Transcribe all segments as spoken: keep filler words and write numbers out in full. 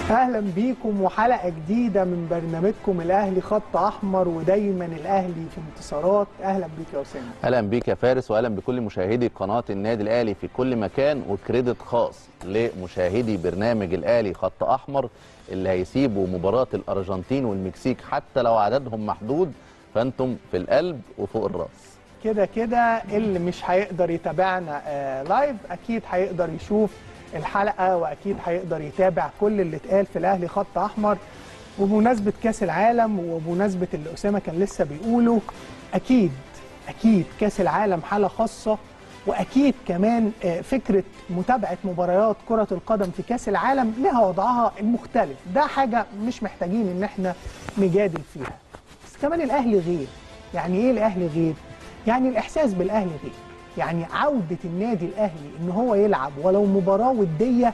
اهلا بيكم وحلقه جديده من برنامجكم الاهلي خط احمر، ودايما الاهلي في انتصارات. اهلا بيك يا اسامه. اهلا بيك يا فارس، واهلا بكل مشاهدي قناه النادي الاهلي في كل مكان، وكريدت خاص لمشاهدي برنامج الاهلي خط احمر اللي هيسيبوا مباراه الارجنتين والمكسيك حتى لو عددهم محدود، فانتم في القلب وفوق الراس. كده كده اللي مش هيقدر يتابعنا آه لايف اكيد هيقدر يشوف الحلقه، واكيد هيقدر يتابع كل اللي اتقال في الاهلي خط احمر. وبمناسبه كاس العالم وبمناسبه اللي اسامه كان لسه بيقوله، اكيد اكيد كاس العالم حاله خاصه، واكيد كمان فكره متابعه مباريات كره القدم في كاس العالم لها وضعها المختلف، ده حاجه مش محتاجين ان احنا نجادل فيها. بس كمان الاهلي غير. يعني ايه الاهلي غير؟ يعني الاحساس بالاهلي غير. يعني عودة النادي الأهلي إن هو يلعب ولو مباراة ودية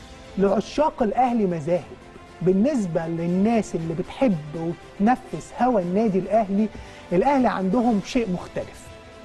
لعشاق الأهلي مذاهب. بالنسبة للناس اللي بتحب وتنفس هوى النادي الأهلي، الأهلي عندهم شيء مختلف.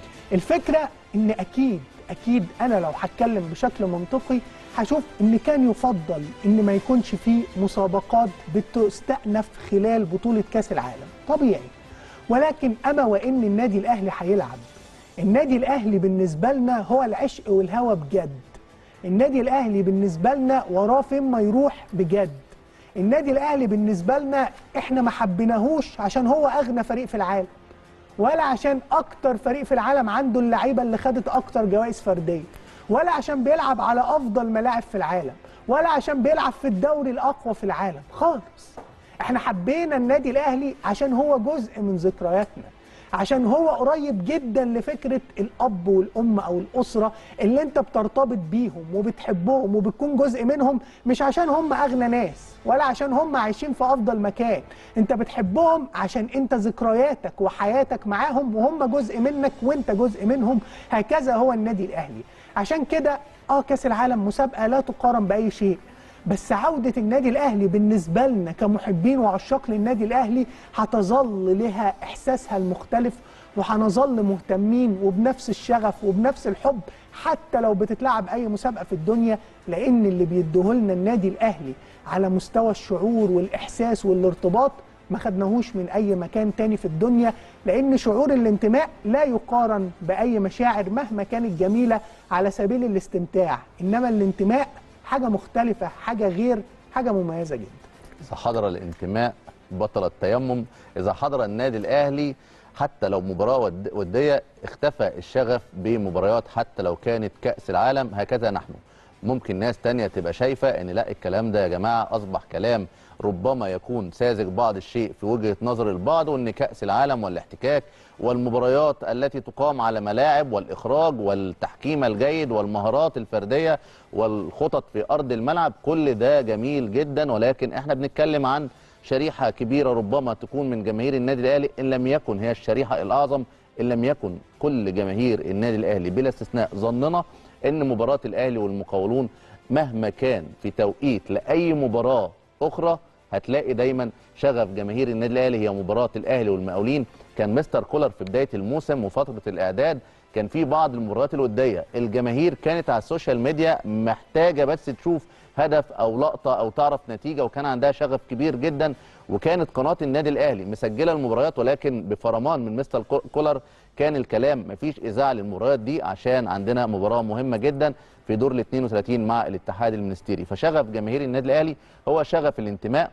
الفكرة إن أكيد أكيد أنا لو هتكلم بشكل منطقي هشوف إن كان يفضل إن ما يكونش فيه مسابقات بتستأنف خلال بطولة كأس العالم، طبيعي. ولكن أما وإن النادي الأهلي هيلعب، النادي الأهلي بالنسبة لنا هو العشق والهوى بجد. النادي الأهلي بالنسبة لنا وراه فين ما يروح بجد. النادي الأهلي بالنسبة لنا احنا ما حبيناهوش عشان هو أغنى فريق في العالم، ولا عشان أكتر فريق في العالم عنده اللعيبة اللي خدت أكتر جوائز فردية، ولا عشان بيلعب على أفضل ملاعب في العالم، ولا عشان بيلعب في الدوري الأقوى في العالم خالص. احنا حبينا النادي الأهلي عشان هو جزء من ذكرياتنا، عشان هو قريب جدا لفكرة الأب والأم أو الأسرة اللي أنت بترتبط بيهم وبتحبهم وبتكون جزء منهم، مش عشان هم أغنى ناس ولا عشان هم عايشين في أفضل مكان. أنت بتحبهم عشان أنت ذكرياتك وحياتك معاهم وهم جزء منك وأنت جزء منهم. هكذا هو النادي الأهلي. عشان كده آه كأس العالم مسابقة لا تقارن بأي شيء، بس عودة النادي الأهلي بالنسبة لنا كمحبين وعشاق للنادي الأهلي هتظل لها إحساسها المختلف، وهنظل مهتمين وبنفس الشغف وبنفس الحب حتى لو بتتلعب أي مسابقة في الدنيا، لأن اللي بيديهولنا النادي الأهلي على مستوى الشعور والإحساس والارتباط ما خدناهوش من أي مكان تاني في الدنيا، لأن شعور الانتماء لا يقارن بأي مشاعر مهما كانت جميلة على سبيل الاستمتاع، إنما الانتماء حاجة مختلفة، حاجة غير، حاجة مميزة جدا. إذا حضر الانتماء بطل التيمم، إذا حضر النادي الأهلي حتى لو مباراة ودية اختفى الشغف بمباريات حتى لو كانت كأس العالم. هكذا نحن. ممكن ناس تانية تبقى شايفة ان لا الكلام ده يا جماعة أصبح كلام ربما يكون ساذج بعض الشيء في وجهة نظر البعض، وان كأس العالم والاحتكاك والمباريات التي تقام على ملاعب والإخراج والتحكيم الجيد والمهارات الفردية والخطط في أرض الملعب كل ده جميل جدا، ولكن احنا بنتكلم عن شريحة كبيرة ربما تكون من جماهير النادي الأهلي، إن لم يكن هي الشريحة الأعظم، إن لم يكن كل جماهير النادي الأهلي بلا استثناء ظننا ان مباراة الاهلي والمقاولون مهما كان في توقيت لاي مباراة اخرى هتلاقي دايما شغف جماهير النادي الاهلي هي مباراة الاهلي والمقاولين. كان مستر كولر في بداية الموسم وفترة الاعداد كان في بعض المباريات الودية الجماهير كانت على السوشيال ميديا محتاجة بس تشوف هدف او لقطة او تعرف نتيجة، وكان عندها شغف كبير جدا، وكانت قناة النادي الاهلي مسجلة المباريات، ولكن بفرمان من مستر كولر كان الكلام مفيش اذاعه للمباريات دي عشان عندنا مباراه مهمه جدا في دور ال اثنين وثلاثين مع الاتحاد المنستيري. فشغف جماهير النادي الاهلي هو شغف الانتماء،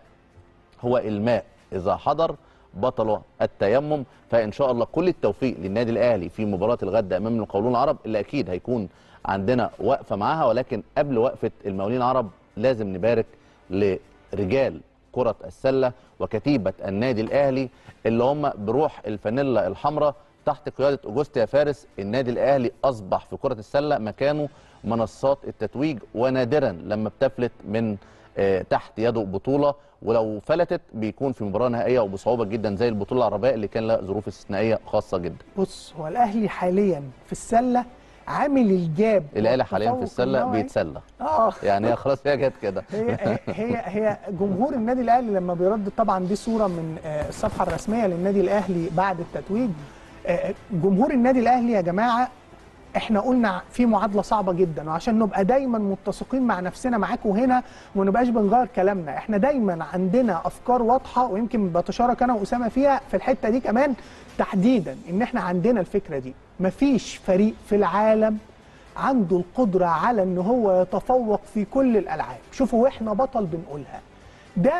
هو الماء اذا حضر بطل التيمم. فان شاء الله كل التوفيق للنادي الاهلي في مباراه الغد امام المقاولون العرب اللي اكيد هيكون عندنا وقفه معاها، ولكن قبل وقفه المقاولين العرب لازم نبارك لرجال كرة السلة وكتيبة النادي الأهلي اللي هم بروح الفانيلا الحمراء تحت قيادة أوجوستيا فارس. النادي الأهلي أصبح في كرة السلة مكانه منصات التتويج، ونادرا لما بتفلت من تحت يده بطولة، ولو فلتت بيكون في مباراة نهائية وبصعوبة جدا زي البطولة العربية اللي كان لها ظروف استثنائية خاصة جدا. بص، هو الأهلي حاليا في السلة عامل الجاب. الاهلي حاليا في السله بيتسلى اه يعني هي خلاص هي جت كده. هي هي هي جمهور النادي الاهلي لما بيرد، طبعا دي صوره من الصفحه الرسميه للنادي الاهلي بعد التتويج. جمهور النادي الاهلي يا جماعه احنا قلنا في معادله صعبه جدا، وعشان نبقى دايما متسقين مع نفسنا معاكم هنا وما نبقاش بنغير كلامنا، احنا دايما عندنا افكار واضحه، ويمكن بتشارك انا واسامه فيها في الحته دي كمان تحديدا، ان احنا عندنا الفكره دي. مفيش فريق في العالم عنده القدره على ان هو يتفوق في كل الالعاب. شوفوا واحنا بطل بنقولها، ده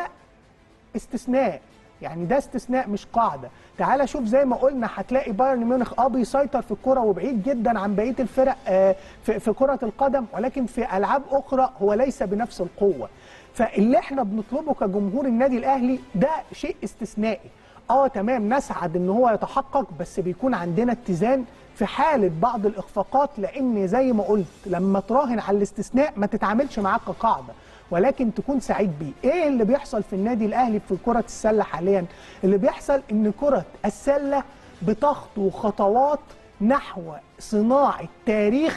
استثناء، يعني ده استثناء مش قاعده. تعالى شوف زي ما قلنا، هتلاقي بايرن ميونخ اه بيسيطر في الكره وبعيد جدا عن بقيه الفرق آه في, في كره القدم، ولكن في العاب اخرى هو ليس بنفس القوه. فاللي احنا بنطلبه كجمهور النادي الاهلي ده شيء استثنائي. اه تمام، نسعد ان هو يتحقق، بس بيكون عندنا اتزان في حاله بعض الاخفاقات، لان زي ما قلت لما تراهن على الاستثناء ما تتعاملش معاه كقاعده، ولكن تكون سعيد بيه. ايه اللي بيحصل في النادي الاهلي في كرة السلة حاليا؟ اللي بيحصل ان كرة السلة بتخطو خطوات نحو صناعة تاريخ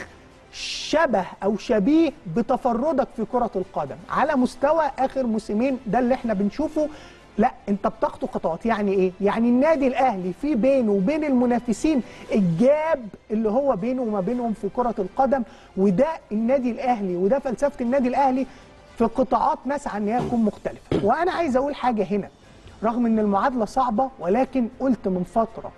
شبه او شبيه بتفردك في كرة القدم على مستوى اخر موسمين. ده اللي احنا بنشوفه. لا، انت بتخطو خطوات. يعني ايه؟ يعني النادي الاهلي في بينه وبين المنافسين الجاب اللي هو بينه وما بينهم في كرة القدم، وده النادي الاهلي وده فلسفة النادي الاهلي في قطاعات نسعى ان هي تكون مختلفه. وانا عايز اقول حاجه هنا، رغم ان المعادله صعبه، ولكن قلت من فتره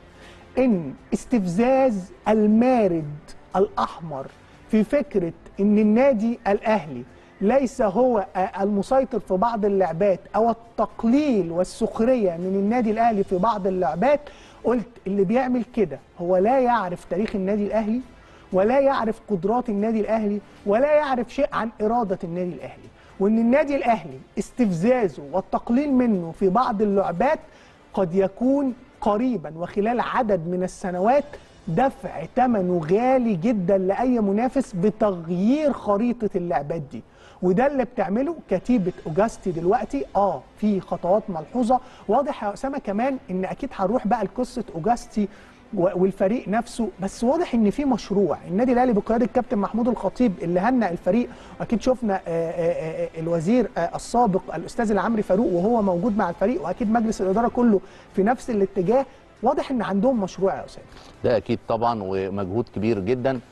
ان استفزاز المارد الاحمر في فكره ان النادي الاهلي ليس هو المسيطر في بعض اللعبات او التقليل والسخريه من النادي الاهلي في بعض اللعبات، قلت اللي بيعمل كده هو لا يعرف تاريخ النادي الاهلي، ولا يعرف قدرات النادي الاهلي، ولا يعرف شيء عن اراده النادي الاهلي. وان النادي الاهلي استفزازه والتقليل منه في بعض اللعبات قد يكون قريبا وخلال عدد من السنوات دفع ثمنه غالي جدا لاي منافس بتغيير خريطه اللعبات دي. وده اللي بتعمله كتيبه اوجاستي دلوقتي. اه في خطوات ملحوظه. واضح يا اسامه كمان ان اكيد هنروح بقى لقصه اوجاستي والفريق نفسه، بس واضح ان في مشروع. النادي الاهلي بقياده الكابتن محمود الخطيب اللي هنأ الفريق، واكيد شفنا الوزير السابق الاستاذ العمري فاروق وهو موجود مع الفريق، واكيد مجلس الاداره كله في نفس الاتجاه. واضح ان عندهم مشروع يا اسامه. ده اكيد طبعا، ومجهود كبير جدا.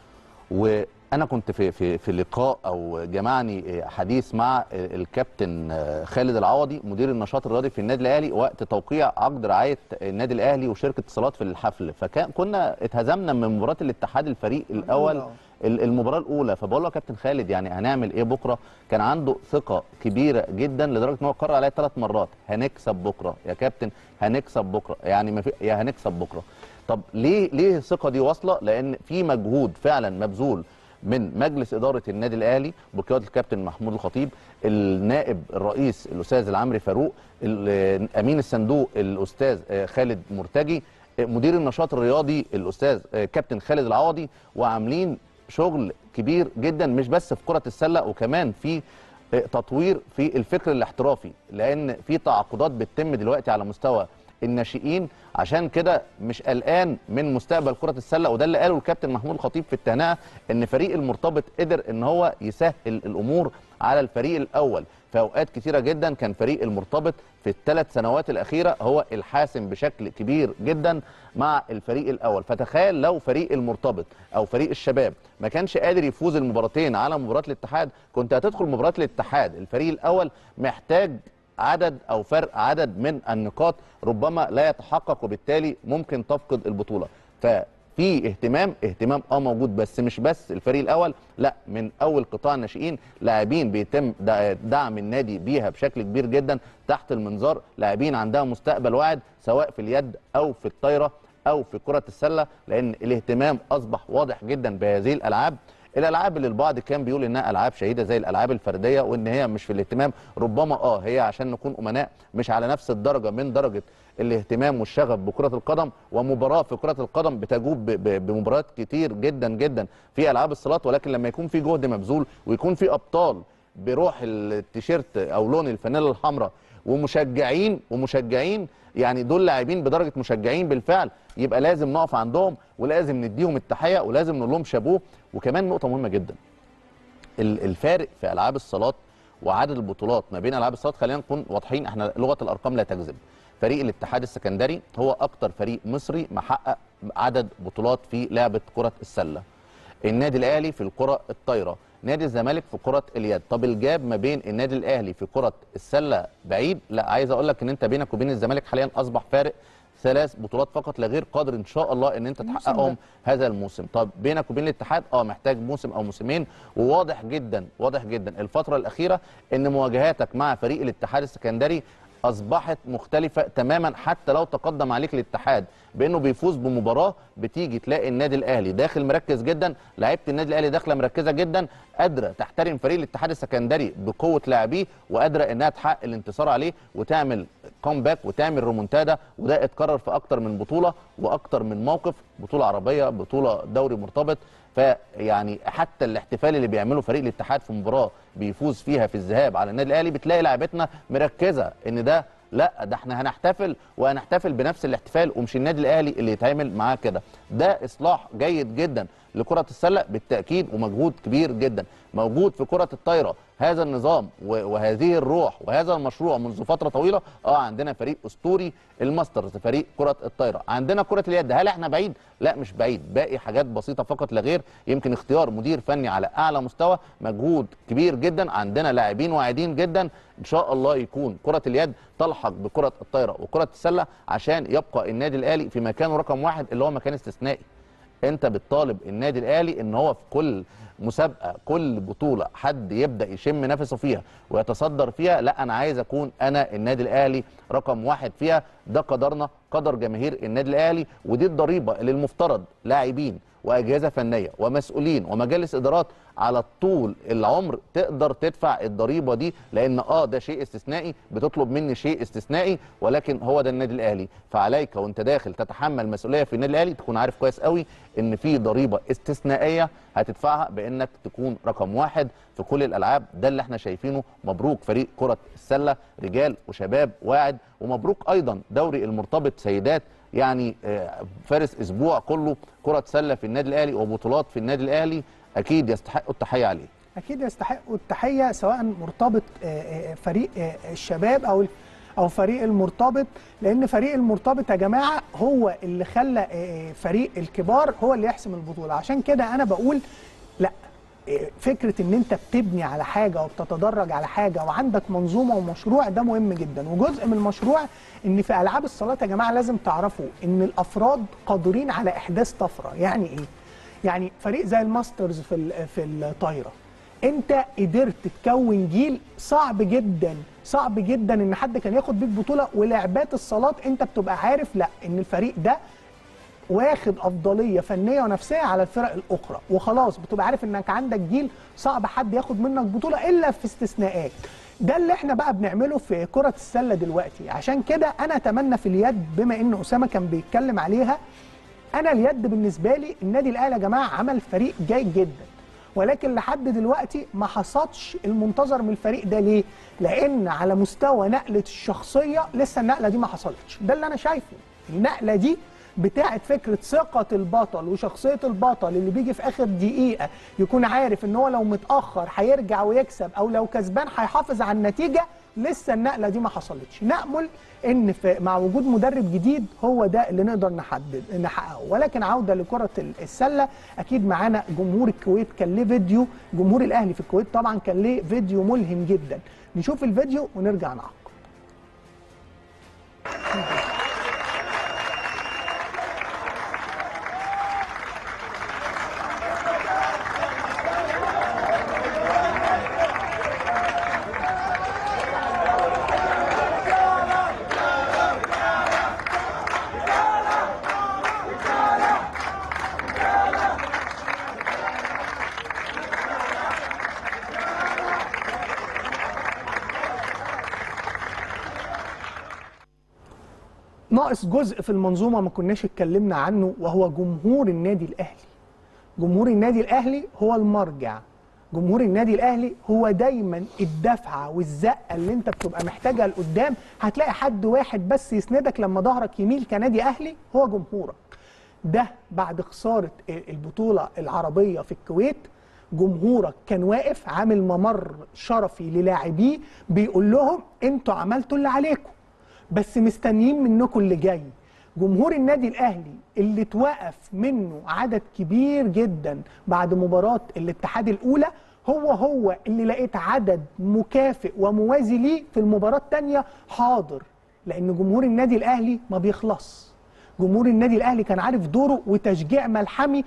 وانا كنت في في في لقاء او جمعني حديث مع الكابتن خالد العوضي مدير النشاط الرياضي في النادي الاهلي وقت توقيع عقد رعايه النادي الاهلي وشركه اتصالات في الحفل. فكان كنا اتهزمنا من مباراه الاتحاد الفريق الاول المباراه الاولى. فبقول له يا كابتن خالد يعني هنعمل ايه بكره؟ كان عنده ثقه كبيره جدا لدرجه ان هو قرر عليها ثلاث مرات هنكسب بكره يا كابتن، هنكسب بكره، يعني ما في يا هنكسب بكره. طب ليه ليه الثقه دي واصله؟ لان في مجهود فعلا مبذول من مجلس اداره النادي الاهلي بقياده الكابتن محمود الخطيب، النائب الرئيس الاستاذ العمري فاروق، امين الصندوق الاستاذ خالد مرتجي، مدير النشاط الرياضي الاستاذ كابتن خالد العوضي، وعاملين شغل كبير جدا مش بس في كره السله، وكمان في تطوير في الفكر الاحترافي، لان في تعاقدات بتتم دلوقتي على مستوى الناشئين. عشان كده مش قلقان من مستقبل كرة السلة. وده اللي قاله الكابتن محمود الخطيب في التهنئة، ان فريق المرتبط قدر ان هو يسهل الامور على الفريق الاول. في اوقات كتيرة جدا كان فريق المرتبط في الثلاث سنوات الاخيرة هو الحاسم بشكل كبير جدا مع الفريق الاول. فتخيل لو فريق المرتبط او فريق الشباب ما كانش قادر يفوز المباراتين على مباراة الاتحاد، كنت هتدخل مباراة الاتحاد الفريق الاول محتاج عدد او فرق عدد من النقاط ربما لا يتحقق، وبالتالي ممكن تفقد البطوله. ففي اهتمام اهتمام اه موجود، بس مش بس الفريق الاول، لا، من اول قطاع الناشئين لاعبين بيتم دعم النادي بيها بشكل كبير جدا تحت المنظار، لاعبين عندها مستقبل واعد سواء في اليد او في الطايره او في كره السله، لان الاهتمام اصبح واضح جدا بهذه الالعاب. الالعاب اللي البعض كان بيقول انها العاب شهيده زي الالعاب الفرديه وان هي مش في الاهتمام، ربما اه هي عشان نكون امناء مش على نفس الدرجه من درجه الاهتمام والشغف بكره القدم. ومباراه في كره القدم بتجوب بمباريات كتير جدا جدا في العاب الصالات، ولكن لما يكون في جهد مبذول ويكون في ابطال بروح التيشيرت او لون الفانيلا الحمراء ومشجعين ومشجعين يعني دول لاعبين بدرجه مشجعين بالفعل، يبقى لازم نقف عندهم ولازم نديهم التحيه ولازم نقول لهم شابوه. وكمان نقطه مهمه جدا، الفارق في العاب الصالات وعدد البطولات ما بين العاب الصالات، خلينا نكون واضحين، احنا لغه الارقام لا تكذب. فريق الاتحاد السكندري هو اكتر فريق مصري محقق عدد بطولات في لعبه كره السله. النادي الاهلي في الكره الطايره، نادي الزمالك في كره اليد. طب الجاب ما بين النادي الاهلي في كره السله بعيد؟ لا، عايز اقول لك ان انت بينك وبين الزمالك حاليا اصبح فارق ثلاث بطولات فقط لا غير، قادر ان شاء الله ان انت تحققهم هذا الموسم. طب بينك وبين الاتحاد اه محتاج موسم او موسمين، وواضح جدا واضح جدا الفتره الاخيره ان مواجهاتك مع فريق الاتحاد السكندري اصبحت مختلفه تماما. حتى لو تقدم عليك الاتحاد بانه بيفوز بمباراه، بتيجي تلاقي النادي الاهلي داخل مركز جدا، لعيبه النادي الاهلي داخله مركزه جدا، قادره تحترم فريق الاتحاد السكندري بقوه لاعبيه، وقادره انها تحقق الانتصار عليه وتعمل كومباك وتعمل رومونتادا. وده اتكرر في اكتر من بطوله واكتر من موقف، بطوله عربيه، بطوله دوري مرتبط. فيعني حتى الاحتفال اللي بيعمله فريق الاتحاد في مباراه بيفوز فيها في الذهاب على النادي الاهلي، بتلاقي لاعبتنا مركزه ان ده لا، ده احنا هنحتفل وهنحتفل بنفس الاحتفال، ومش النادي الاهلي اللي يتعامل معاه كده. ده اصلاح جيد جدا لكره السله بالتاكيد، ومجهود كبير جدا موجود في كره الطايره. هذا النظام وهذه الروح وهذا المشروع منذ فتره طويله. اه عندنا فريق اسطوري الماسترز، فريق كره الطايره. عندنا كره اليد، هل احنا بعيد؟ لا مش بعيد، باقي حاجات بسيطه فقط لا غير، يمكن اختيار مدير فني على اعلى مستوى، مجهود كبير جدا، عندنا لاعبين واعدين جدا. ان شاء الله يكون كره اليد تلحق بكره الطايره وكره السله عشان يبقى النادي الاهلي في مكانه رقم واحد، اللي هو مكان استثنائي. انت بتطالب النادي الاهلي ان هو في كل مسابقه، كل بطوله حد يبدا يشم نفسه فيها ويتصدر فيها، لا انا عايز اكون انا النادي الاهلي رقم واحد فيها. ده قدرنا، قدر جماهير النادي الاهلي، ودي الضريبه اللي المفترض لاعبين واجهزه فنيه ومسؤولين ومجالس ادارات على طول العمر تقدر تدفع الضريبه دي، لان اه ده شيء استثنائي، بتطلب مني شيء استثنائي، ولكن هو ده النادي الاهلي. فعليك وانت داخل تتحمل مسؤوليه في النادي الاهلي تكون عارف كويس قوي ان في ضريبه استثنائيه هتدفعها بانك تكون رقم واحد في كل الالعاب. ده اللي احنا شايفينه. مبروك فريق كره السله رجال وشباب واعد، ومبروك ايضا دوري المرتبط سيدات، يعني فارس اسبوع كله كره سله في النادي الاهلي وبطولات في النادي الاهلي، اكيد يستحقوا التحيه عليه. اكيد يستحقوا التحيه، سواء مرتبط فريق الشباب او او فريق المرتبط، لان فريق المرتبط يا جماعه هو اللي خلى فريق الكبار هو اللي يحسم البطوله. عشان كده انا بقول لا، فكره ان انت بتبني على حاجه وبتتدرج على حاجه وعندك منظومه ومشروع، ده مهم جدا. وجزء من المشروع ان في العاب الصالات يا جماعه لازم تعرفوا ان الافراد قادرين على احداث طفره. يعني ايه؟ يعني فريق زي الماسترز في في الطايره، انت قدرت تكون جيل صعب جدا صعب جدا ان حد كان ياخد بيك بطوله. ولعبات الصالات انت بتبقى عارف لا ان الفريق ده واخد افضليه فنيه ونفسيه على الفرق الاخرى، وخلاص بتبقى عارف انك عندك جيل صعب حد ياخد منك بطوله الا في استثناءات. ده اللي احنا بقى بنعمله في كره السله دلوقتي. عشان كده انا اتمنى في اليد، بما ان اسامه كان بيتكلم عليها، انا اليد بالنسبه لي النادي الاهلي يا جماعه عمل فريق جيد جدا، ولكن لحد دلوقتي ما حصدش المنتظر من الفريق ده. ليه؟ لان على مستوى نقله الشخصيه لسه النقله دي ما حصلتش. ده اللي انا شايفه. النقله دي بتاعت فكره ثقه البطل وشخصيه البطل اللي بيجي في اخر دقيقه يكون عارف ان هو لو متاخر هيرجع ويكسب، او لو كسبان هيحافظ على النتيجه، لسه النقله دي ما حصلتش. نامل ان في مع وجود مدرب جديد هو ده اللي نقدر نحدد نحققه. ولكن عوده لكره السله، اكيد معانا جمهور الكويت كان ليه فيديو، جمهور الاهلي في الكويت طبعا كان ليه فيديو ملهم جدا. نشوف الفيديو ونرجع نعقب. ناقص جزء في المنظومه ما كناش اتكلمنا عنه، وهو جمهور النادي الاهلي. جمهور النادي الاهلي هو المرجع. جمهور النادي الاهلي هو دايما الدفعه والزقه اللي انت بتبقى محتاجها لقدام. هتلاقي حد واحد بس يسندك لما ظهرك يميل كنادي اهلي، هو جمهورك. ده بعد خساره البطوله العربيه في الكويت، جمهورك كان واقف عامل ممر شرفي للاعبيه، بيقول لهم انتوا عملتوا اللي عليكم، بس مستنيين منكم اللي جاي. جمهور النادي الاهلي اللي اتوقف منه عدد كبير جدا بعد مباراه الاتحاد الاولى هو هو اللي لقيت عدد مكافئ وموازي ليه في المباراه الثانيه حاضر، لان جمهور النادي الاهلي ما بيخلص. جمهور النادي الاهلي كان عارف دوره وتشجيع ملحمي،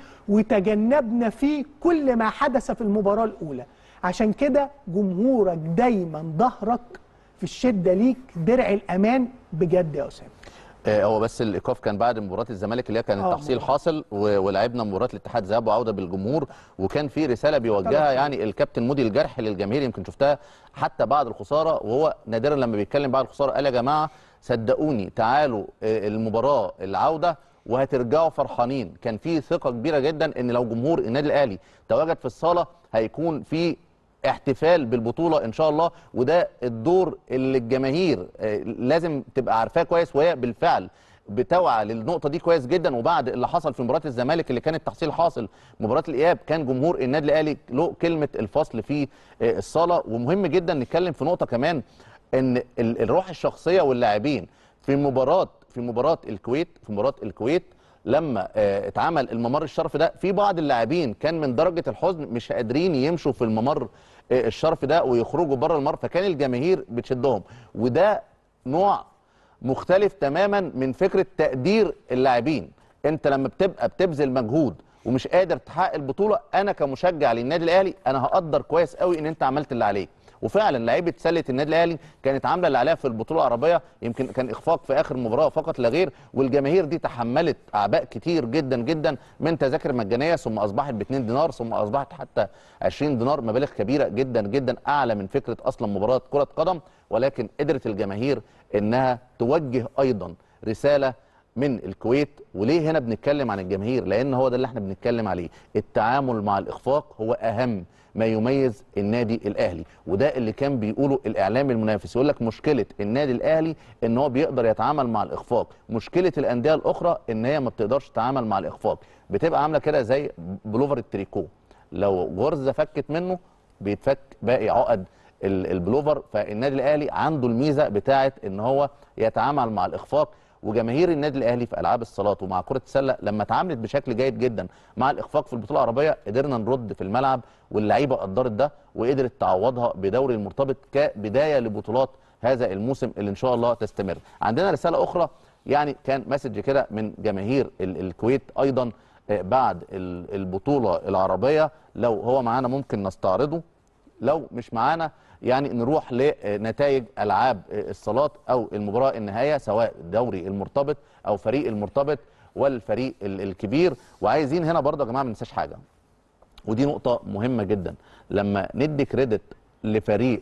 وتجنبنا فيه كل ما حدث في المباراه الاولى. عشان كده جمهورك دايما ظهرك في الشده ليك، درع الامان بجد يا اسامه. آه هو بس الايقاف كان بعد مباراه الزمالك اللي هي كان التحصيل حاصل، ولعبنا مباراه الاتحاد ذهاب وعوده بالجمهور، وكان في رساله بيوجهها يعني الكابتن مودي الجرح للجماهير، يمكن شفتها حتى بعد الخساره، وهو نادرا لما بيتكلم بعد الخساره، قال يا جماعه صدقوني تعالوا المباراه العوده وهترجعوا فرحانين. كان في ثقه كبيره جدا ان لو جمهور النادي الاهلي تواجد في الصاله هيكون في احتفال بالبطوله ان شاء الله، وده الدور اللي الجماهير لازم تبقى عارفاه كويس، وهي بالفعل بتوعى للنقطه دي كويس جدا. وبعد اللي حصل في مباراه الزمالك اللي كانت تحصيل حاصل مباراه الاياب، كان جمهور النادي الاهلي له كلمه الفصل في الصاله. ومهم جدا نتكلم في نقطه كمان، ان الروح الشخصيه واللاعبين في مباراه في مباراه الكويت في مباراه الكويت لما اتعمل الممر الشرف ده، في بعض اللاعبين كان من درجه الحزن مش قادرين يمشوا في الممر الشرف ده ويخرجوا بره الممر، فكان الجماهير بتشدهم. وده نوع مختلف تماما من فكره تقدير اللاعبين. انت لما بتبقى بتبذل مجهود ومش قادر تحقق البطوله، انا كمشجع للنادي الاهلي انا هقدر كويس قوي ان انت عملت اللي عليك. وفعلا لعيبه سله النادي الاهلي كانت عامله اللي عليها في البطوله العربيه، يمكن كان اخفاق في اخر مباراه فقط لا غير، والجماهير دي تحملت اعباء كتير جدا جدا، من تذاكر مجانيه ثم اصبحت ب اتنين دينار ثم اصبحت حتى عشرين دينار، مبالغ كبيره جدا جدا اعلى من فكره اصلا مباراه كره قدم. ولكن قدرت الجماهير انها توجه ايضا رساله من الكويت. وليه هنا بنتكلم عن الجماهير؟ لان هو ده اللي احنا بنتكلم عليه، التعامل مع الاخفاق هو اهم ما يميز النادي الاهلي. وده اللي كان بيقوله الاعلام المنافس، يقول لك مشكله النادي الاهلي ان هو بيقدر يتعامل مع الاخفاق، مشكله الانديه الاخرى ان هي ما بتقدرش تتعامل مع الاخفاق، بتبقى عامله كده زي بلوفر التريكو، لو غرزه فكت منه بيتفك باقي عقد البلوفر. فالنادي الاهلي عنده الميزه بتاعه ان هو يتعامل مع الاخفاق. وجماهير النادي الاهلي في العاب الصالات ومع كره السله لما اتعاملت بشكل جيد جدا مع الاخفاق في البطوله العربيه، قدرنا نرد في الملعب، واللعيبه قدرت ده وقدرت تعوضها بدوري المرتبط كبدايه لبطولات هذا الموسم اللي ان شاء الله تستمر. عندنا رساله اخرى، يعني كان مسج كده من جماهير الكويت ايضا بعد البطوله العربيه، لو هو معانا ممكن نستعرضه، لو مش معانا يعني نروح لنتائج العاب الصالات او المباراه النهائيه، سواء الدوري المرتبط او فريق المرتبط والفريق الكبير. وعايزين هنا برضه يا جماعه ما ننساش حاجه، ودي نقطه مهمه جدا، لما ندي كريدت لفريق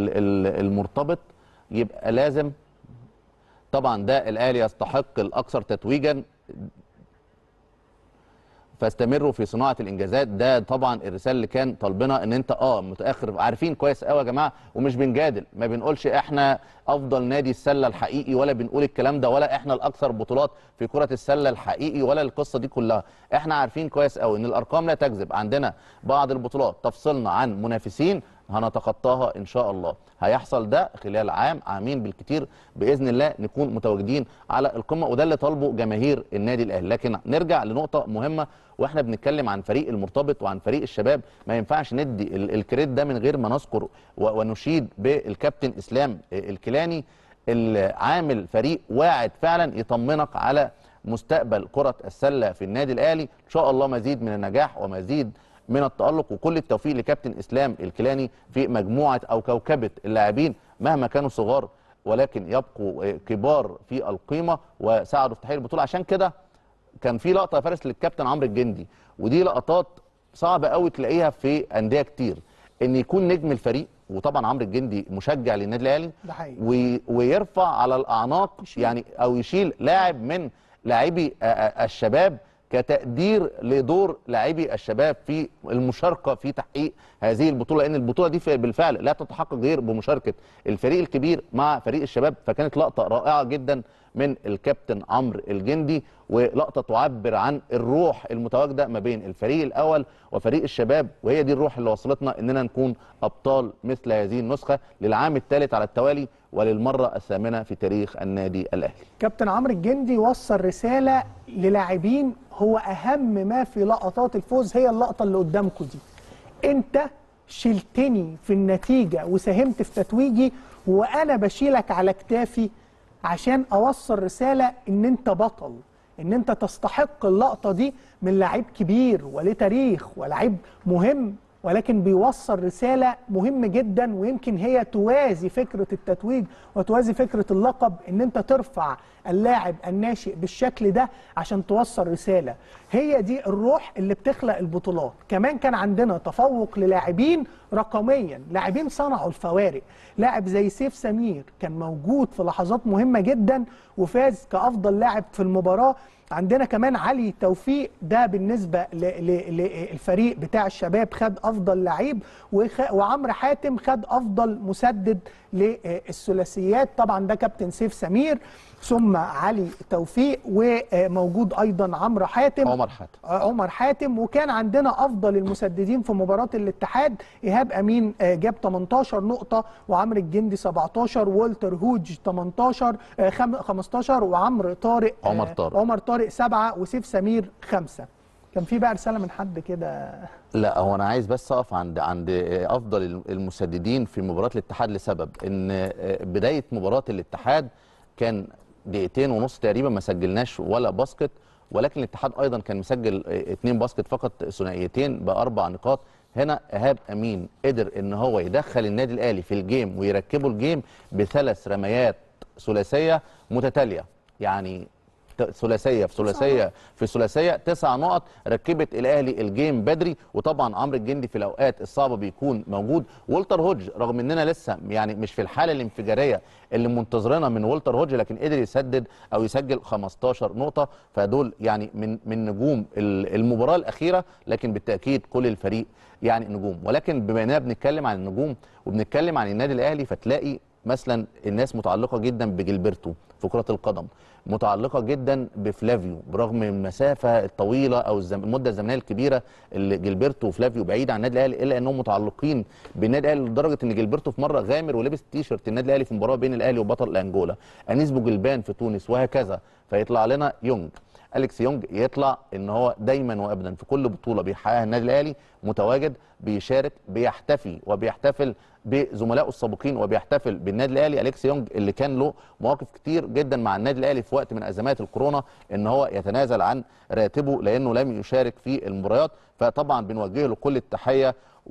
المرتبط يبقى لازم طبعا ده الاهلي يستحق الاكثر تتويجا، فاستمروا في صناعه الانجازات. ده طبعا الرساله اللي كان طالبنا، ان انت اه متاخر، عارفين كويس قوي يا جماعه، ومش بنجادل، ما بنقولش احنا افضل نادي السله الحقيقي، ولا بنقول الكلام ده، ولا احنا الاكثر بطولات في كره السله الحقيقي، ولا القصه دي كلها. احنا عارفين كويس قوي ان الارقام لا تكذب، عندنا بعض البطولات تفصلنا عن منافسين هنتخطاها ان شاء الله. هيحصل ده خلال عام عامين بالكتير باذن الله، نكون متواجدين على القمه، وده اللي طالبه جماهير النادي الاهلي. لكن نرجع لنقطه مهمه، واحنا بنتكلم عن فريق المرتبط وعن فريق الشباب، ما ينفعش ندي الكريدت ده من غير ما نذكر ونشيد بالكابتن اسلام الكيلاني، اللي عامل فريق واعد فعلا يطمنك على مستقبل كره السله في النادي الاهلي. ان شاء الله مزيد من النجاح ومزيد من التألق، وكل التوفيق لكابتن اسلام الكيلاني في مجموعه او كوكبه اللاعبين مهما كانوا صغار، ولكن يبقوا كبار في القيمه وساعدوا في تحقيق البطوله. عشان كده كان في لقطه يا فارس للكابتن عمرو الجندي، ودي لقطات صعبه قوي تلاقيها في انديه كتير، ان يكون نجم الفريق، وطبعا عمرو الجندي مشجع للنادي الاهلي، ويرفع على الاعناق يعني او يشيل لاعب من لاعبي الشباب كتقدير لدور لاعبي الشباب في المشاركه في تحقيق هذه البطوله، لان البطوله دي بالفعل لا تتحقق غير بمشاركه الفريق الكبير مع فريق الشباب. فكانت لقطه رائعه جدا من الكابتن عمرو الجندي، ولقطه تعبر عن الروح المتواجده ما بين الفريق الاول وفريق الشباب، وهي دي الروح اللي وصلتنا اننا نكون ابطال مثل هذه النسخه للعام الثالث على التوالي وللمره الثامنه في تاريخ النادي الاهلي. كابتن عمرو الجندي وصل رساله للاعبين، هو اهم ما في لقطات الفوز هي اللقطه اللي قدامكم دي. انت شلتني في النتيجه وساهمت في تتويجي، وانا بشيلك على كتافي عشان اوصل رساله ان انت بطل، ان انت تستحق اللقطه دي من لعيب كبير وليه تاريخ ولعيب مهم، ولكن بيوصل رساله مهمه جدا، ويمكن هي توازي فكره التتويج وتوازي فكره اللقب، ان انت ترفع اللاعب الناشئ بالشكل ده عشان توصل رساله. هي دي الروح اللي بتخلق البطولات. كمان كان عندنا تفوق للاعبين رقميا، لاعبين صنعوا الفوارق. لاعب زي سيف سمير كان موجود في لحظات مهمه جدا وفاز كافضل لاعب في المباراه. عندنا كمان علي توفيق، ده بالنسبه للفريق بتاع الشباب خد افضل لعيب، وعمرو حاتم خد افضل مسدد للثلاثيات. طبعا ده كابتن سيف سمير ثم علي توفيق، وموجود ايضا عمرو حاتم عمر حاتم عمر حاتم وكان عندنا افضل المسددين في مباراه الاتحاد ايهاب امين جاب تمنتاشر نقطه، وعمرو الجندي سبعتاشر، والتر هوج تمنتاشر خمستاشر، وعمرو طارق عمر طارق عمر طارق سبعه، وسيف سمير خمسه. كان في بقى رساله من حد كده؟ لا، هو انا عايز بس اقف عند عند افضل المسددين في مباراه الاتحاد، لسبب ان بدايه مباراه الاتحاد كان دقيقتين ونص تقريبا ما سجلناش ولا باسكت، ولكن الاتحاد ايضا كان مسجل اتنين باسكت فقط، ثنائيتين باربع نقاط. هنا ايهاب امين قدر ان هو يدخل النادي الاهلي في الجيم ويركبه الجيم بثلاث رميات ثلاثيه متتاليه، يعني ثلاثيه في ثلاثيه في ثلاثيه، تسع نقط ركبت الاهلي الجيم بدري. وطبعا عمرو الجندي في الاوقات الصعبه بيكون موجود. والتر هوج رغم اننا لسه يعني مش في الحاله الانفجاريه اللي منتظرينها من والتر هوج، لكن قدر يسدد او يسجل خمستاشر نقطه، فدول يعني من من نجوم المباراه الاخيره، لكن بالتاكيد كل الفريق يعني نجوم. ولكن بما اننا بنتكلم عن النجوم وبنتكلم عن النادي الاهلي، فتلاقي مثلا الناس متعلقه جدا بجilberto في كره القدم، متعلقه جدا بفلافيو برغم المسافه الطويله او المده الزمنيه الكبيره اللي جilberto وفلافيو بعيد عن النادي الاهلي، الا انهم متعلقين بالنادي الاهلي لدرجه ان جilberto في مره غامر ولبس تيشرت النادي الاهلي في مباراه بين الاهلي وبطل انجولا، انيس بوجلبان في تونس، وهكذا. فيطلع لنا يونج، أليكس يونج يطلع ان هو دايما وابدا في كل بطوله بيحققها النادي الاهلي متواجد، بيشارك، بيحتفي وبيحتفل بزملائه السابقين وبيحتفل بالنادي الاهلي. أليكس يونج اللي كان له مواقف كتير جدا مع النادي الاهلي في وقت من ازمات الكورونا ان هو يتنازل عن راتبه لانه لم يشارك في المباريات، فطبعا بنوجه له كل التحيه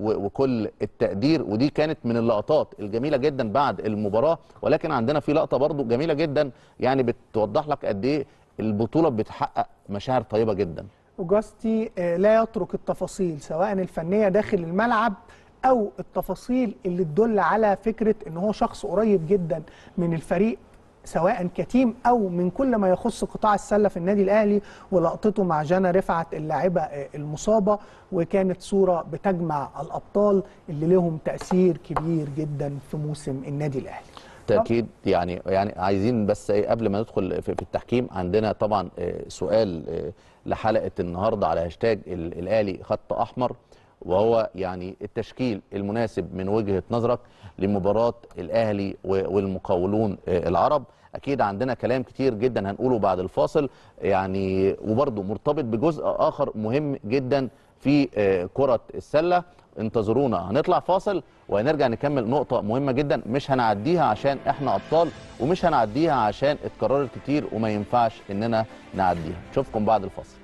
وكل التقدير. ودي كانت من اللقطات الجميله جدا بعد المباراه. ولكن عندنا في لقطه برضو جميله جدا يعني بتوضح لك قد ايه البطوله بتحقق مشاعر طيبه جدا. اوجاستي لا يترك التفاصيل سواء الفنيه داخل الملعب او التفاصيل اللي تدل على فكره ان هو شخص قريب جدا من الفريق سواء كتيم او من كل ما يخص قطاع السله في النادي الاهلي. ولقطته مع جانا رفعت اللاعبه المصابه، وكانت صوره بتجمع الابطال اللي لهم تاثير كبير جدا في موسم النادي الاهلي. تأكيد. يعني يعني عايزين بس قبل ما ندخل في التحكيم، عندنا طبعا سؤال لحلقة النهاردة على هاشتاج الأهلي خط أحمر، وهو يعني التشكيل المناسب من وجهة نظرك لمباراة الأهلي والمقاولون العرب. أكيد عندنا كلام كتير جدا هنقوله بعد الفاصل، يعني وبرضه مرتبط بجزء آخر مهم جدا في كرة السلة. انتظرونا، هنطلع فاصل وهنرجع نكمل نقطة مهمة جدا مش هنعديها عشان احنا أبطال، ومش هنعديها عشان اتكررت كتير وما ينفعش اننا نعديها. نشوفكم بعد الفاصل.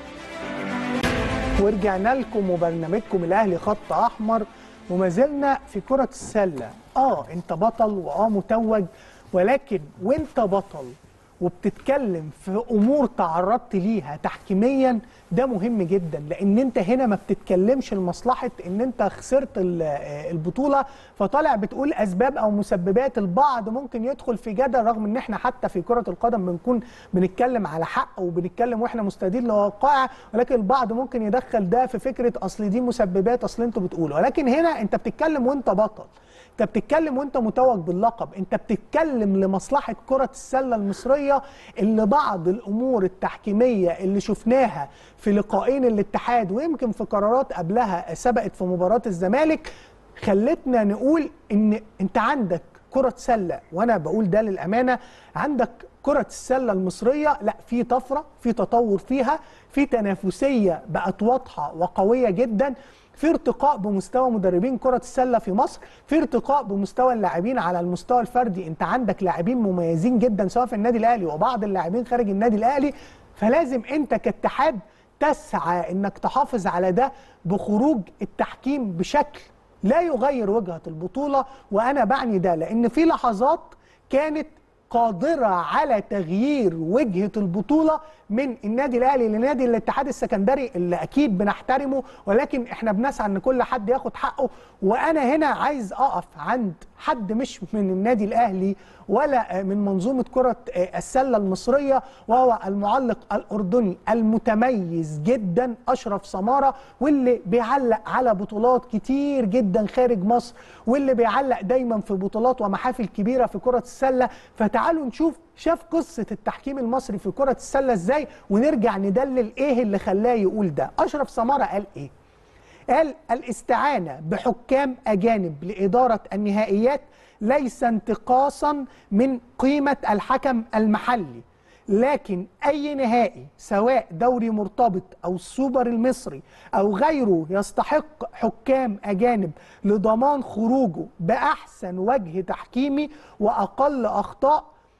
ورجعنا لكم وبرنامجكم الأهلي خط أحمر، وما زلنا في كرة السلة. اه انت بطل واه متوج، ولكن وانت بطل وبتتكلم في امور تعرضت ليها تحكيميا ده مهم جدا، لان انت هنا ما بتتكلمش لمصلحه ان انت خسرت البطوله فطالع بتقول اسباب او مسببات. البعض ممكن يدخل في جدل، رغم ان احنا حتى في كره القدم بنكون بنتكلم على حق وبنتكلم واحنا مستعدين لواقع، ولكن البعض ممكن يدخل ده في فكره اصل دي مسببات، اصل انتوا بتقولوا. ولكن هنا انت بتتكلم وانت بطل. انت بتتكلم وانت متوج باللقب، انت بتتكلم لمصلحه كره السله المصريه، اللي بعض الامور التحكيميه اللي شفناها في لقاءين الاتحاد ويمكن في قرارات قبلها سبقت في مباراه الزمالك خلتنا نقول ان انت عندك كره سله، وانا بقول ده للامانه، عندك كره السله المصريه لا في طفره، في تطور فيها، في تنافسيه بقت واضحه وقويه جدا، في ارتقاء بمستوى مدربين كرة السلة في مصر، في ارتقاء بمستوى اللاعبين على المستوى الفردي، انت عندك لاعبين مميزين جدا سواء في النادي الاهلي وبعض اللاعبين خارج النادي الاهلي، فلازم انت كاتحاد تسعى انك تحافظ على ده بخروج التحكيم بشكل لا يغير وجهة البطولة. وانا بعني ده لان في لحظات كانت قادرة على تغيير وجهة البطولة من النادي الأهلي لنادي الاتحاد السكندري اللي أكيد بنحترمه، ولكن إحنا بنسعى إن كل حد ياخد حقه. وأنا هنا عايز أقف عند حد مش من النادي الأهلي ولا من منظومة كرة السلة المصرية، وهو المعلق الأردني المتميز جدا أشرف سمارة، واللي بيعلق على بطولات كتير جدا خارج مصر، واللي بيعلق دايما في بطولات ومحافل كبيرة في كرة السلة. فتعالوا نشوف شاف قصة التحكيم المصري في كرة السلة ازاي، ونرجع ندلل ايه اللي خلاه يقول ده. أشرف سمارة قال ايه؟ قال الاستعانة بحكام أجانب لإدارة النهائيات ليس انتقاصا من قيمة الحكم المحلي، لكن أي نهائي سواء دوري مرتبط أو السوبر المصري أو غيره يستحق حكام أجانب لضمان خروجه بأحسن وجه تحكيمي وأقل أخطاء،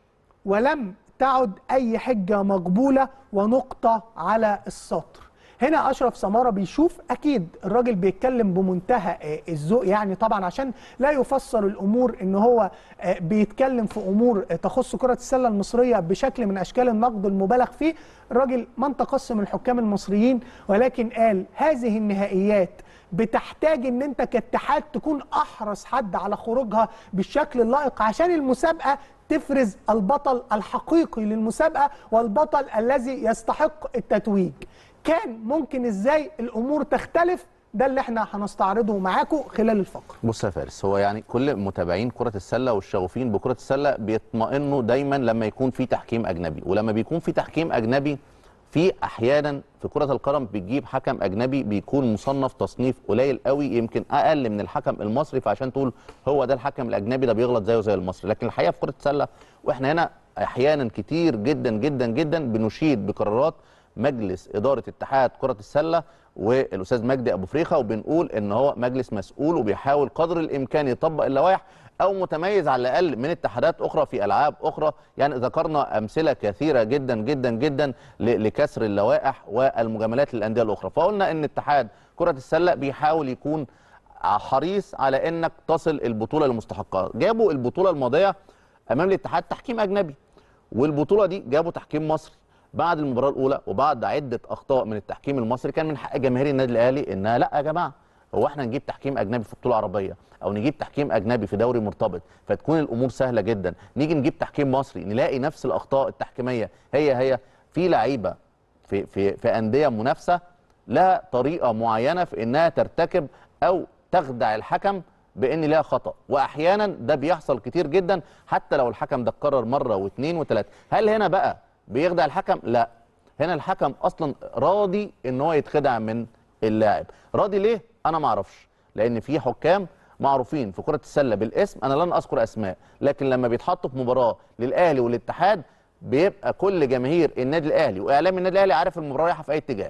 ولم تعد أي حجة مقبولة ونقطة على السطر. هنا أشرف سمارة بيشوف، أكيد الراجل بيتكلم بمنتهى الذوق يعني طبعا عشان لا يفسر الأمور إن هو بيتكلم في أمور تخص كرة السلة المصرية بشكل من أشكال النقد المبالغ فيه. الراجل ما انتقص من الحكام المصريين، ولكن قال هذه النهائيات بتحتاج ان انت كاتحاد تكون احرص حد على خروجها بالشكل اللائق عشان المسابقة تفرز البطل الحقيقي للمسابقة والبطل الذي يستحق التتويج. كان ممكن ازاي الامور تختلف؟ ده اللي احنا هنستعرضه معاكم خلال الفقره. بص يا فارس، هو يعني كل متابعين كرة السلة والشغوفين بكرة السلة بيطمئنوا دايما لما يكون في تحكيم اجنبي، ولما بيكون في تحكيم اجنبي في احيانا في كرة القدم بتجيب حكم اجنبي بيكون مصنف تصنيف قليل قوي، يمكن اقل من الحكم المصري، فعشان تقول هو ده الحكم الاجنبي ده بيغلط زيه زي المصري. لكن الحقيقه في كرة السلة واحنا هنا احيانا كتير جدا جدا جدا بنشيد بقرارات مجلس اداره اتحاد كرة السلة والاستاذ مجدي ابو فريخه، وبنقول ان هو مجلس مسؤول وبيحاول قدر الامكان يطبق اللوائح او متميز على الاقل من اتحادات اخرى في العاب اخرى. يعني ذكرنا امثله كثيره جدا جدا جدا لكسر اللوائح والمجاملات للانديه الاخرى، فقلنا ان اتحاد كره السله بيحاول يكون حريص على انك تصل البطوله لمستحقها. جابوا البطوله الماضيه امام الاتحاد تحكيم اجنبي، والبطوله دي جابوا تحكيم مصري. بعد المباراه الاولى وبعد عده اخطاء من التحكيم المصري كان من حق جماهير النادي الاهلي انها لا يا جماعه، هو احنا نجيب تحكيم اجنبي في بطوله عربيه او نجيب تحكيم اجنبي في دوري مرتبط فتكون الامور سهله جدا، نيجي نجيب تحكيم مصري نلاقي نفس الاخطاء التحكيميه هي هي في لعيبه في في في انديه منافسه لها طريقه معينه في انها ترتكب او تخدع الحكم بان لها خطا، واحيانا ده بيحصل كتير جدا حتى لو الحكم ده اتكرر مره واثنين وثلاثه. هل هنا بقى بيخدع الحكم؟ لا، هنا الحكم اصلا راضي ان هو يتخدع من اللاعب. راضي ليه؟ انا ما اعرفش، لان في حكام معروفين في كرة السلة بالاسم، انا لن اذكر اسماء، لكن لما بيتحطوا في مباراة للاهلي والاتحاد بيبقى كل جماهير النادي الاهلي واعلام النادي الاهلي عارف المباراة رايحة في اي اتجاه.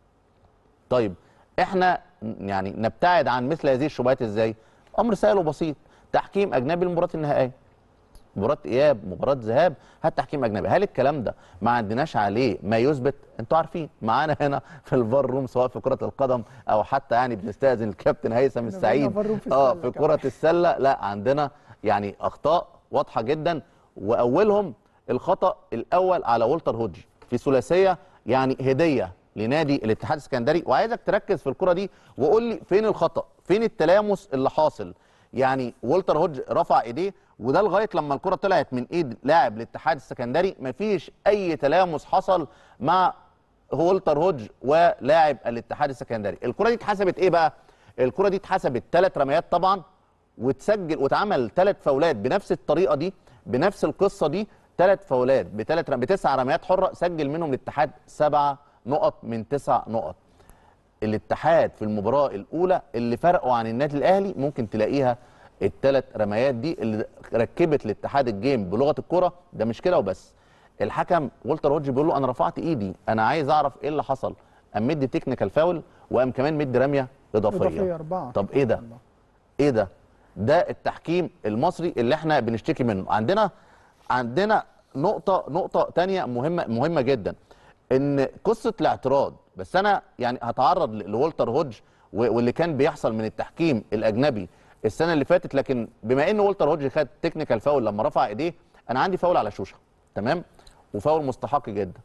طيب احنا يعني نبتعد عن مثل هذه الشبهات ازاي؟ امر سهل وبسيط، تحكيم اجنبي للمباراه النهائيه. مباراه اياب، مباراه ذهاب، هات تحكيم اجنبي. هل الكلام ده ما عندناش عليه ما يثبت؟ انتوا عارفين معانا هنا في الفار روم سواء في كره القدم او حتى يعني بنستاذن الكابتن هيثم السعيد اه في كره السله، لا عندنا يعني اخطاء واضحه جدا، واولهم الخطا الاول على والتر هودج في ثلاثيه يعني هديه لنادي الاتحاد السكندري. وعايزك تركز في الكره دي وقول لي فين الخطا، فين التلامس اللي حاصل. يعني والتر هودج رفع ايديه وده لغايه لما الكره طلعت من ايد لاعب الاتحاد السكندري مفيش اي تلامس حصل مع والتر هودج ولاعب الاتحاد السكندري. الكره دي اتحسبت ايه بقى؟ الكره دي اتحسبت ثلاث رميات طبعا وتسجل واتعمل ثلاث فاولات بنفس الطريقه دي بنفس القصه دي، ثلاث فاولات بثلاث بتسع رميات حره، سجل منهم الاتحاد سبع نقط من تسع نقط. الاتحاد في المباراه الاولى اللي فرقوا عن النادي الاهلي ممكن تلاقيها الثلاث رميات دي اللي ركبت الاتحاد الجيم بلغه الكره. ده مش كده وبس، الحكم والتر هودج بيقول له انا رفعت ايدي، انا عايز اعرف ايه اللي حصل، قام مدي تكنيكال فاول وقام كمان مدي رميه اضافيه. اضافيه اربعه. طب ايه ده؟ ايه ده؟ ده التحكيم المصري اللي احنا بنشتكي منه. عندنا عندنا نقطه نقطه ثانيه مهمه مهمه جدا، ان قصه الاعتراض، بس انا يعني هتعرض لولتر هودج واللي كان بيحصل من التحكيم الاجنبي السنه اللي فاتت، لكن بما ان ولتر هودج خد تكنيكال فاول لما رفع ايديه، انا عندي فاول على شوشه تمام، وفاول مستحق جدا،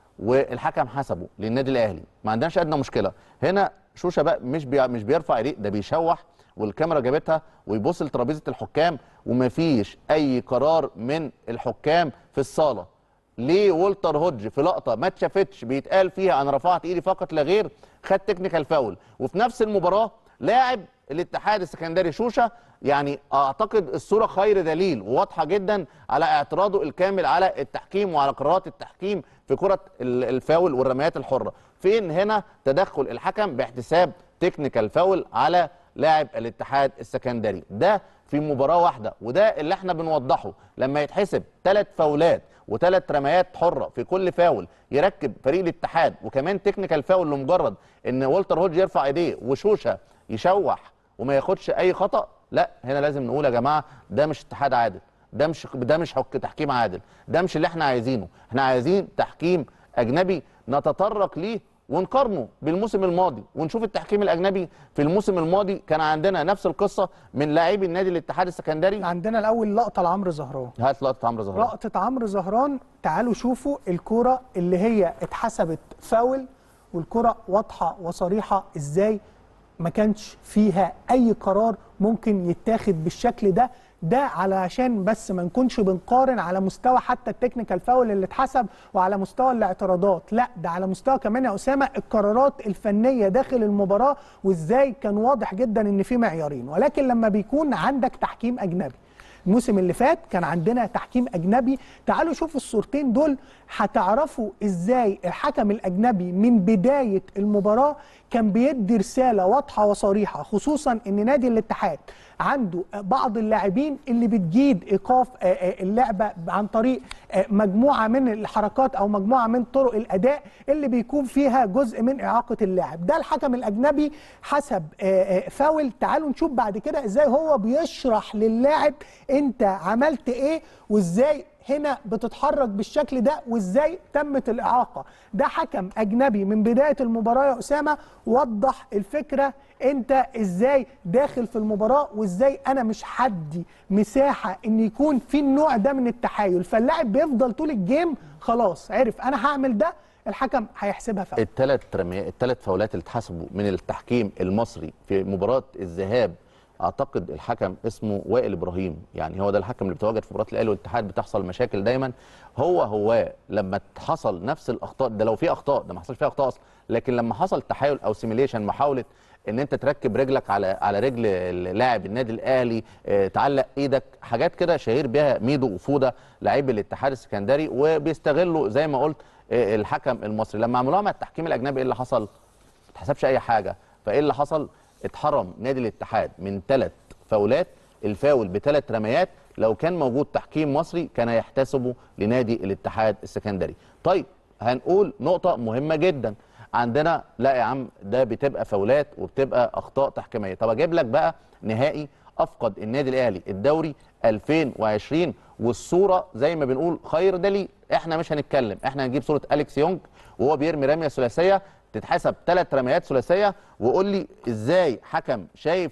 والحكم حسبه للنادي الاهلي، ما عندناش ادنى مشكله. هنا شوشه بقى مش بي... مش بيرفع ايديه، ده بيشوح والكاميرا جابتها ويبص لترابيزه الحكام ومفيش اي قرار من الحكام في الصاله. ليه ولتر هودج في لقطه ما اتشافتش بيتقال فيها انا رفعت ايدي فقط لا غير خد تكنيكال فاول، وفي نفس المباراه لاعب الاتحاد السكندري شوشه، يعني اعتقد الصوره خير دليل وواضحه جدا على اعتراضه الكامل على التحكيم وعلى قرارات التحكيم في كره الفاول والرميات الحره. فين هنا تدخل الحكم باحتساب تكنيكال فاول على لاعب الاتحاد السكندري؟ ده في مباراه واحده، وده اللي احنا بنوضحه. لما يتحسب ثلاث فاولات وثلاث رميات حره في كل فاول يركب فريق الاتحاد وكمان تكنيكال فاول لمجرد ان ولتر هودج يرفع ايديه وشوشه يشوح وما ياخدش اي خطا، لا هنا لازم نقول يا جماعه ده مش اتحاد عادل، ده مش ده مش حك تحكيم عادل، ده مش اللي احنا عايزينه. احنا عايزين تحكيم اجنبي نتطرق ليه ونقارنه بالموسم الماضي ونشوف التحكيم الاجنبي في الموسم الماضي كان عندنا نفس القصه من لاعبي النادي الاتحاد السكندري. عندنا الاول لقطه لعمرو زهران. هات لقطه عمرو زهران. لقطه عمرو زهران، تعالوا شوفوا الكره اللي هي اتحسبت فاول، والكره واضحه وصريحه ازاي ما كانش فيها اي قرار ممكن يتاخد بالشكل ده. ده علشان بس ما نكونش بنقارن على مستوى حتى التكنيكال فاول اللي اتحسب وعلى مستوى الاعتراضات، لا ده على مستوى كمان يا اسامه القرارات الفنيه داخل المباراه، وازاي كان واضح جدا ان في معيارين. ولكن لما بيكون عندك تحكيم اجنبي، الموسم اللي فات كان عندنا تحكيم اجنبي، تعالوا شوفوا الصورتين دول هتعرفوا ازاي الحكم الاجنبي من بدايه المباراه كان بيدي رساله واضحه وصريحه، خصوصا ان نادي الاتحاد عنده بعض اللاعبين اللي بتجيد ايقاف اللعبه عن طريق مجموعه من الحركات او مجموعه من طرق الاداء اللي بيكون فيها جزء من اعاقه اللاعب. ده الحكم الاجنبي حسب فاول. تعالوا نشوف بعد كده ازاي هو بيشرح للاعب انت عملت ايه وازاي هنا بتتحرك بالشكل ده وازاي تمت الاعاقه. ده حكم اجنبي من بدايه المباراه يا اسامه وضح الفكره انت ازاي داخل في المباراه وازاي انا مش هدي مساحه ان يكون في النوع ده من التحايل، فاللاعب بيفضل طول الجيم خلاص عرف انا هعمل ده، الحكم هيحسبها فاول. الثلاث رميات الثلاث فاولات اللي اتحسبوا من التحكيم المصري في مباراه الذهاب، اعتقد الحكم اسمه وائل ابراهيم، يعني هو ده الحكم اللي بيتواجد في مباراه الاهلي والاتحاد بتحصل مشاكل دايما. هو هو لما حصل نفس الاخطاء ده، لو في اخطاء ده ما حصلش فيها اخطاء اصلا، لكن لما حصل تحايل او سيميليشن، محاوله ان انت تركب رجلك على على رجل لاعب النادي الاهلي، اه تعلق ايدك، حاجات كده شهير بها ميدو وفوده لاعبي الاتحاد السكندري، وبيستغلوا زي ما قلت اه الحكم المصري. لما عملوها مع التحكيم الاجنبي ايه اللي حصل؟ ما اتحسبش اي حاجه. فايه اللي حصل؟ اتحرم نادي الاتحاد من ثلاث فاولات، الفاول بثلاث رميات، لو كان موجود تحكيم مصري كان هيحتسبه لنادي الاتحاد السكندري. طيب هنقول نقطة مهمة جدا عندنا، لا يا عم ده بتبقى فاولات وبتبقى اخطاء تحكيمية. طب اجيب لك بقى نهائي افقد النادي الاهلي الدوري ألفين وعشرين، والصورة زي ما بنقول خير دليل. احنا مش هنتكلم، احنا هنجيب صورة أليكس يونج وهو بيرمي رمية ثلاثية تتحسب ثلاث رميات ثلاثيه، وقول لي ازاي حكم شايف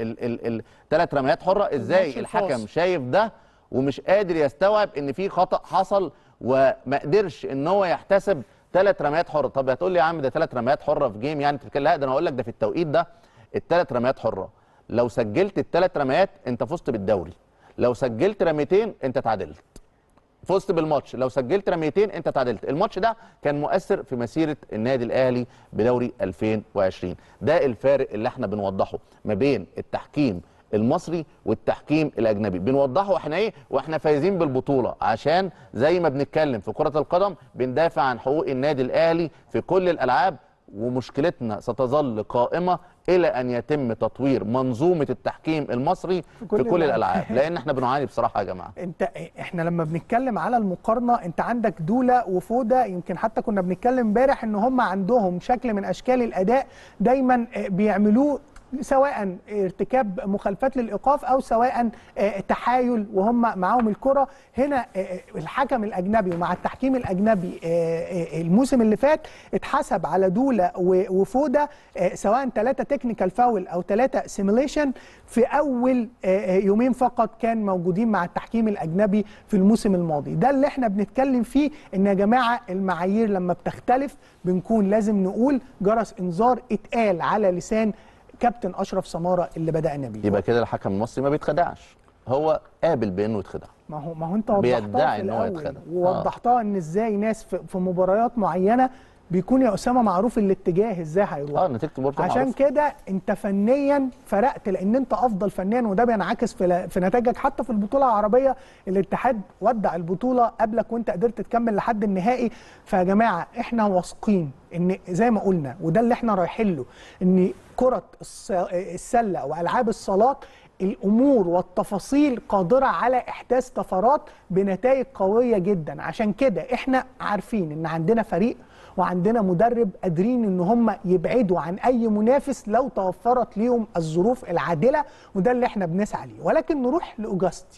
الثلاث رميات حره، ازاي الحكم شايف ده ومش قادر يستوعب ان في خطا حصل وما قدرش ان هو يحتسب ثلاث رميات حره. طب هتقول لي يا عم ده ثلاث رميات حره في جيم يعني تتكلم، لا ده انا اقول لك ده في التوقيت ده الثلاث رميات حره، لو سجلت الثلاث رميات انت فزت بالدوري، لو سجلت رميتين انت تعادلت فزت بالماتش، لو سجلت رميتين انت تعادلت. الماتش ده كان مؤثر في مسيره النادي الاهلي بدوري ألفين وعشرين. ده الفارق اللي احنا بنوضحه ما بين التحكيم المصري والتحكيم الاجنبي. بنوضحه احنا ايه واحنا فايزين بالبطوله، عشان زي ما بنتكلم في كره القدم بندافع عن حقوق النادي الاهلي في كل الالعاب، ومشكلتنا ستظل قائمه الى ان يتم تطوير منظومه التحكيم المصري في كل, في كل الالعاب، لان احنا بنعاني بصراحه يا جماعه. انت احنا لما بنتكلم على المقارنه، انت عندك دوله وفوده، يمكن حتى كنا بنتكلم امبارح ان هم عندهم شكل من اشكال الاداء دايما بيعملوه، سواء ارتكاب مخالفات للايقاف او سواء تحايل وهم معاهم الكره. هنا الحكم الاجنبي ومع التحكيم الاجنبي الموسم اللي فات اتحسب على دوله وفوده سواء ثلاثه تكنيكال فاول او ثلاثه سيميليشن في اول يومين فقط كان موجودين مع التحكيم الاجنبي في الموسم الماضي. ده اللي احنا بنتكلم فيه، ان يا جماعه المعايير لما بتختلف بنكون لازم نقول جرس انذار اتقال على لسان كابتن اشرف سماره اللي بدانا بيه. يبقى كده الحكم المصري ما بيتخدعش، هو قابل بانه يتخدع. ما هو ما هو انت وضحتها في ان هو يتخدع، ووضحتها ان ازاي ناس في, في مباريات معينه بيكون يا اسامه معروف الاتجاه ازاي هيروح. اه نتيجه المباراه عشان كده انت فنيا فرقت، لان انت افضل فنيا، وده بينعكس في في نتائجك حتى في البطوله العربيه. الاتحاد ودع البطوله قبلك وانت قدرت تكمل لحد النهائي. فيا جماعه احنا واثقين ان زي ما قلنا، وده اللي احنا رايحين له، ان كره السله والعاب الصالات الامور والتفاصيل قادره على احداث طفرات بنتائج قويه جدا. عشان كده احنا عارفين ان عندنا فريق وعندنا مدرب قادرين ان هم يبعدوا عن اي منافس لو توفرت ليهم الظروف العادله، وده اللي احنا بنسعى ليه. ولكن نروح لاوجاستي.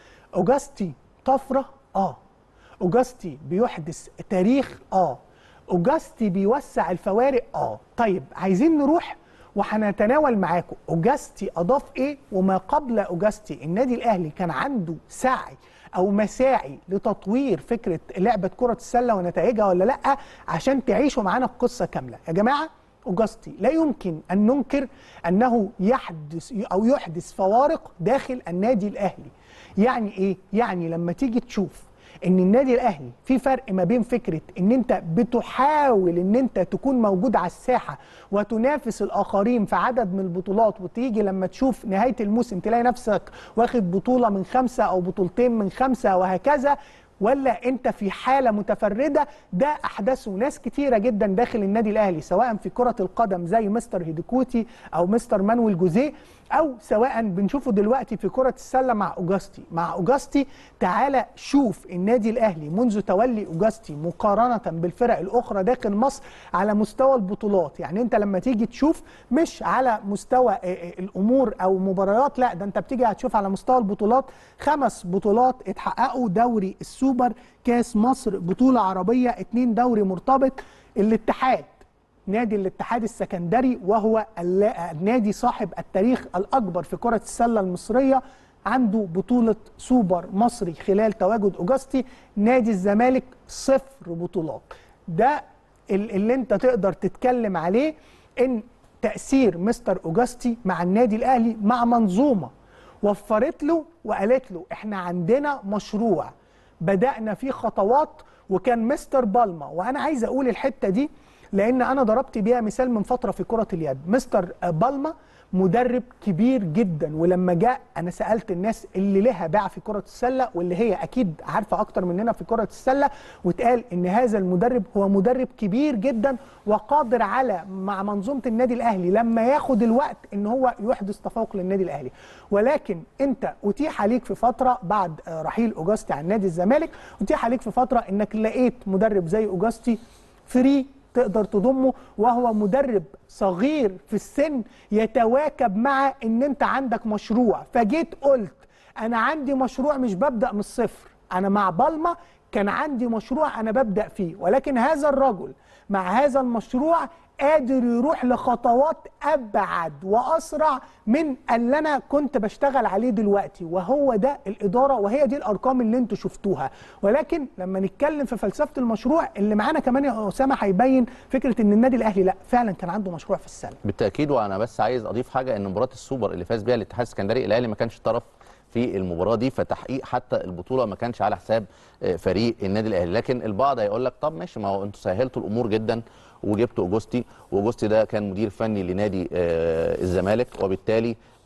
اوجاستي طفره، اه اوجاستي بيحدث تاريخ، اه اوجاستي بيوسع الفوارق، اه طيب عايزين نروح وهنتناول معاكم اوجاستي اضاف ايه وما قبل اوجاستي. النادي الاهلي كان عنده سعي او مساعي لتطوير فكره لعبه كره السله ونتائجها ولا لا، عشان تعيشوا معانا القصه كامله. يا جماعه اوجاستي لا يمكن ان ننكر انه يحدث او يحدث فوارق داخل النادي الاهلي. يعني ايه؟ يعني لما تيجي تشوف ان النادي الاهلي في فرق ما بين فكره ان انت بتحاول ان انت تكون موجود على الساحه وتنافس الاخرين في عدد من البطولات، وتيجي لما تشوف نهايه الموسم تلاقي نفسك واخد بطوله من خمسه او بطولتين من خمسه وهكذا، ولا انت في حاله متفرده. ده احدثه ناس كتيره جدا داخل النادي الاهلي، سواء في كره القدم زي مستر هيديكوتي او مستر مانويل جوزيه، او سواء بنشوفه دلوقتي في كره السله مع اوجاستي. مع اوجاستي تعالى شوف النادي الاهلي منذ تولي اوجاستي مقارنه بالفرق الاخرى داخل مصر على مستوى البطولات. يعني انت لما تيجي تشوف مش على مستوى الامور او مباريات، لا ده انت بتيجي هتشوف على مستوى البطولات. خمس بطولات اتحققوا: دوري السوبر، كاس مصر، بطوله عربيه، اتنين دوري مرتبط. الاتحاد، نادي الاتحاد السكندري وهو النادي صاحب التاريخ الأكبر في كرة السلة المصرية، عنده بطولة سوبر مصري خلال تواجد أوجاستي. نادي الزمالك صفر بطولات. ده اللي انت تقدر تتكلم عليه ان تأثير مستر أوجاستي مع النادي الأهلي مع منظومة وفرت له وقالت له احنا عندنا مشروع بدأنا فيه خطوات. وكان مستر بالما، وأنا عايز أقول الحتة دي لأن أنا ضربت بيها مثال من فترة في كرة اليد. مستر بالما مدرب كبير جدا، ولما جاء أنا سألت الناس اللي لها باع في كرة السلة واللي هي أكيد عارفة أكتر مننا في كرة السلة، واتقال إن هذا المدرب هو مدرب كبير جدا وقادر على مع منظومة النادي الأهلي لما ياخد الوقت إن هو يحدث تفوق للنادي الأهلي. ولكن أنت أتيح عليك في فترة بعد رحيل أوجاستي عن نادي الزمالك، أتيح عليك في فترة إنك لقيت مدرب زي أوجاستي فري تقدر تضمه، وهو مدرب صغير في السن يتواكب مع ان انت عندك مشروع. فجيت قلت انا عندي مشروع مش ببدأ من الصفر. انا مع بالما كان عندي مشروع انا ببدأ فيه، ولكن هذا الرجل مع هذا المشروع قادر يروح لخطوات ابعد واسرع من اللي انا كنت بشتغل عليه دلوقتي، وهو ده الاداره وهي دي الارقام اللي انتوا شفتوها. ولكن لما نتكلم في فلسفه المشروع اللي معانا كمان يا اسامه هيبين فكره ان النادي الاهلي لا فعلا كان عنده مشروع في السله. بالتاكيد. وانا بس عايز اضيف حاجه، ان مباراه السوبر اللي فاز بيها الاتحاد السكندري الاهلي ما كانش طرف في المباراه دي، فتحقيق حتى البطوله ما كانش على حساب فريق النادي الاهلي. لكن البعض هيقول لك طب ماشي، ما هو انتوا سهلتوا الامور جدا وجبتوا اوجوستي، واوجوستي ده كان مدير فني لنادي الزمالك، وبالتالي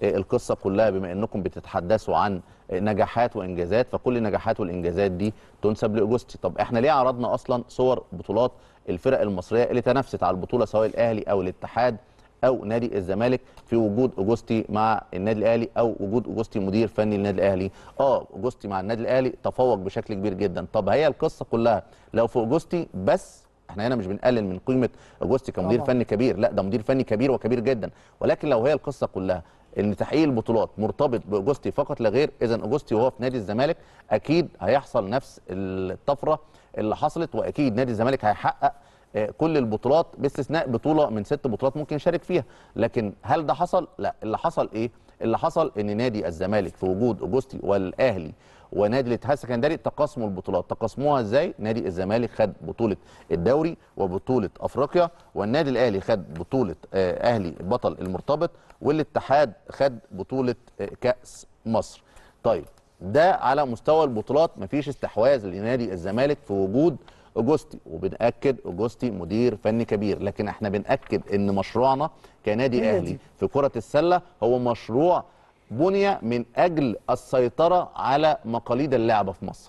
القصه كلها بما انكم بتتحدثوا عن نجاحات وانجازات، فكل النجاحات والانجازات دي تنسب لاوجوستي. طب احنا ليه عرضنا اصلا صور بطولات الفرق المصريه اللي تنافست على البطوله سواء الاهلي او الاتحاد او نادي الزمالك في وجود اوجوستي مع النادي الاهلي او وجود اوجوستي مدير فني للنادي الاهلي؟ اه اوجوستي مع النادي الاهلي تفوق بشكل كبير جدا. طب هي القصه كلها لو في اوجوستي بس، احنا هنا مش بنقلل من قيمه اوجوستي كمدير طبعا. فني كبير، لا ده مدير فني كبير وكبير جدا، ولكن لو هي القصه كلها ان تحقيق البطولات مرتبط باوجوستي فقط لا غير، اذا اوجوستي وهو في نادي الزمالك اكيد هيحصل نفس الطفره اللي حصلت، واكيد نادي الزمالك هيحقق كل البطولات باستثناء بطوله من ست بطولات ممكن يشارك فيها. لكن هل ده حصل؟ لا. اللي حصل ايه؟ اللي حصل ان نادي الزمالك في وجود اوجوستي والاهلي ونادي الاتحاد السكندري تقاسموا البطولات. تقاسموها ازاي؟ نادي الزمالك خد بطوله الدوري وبطوله افريقيا، والنادي الاهلي خد بطوله اهلي بطل المرتبط، والاتحاد خد بطوله كاس مصر. طيب ده على مستوى البطولات مفيش استحواذ لنادي الزمالك في وجود اوجوستي، وبنأكد اوجوستي مدير فني كبير، لكن احنا بنأكد ان مشروعنا كنادي اهلي في كرة السلة هو مشروع بني من اجل السيطرة على مقاليد اللعبة في مصر.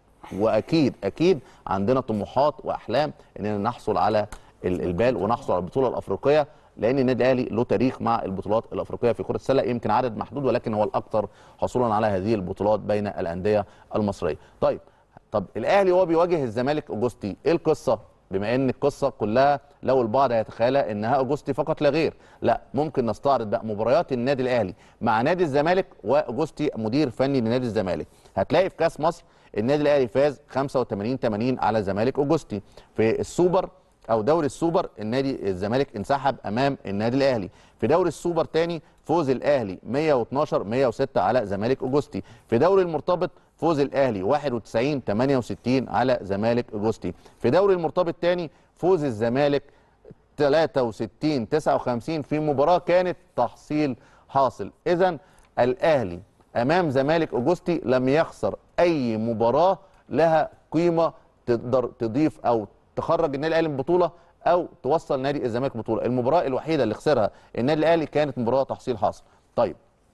واكيد اكيد عندنا طموحات واحلام اننا نحصل على البال ونحصل على البطولة الافريقية، لان النادي الاهلي له تاريخ مع البطولات الافريقيه في كره السله، يمكن عدد محدود ولكن هو الاكثر حصولا على هذه البطولات بين الانديه المصريه. طيب طب الاهلي وهو بيواجه الزمالك اوجوستي، ايه القصه؟ بما ان القصه كلها لو البعض هيتخيلها انها اوجوستي فقط لا غير، لا، ممكن نستعرض بقى مباريات النادي الاهلي مع نادي الزمالك واوجوستي مدير فني لنادي الزمالك. هتلاقي في كاس مصر النادي الاهلي فاز خمسة وثمانين ثمانين على الزمالك اوجوستي. في السوبر او دوري السوبر النادي الزمالك انسحب امام النادي الاهلي. في دوري السوبر تاني فوز الاهلي مية واثناشر مية وستة على زمالك اوجوستي. في دوري المرتبط فوز الاهلي واحد وتسعين ثمانية وستين على زمالك اوجوستي. في دوري المرتبط تاني فوز الزمالك ثلاثة وستين تسعة وخمسين في مباراه كانت تحصيل حاصل. اذا الاهلي امام زمالك اوجوستي لم يخسر اي مباراه لها قيمه تقدر تضيف او تخرج النادي الاهلي من بطوله او توصل نادي الزمالك بطوله. المباراه الوحيده اللي خسرها النادي الاهلي كانت مباراه تحصيل حاصل. طيب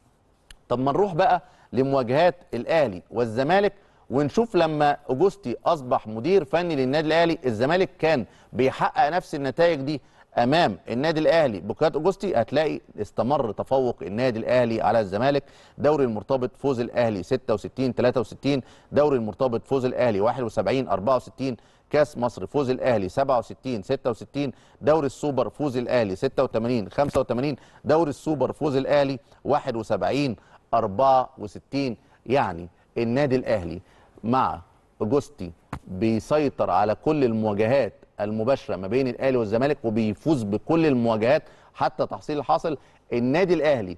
طب ما نروح بقى لمواجهات الاهلي والزمالك ونشوف لما اوجوستي اصبح مدير فني للنادي الاهلي الزمالك كان بيحقق نفس النتائج دي امام النادي الاهلي بقياده اوجوستي. هتلاقي استمر تفوق النادي الاهلي على الزمالك. دوري المرتبط فوز الاهلي ستة وستين ثلاثة وستين، دوري المرتبط فوز الاهلي واحد وسبعين أربعة وستين، كاس مصر فوز الاهلي سبعة وستين ستة وستين، دوري السوبر فوز الاهلي ستة وثمانين خمسة وثمانين، دوري السوبر فوز الاهلي واحد وسبعين أربعة وستين. يعني النادي الاهلي مع اوجوستي بيسيطر على كل المواجهات المباشره ما بين الاهلي والزمالك وبيفوز بكل المواجهات حتى تحصيل الحاصل. النادي الاهلي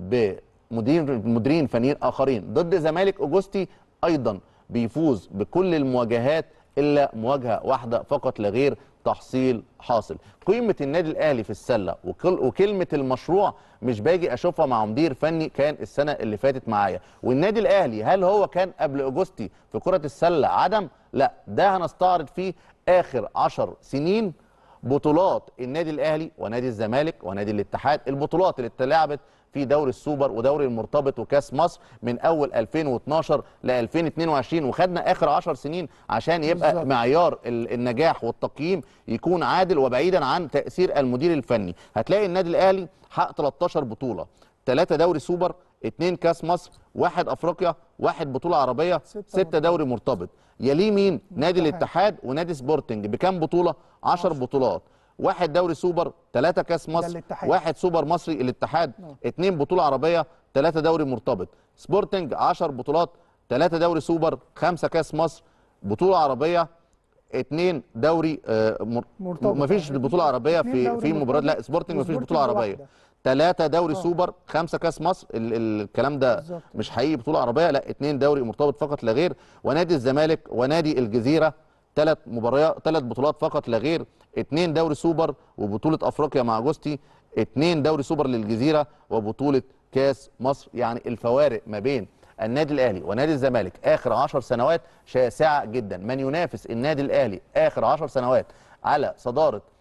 بمدير مديرين فنيين اخرين ضد زمالك اوجوستي ايضا بيفوز بكل المواجهات الا مواجهه واحده فقط لا غير تحصيل حاصل. قيمه النادي الاهلي في السله وكلمه المشروع مش باجي اشوفها مع مدير فني كان السنه اللي فاتت معايا. والنادي الاهلي هل هو كان قبل اوجوستي في كره السله عدم؟ لا، ده هنستعرض فيه اخر عشر سنين بطولات النادي الاهلي ونادي الزمالك ونادي الاتحاد، البطولات اللي اتلعبت في دوري السوبر ودوري المرتبط وكاس مصر من اول ألفين واثناشر ل ألفين واثنين وعشرين، وخدنا اخر عشر سنين عشان يبقى بالزبط. معيار النجاح والتقييم يكون عادل وبعيدا عن تاثير المدير الفني. هتلاقي النادي الاهلي حقق ثلاثة عشر بطوله، ثلاثة دوري سوبر، اثنين كاس مصر، واحد افريقيا، واحد بطوله عربيه، ستة دوري مرتبط. يليه مين؟ نادي الاتحاد ونادي سبورتنج بكام بطوله؟ عشر بطولات، واحد دوري سوبر، ثلاثة كاس مصر، واحد سوبر مصري الاتحاد، اثنين بطوله عربيه، ثلاثة دوري مرتبط. سبورتنج عشر بطولات، ثلاثة دوري سوبر، خمسة كاس مصر، بطوله عربيه، اثنين دوري آه مرتبط. مفيش بطوله عربيه في في مباراه، لا سبورتنج مفيش بطوله عربيه. ثلاثة دوري أوه. سوبر، خمسة كاس مصر، ال ال الكلام ده بالزبط. مش حقيقي بطوله عربيه، لا اثنين دوري مرتبط فقط لا غير. ونادي الزمالك ونادي الجزيره ثلاث مباريات ثلاث بطولات فقط لا غير، اثنين دوري سوبر وبطوله افريقيا مع اوجوستي، اثنين دوري سوبر للجزيره وبطوله كاس مصر. يعني الفوارق ما بين النادي الاهلي ونادي الزمالك اخر عشر سنوات شاسعه جدا. من ينافس النادي الاهلي اخر عشر سنوات على صداره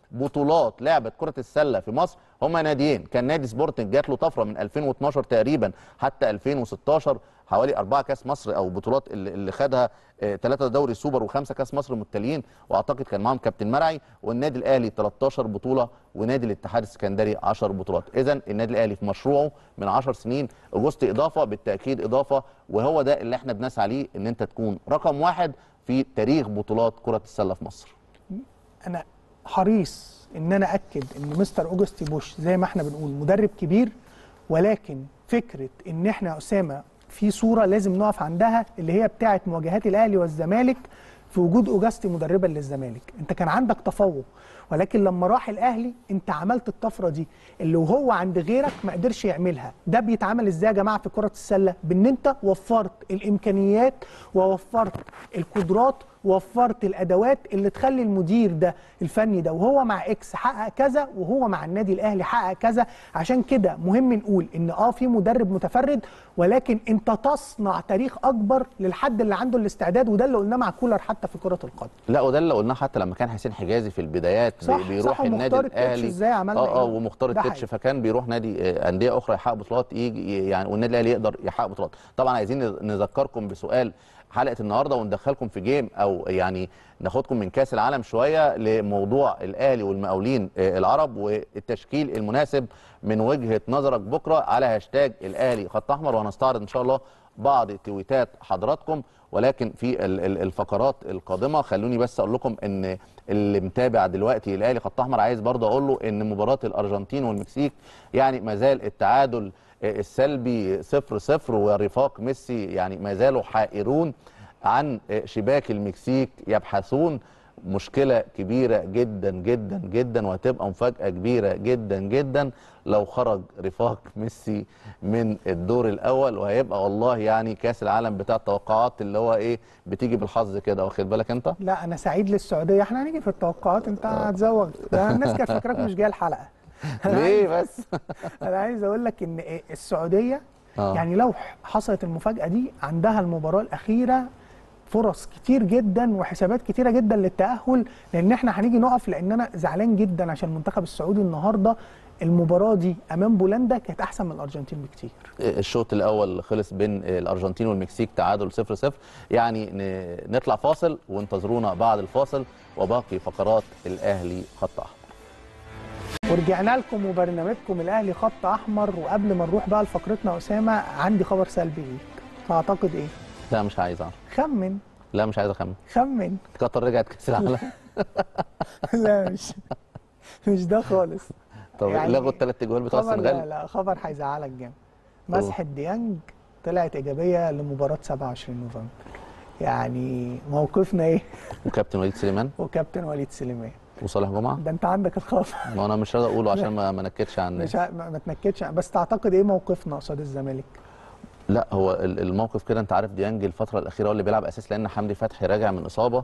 بطولات لعبه كره السله في مصر هما ناديين. كان نادي سبورتنج جات له طفره من ألفين واثناشر تقريبا حتى ألفين وستاشر، حوالي أربعة كاس مصر او بطولات اللي, اللي خدها ثلاثة دوري سوبر وخمسة كاس مصر متتاليين، واعتقد كان معاهم كابتن مرعي. والنادي الاهلي تلتاشر بطوله، ونادي الاتحاد السكندري عشر بطولات. اذا النادي الاهلي في مشروعه من عشر سنين، اجوست اضافه بالتاكيد اضافه، وهو ده اللي احنا بنسعى ليه، ان انت تكون رقم واحد في تاريخ بطولات كره السله في مصر. انا حريص ان انا اكد ان مستر اوجستي بوش زي ما احنا بنقول مدرب كبير، ولكن فكره ان احنا يا اسامه في صوره لازم نقف عندها، اللي هي بتاعه مواجهات الاهلي والزمالك في وجود اوجستي مدربا للزمالك. انت كان عندك تفوق، ولكن لما راح الاهلي انت عملت الطفره دي اللي وهو عند غيرك ما قدرش يعملها. ده بيتعمل ازاي يا جماعه في كره السله؟ بان انت وفرت الامكانيات ووفرت القدرات ووفرت الادوات اللي تخلي المدير ده الفني ده وهو مع اكس حقق كذا وهو مع النادي الاهلي حقق كذا. عشان كده مهم نقول ان اه في مدرب متفرد، ولكن انت تصنع تاريخ اكبر للحد اللي عنده الاستعداد، وده اللي قلناه مع كولر حتى في كره القدم. لا، وده اللي قلناه حتى لما كان حسين حجازي في البدايات صح بيروح صح النادي الاهلي ازاي عملنا اه اه إيه؟ ومختار التتش، فكان بيروح نادي انديه اخرى يحقق بطولات، يجي يعني والنادي الاهلي يقدر يحقق بطولات. طبعا عايزين نذكركم بسؤال حلقه النهارده وندخلكم في جيم، او يعني ناخدكم من كاس العالم شويه لموضوع الاهلي والمقاولين العرب والتشكيل المناسب من وجهه نظرك بكره على هاشتاج الاهلي خط احمر، وهنستعرض ان شاء الله بعض تويتات حضراتكم. ولكن في الفقرات القادمه خلوني بس اقول لكم ان اللي متابع دلوقتي الاهلي خط احمر عايز برضه اقول له ان مباراه الارجنتين والمكسيك يعني ما زال التعادل السلبي صفر صفر، ورفاق ميسي يعني ما زالوا حائرون عن شباك المكسيك، يبحثون. مشكله كبيره جدا جدا جدا، وهتبقى مفاجاه كبيره جدا جدا لو خرج رفاق ميسي من الدور الاول، وهيبقى والله يعني كاس العالم بتاع التوقعات اللي هو ايه بتيجي بالحظ كده، واخد بالك انت؟ لا انا سعيد للسعوديه، احنا هنيجي في التوقعات انت هتزوغ، ده الناس كانت فاكراك مش جايه الحلقه. ليه بس؟ انا عايز اقول لك ان السعوديه آه. يعني لو حصلت المفاجاه دي عندها المباراه الاخيره فرص كتير جدا وحسابات كتيره جدا للتاهل، لان احنا هنيجي نقف، لان انا زعلان جدا عشان المنتخب السعودي النهارده المباراه دي امام بولندا كانت احسن من الارجنتين بكتير. الشوط الاول خلص بين الارجنتين والمكسيك تعادل صفر صفر. يعني نطلع فاصل وانتظرونا بعد الفاصل وباقي فقرات الاهلي خط احمر. ورجعنا لكم وبرنامجكم الاهلي خط احمر، وقبل ما نروح بقى لفقرتنا اسامه عندي خبر سلبي ليك، تعتقد ايه؟ لا مش عايز اعرف. خمن. لا مش عايز اخمن. خمن. قطر رجعت كاس العالم. لا مش مش ده خالص. طب يعني لغوا الثلاث اجوال بتوع السنغال؟ لا لا خبر هيزعلك جامد. مسحه ديانج طلعت ايجابيه لمباراه سبعة وعشرين نوفمبر. يعني موقفنا ايه؟ وكابتن وليد سليمان وكابتن وليد سليمان وصالح جمعه. ده انت عندك الخبر. ما انا مش راضي اقوله عشان ما ما نكدش على الناس. مش ما تنكدش، بس تعتقد ايه موقفنا قصاد الزمالك؟ لا هو الموقف كده، انت عارف ديانج الفتره الاخيره هو اللي بيلعب اساس لان حمدي فتحي راجع من اصابه،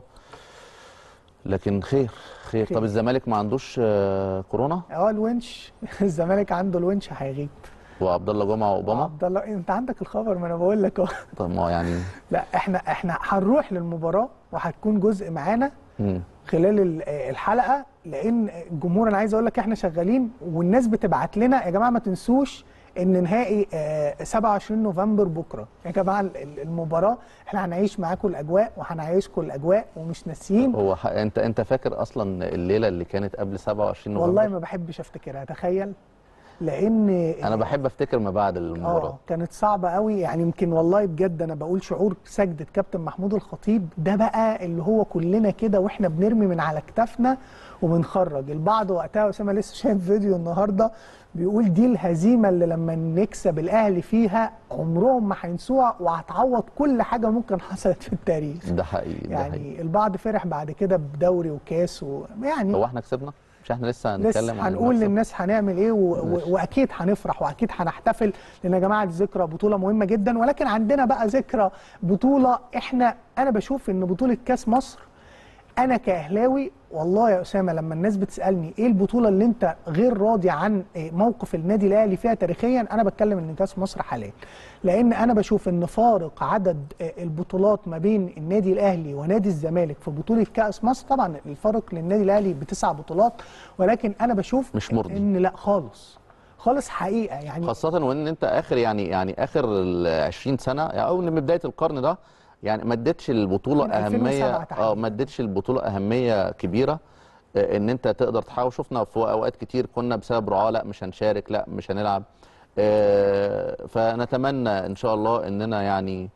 لكن خير خير, خير. طب الزمالك ما عندوش كورونا؟ اه الونش. الزمالك عنده الونش هيغيب. وعبد الله جمعه واوباما. عبد الله انت عندك الخبر، ما انا بقول لك اهو. طب ما يعني لا احنا احنا هنروح للمباراه وهتكون جزء معانا خلال الحلقه، لان الجمهور انا عايز اقول لك احنا شغالين والناس بتبعت لنا يا جماعه ما تنسوش ان نهائي سبعة وعشرين نوفمبر بكره يا جماعه المباراه، احنا هنعيش معاكم الاجواء وهنعيشكم الاجواء ومش ناسيين. هو ح... انت انت فاكر اصلا الليله اللي كانت قبل سبعة وعشرين نوفمبر؟ والله ما بحبش افتكرها، تخيل، لان انا بحب افتكر ما بعد المباراه. اه كانت صعبه قوي يعني، يمكن والله بجد انا بقول شعور سجده كابتن محمود الخطيب ده بقى اللي هو كلنا كده واحنا بنرمي من على كتافنا وبنخرج. البعض وقتها اسامه لسه شايف فيديو النهارده بيقول دي الهزيمه اللي لما نكسب الاهلي فيها عمرهم ما هينسوها وهتعوض كل حاجه ممكن حصلت في التاريخ. ده حقيقي. يعني ده حقيقي. البعض فرح بعد كده بدوري وكاس ويعني هو احنا كسبنا؟ مش احنا لسه هنتكلم عن هنقول للناس هنعمل ايه و... و... واكيد هنفرح واكيد هنحتفل، لان يا جماعه دي ذكرى بطوله مهمه جدا. ولكن عندنا بقى ذكرى بطوله، احنا انا بشوف ان بطوله كاس مصر انا كاهلاوي والله يا اسامه لما الناس بتسالني ايه البطوله اللي انت غير راضي عن موقف النادي الاهلي فيها تاريخيا، انا بتكلم ان كاس مصر حاليا، لان انا بشوف ان فارق عدد البطولات ما بين النادي الاهلي ونادي الزمالك في بطوله كاس مصر، طبعا الفرق للنادي الاهلي بتسع بطولات، ولكن انا بشوف مش مرضي ان لا خالص خالص حقيقه يعني، خاصه وان انت اخر يعني يعني اخر ال عشرين سنه او من بدايه القرن ده يعني ما ادتش البطوله اهميه، اه ما ادتش البطوله اهميه كبيره ان انت تقدر تحاول. شفنا في اوقات كتير كنا بسبب رعاه لا مش هنشارك لا مش هنلعب. فنتمنى ان شاء الله اننا يعني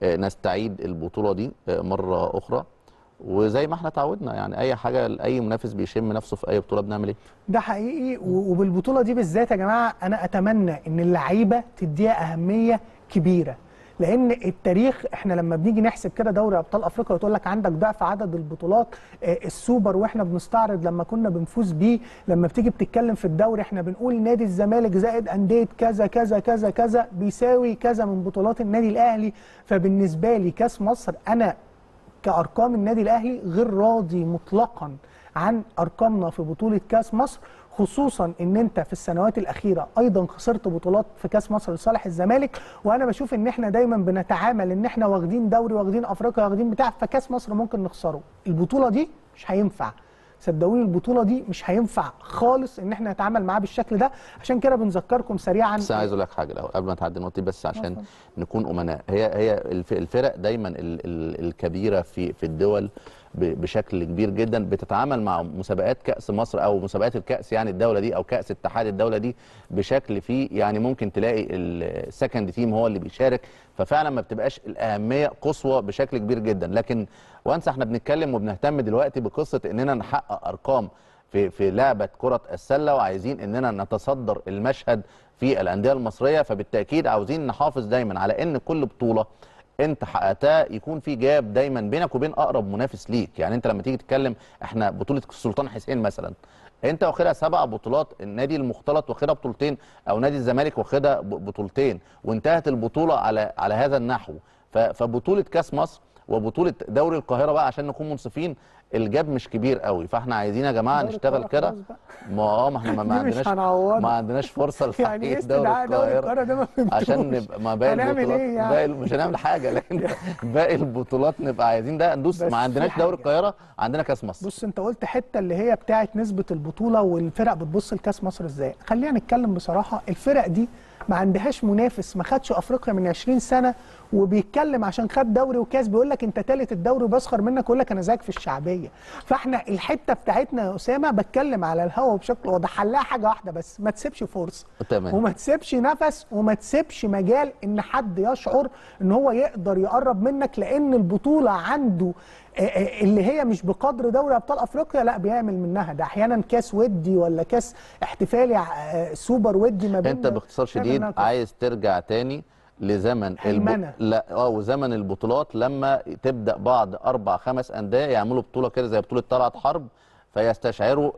نستعيد البطوله دي مره اخرى، وزي ما احنا تعودنا يعني اي حاجه اي منافس بيشم نفسه في اي بطوله بنعمل ايه. ده حقيقي، وبالبطوله دي بالذات يا جماعه انا اتمنى ان اللعيبه تديها اهميه كبيره، لان التاريخ احنا لما بنيجي نحسب كده دوري ابطال افريقيا وتقول لك عندك ضعف عدد البطولات، السوبر واحنا بنستعرض لما كنا بنفوز بيه، لما بتيجي بتتكلم في الدوري احنا بنقول نادي الزمالك زائد انديه كذا كذا كذا كذا بيساوي كذا من بطولات النادي الاهلي. فبالنسبه لي كاس مصر انا كارقام النادي الاهلي غير راضي مطلقا عن ارقامنا في بطوله كاس مصر، خصوصا ان انت في السنوات الاخيره ايضا خسرت بطولات في كاس مصر لصالح الزمالك، وانا بشوف ان احنا دايما بنتعامل ان احنا واخدين دوري واخدين افريقيا واخدين بتاع، فكاس مصر ممكن نخسره. البطوله دي مش هينفع، صدقوني البطوله دي مش هينفع خالص ان احنا نتعامل معاها بالشكل ده. عشان كده بنذكركم سريعا، بس عايز اقول لك حاجه الاول قبل ما تعدي نقطتي بس عشان أوه. نكون امناء. هي هي الفرق دايما الكبيره في في الدول بشكل كبير جدا بتتعامل مع مسابقات كأس مصر او مسابقات الكأس يعني الدولة دي او كأس اتحاد الدولة دي بشكل فيه يعني ممكن تلاقي السكند تيم هو اللي بيشارك، ففعلا ما بتبقاش الأهمية قصوى بشكل كبير جدا. لكن وانسى احنا بنتكلم وبنهتم دلوقتي بقصة اننا نحقق ارقام في في لعبة كرة السلة، وعايزين اننا نتصدر المشهد في الأندية المصرية، فبالتأكيد عاوزين نحافظ دايما على ان كل بطولة انت حققتها يكون في جاب دايما بينك وبين اقرب منافس ليك. يعني انت لما تيجي تتكلم احنا بطوله السلطان حسين مثلا انت واخدها سبع بطولات، النادي المختلط واخدها بطولتين او نادي الزمالك واخدها بطولتين، وانتهت البطوله على على هذا النحو. فبطوله كاس مصر وبطوله دوري القاهره بقى عشان نكون منصفين الجاب مش كبير قوي، فاحنا عايزين يا جماعه نشتغل كده. ما اه ما احنا ما, ما عندناش ما عندناش فرصه لتحقيق يعني دوري القاهره ده ما عشان نبقى ما باقي البطولات إيه يعني؟ باقي مش هنعمل حاجه، لكن باقي البطولات نبقى عايزين ده ندوس. ما عندناش دوري القاهره، عندنا كاس مصر. بص انت قلت حته اللي هي بتاعه نسبه البطوله والفرق بتبص لكاس مصر ازاي. خلينا نتكلم بصراحه، الفرق دي ما عندهاش منافس، ما خدش افريقيا من عشرين سنه وبيتكلم عشان خد دوري وكاس بيقول لك انت ثالث الدوري وبسخر منك ويقول لك انا زيك في الشعبيه. فاحنا الحته بتاعتنا يا اسامه بتكلم على الهوا بشكل واضح، حلها حاجه واحده بس، ما تسيبش فرصه تمام، وما تسيبش نفس وما تسيبش مجال ان حد يشعر ان هو يقدر يقرب منك، لان البطوله عنده اللي هي مش بقدر دوري ابطال افريقيا لا بيعمل منها ده احيانا كاس ودي ولا كاس احتفالي سوبر ودي ما بين. انت باختصار شديد عايز ترجع تاني لزمن الب... لا اه وزمن البطولات لما تبدا بعض اربع خمس انديه يعملوا بطوله كده زي بطوله طلعت حرب فيستشعروا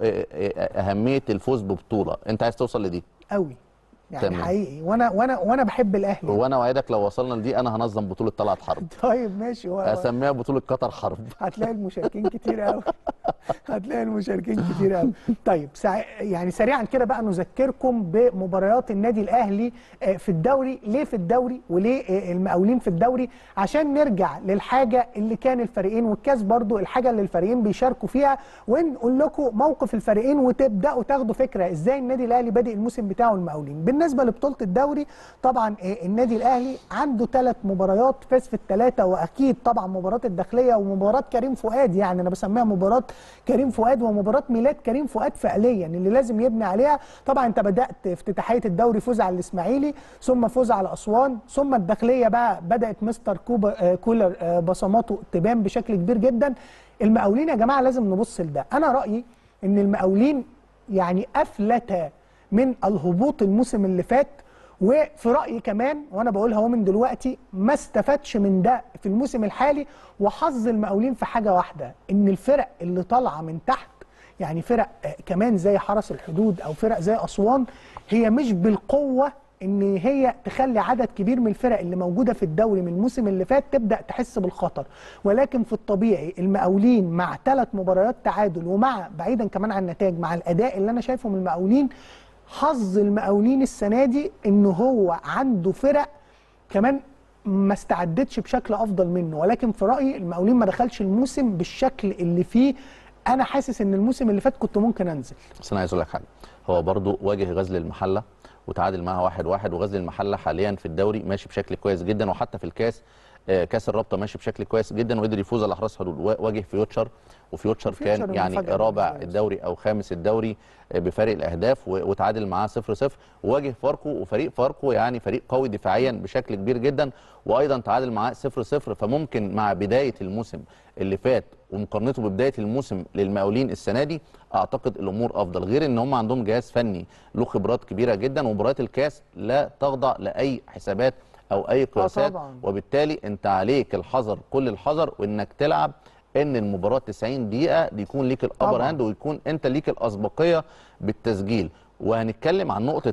اهميه الفوز ببطوله. انت عايز توصل لدي قوي يعني تمام. حقيقي وانا وانا وانا بحب الاهلي، وانا اوعدك لو وصلنا لدي انا هنظم بطوله طلعت حرب. طيب ماشي، هو اسميها بطوله قطر حرب. هتلاقي المشاركين كتير قوي هتلاقي المشاركين كتير قوي. طيب سع... يعني سريعا كده بقى نذكركم بمباريات النادي الاهلي في الدوري. ليه في الدوري وليه المقاولين في الدوري؟ عشان نرجع للحاجه اللي كان الفريقين والكاس برضو الحاجه اللي الفريقين بيشاركوا فيها، ونقول لكم موقف الفريقين وتبداوا تاخدوا فكره ازاي النادي الاهلي بادئ الموسم بتاعه المقاولين. بالنسبه لبطوله الدوري طبعا النادي الاهلي عنده ثلاث مباريات فاز في الثلاثه، واكيد طبعا مباراه الداخليه ومباراه كريم فؤاد، يعني انا بسميها مباراه كريم فؤاد ومباراه ميلاد كريم فؤاد فعليا اللي لازم يبني عليها. طبعا انت بدات افتتاحيه الدوري فوز على الاسماعيلي، ثم فوز على اسوان، ثم الداخليه بقى بدات مستر كوبا كولر بصماته تبان بشكل كبير جدا. المقاولين يا جماعه لازم نبص لده. انا رايي ان المقاولين يعني افلت من الهبوط الموسم اللي فات، وفي رايي كمان وانا بقولها هو من دلوقتي ما استفادش من ده في الموسم الحالي. وحظ المقاولين في حاجه واحده، ان الفرق اللي طالعه من تحت يعني فرق كمان زي حرس الحدود او فرق زي اسوان هي مش بالقوه ان هي تخلي عدد كبير من الفرق اللي موجوده في الدوري من الموسم اللي فات تبدا تحس بالخطر. ولكن في الطبيعي المقاولين مع ثلاث مباريات تعادل، ومع بعيدا كمان عن النتائج، مع الاداء اللي انا شايفه من المقاولين، حظ المقاولين السنه دي ان هو عنده فرق كمان ما استعدتش بشكل افضل منه. ولكن في رايي المقاولين ما دخلش الموسم بالشكل اللي فيه انا حاسس ان الموسم اللي فات كنت ممكن انزل. بس انا عايز اقول لك حاجه، هو برضو واجه غزل المحله وتعادل معاها واحد واحد، وغزل المحله حاليا في الدوري ماشي بشكل كويس جدا، وحتى في الكاس كاس الرابطه ماشي بشكل كويس جدا، وقدر يفوز على حراس حدود. واجه فيوتشر، وفيوتشر كان يعني رابع الدوري او خامس الدوري بفارق الاهداف، وتعادل معاه صفر صفر. وواجه فاركو، وفريق فاركو يعني فريق قوي دفاعيا بشكل كبير جدا، وايضا تعادل معاه صفر صفر. فممكن مع بدايه الموسم اللي فات ومقارنته ببدايه الموسم للمقاولين السنه دي، اعتقد الامور افضل، غير ان هم عندهم جهاز فني له خبرات كبيره جدا، ومباريات الكاس لا تخضع لاي حسابات او اي قياسات، وبالتالي انت عليك الحذر، كل الحذر، وانك تلعب ان المباراه تسعين دقيقه دي يكون ليك الابر هاند، ويكون انت ليك الاسبقيه بالتسجيل. وهنتكلم عن نقطه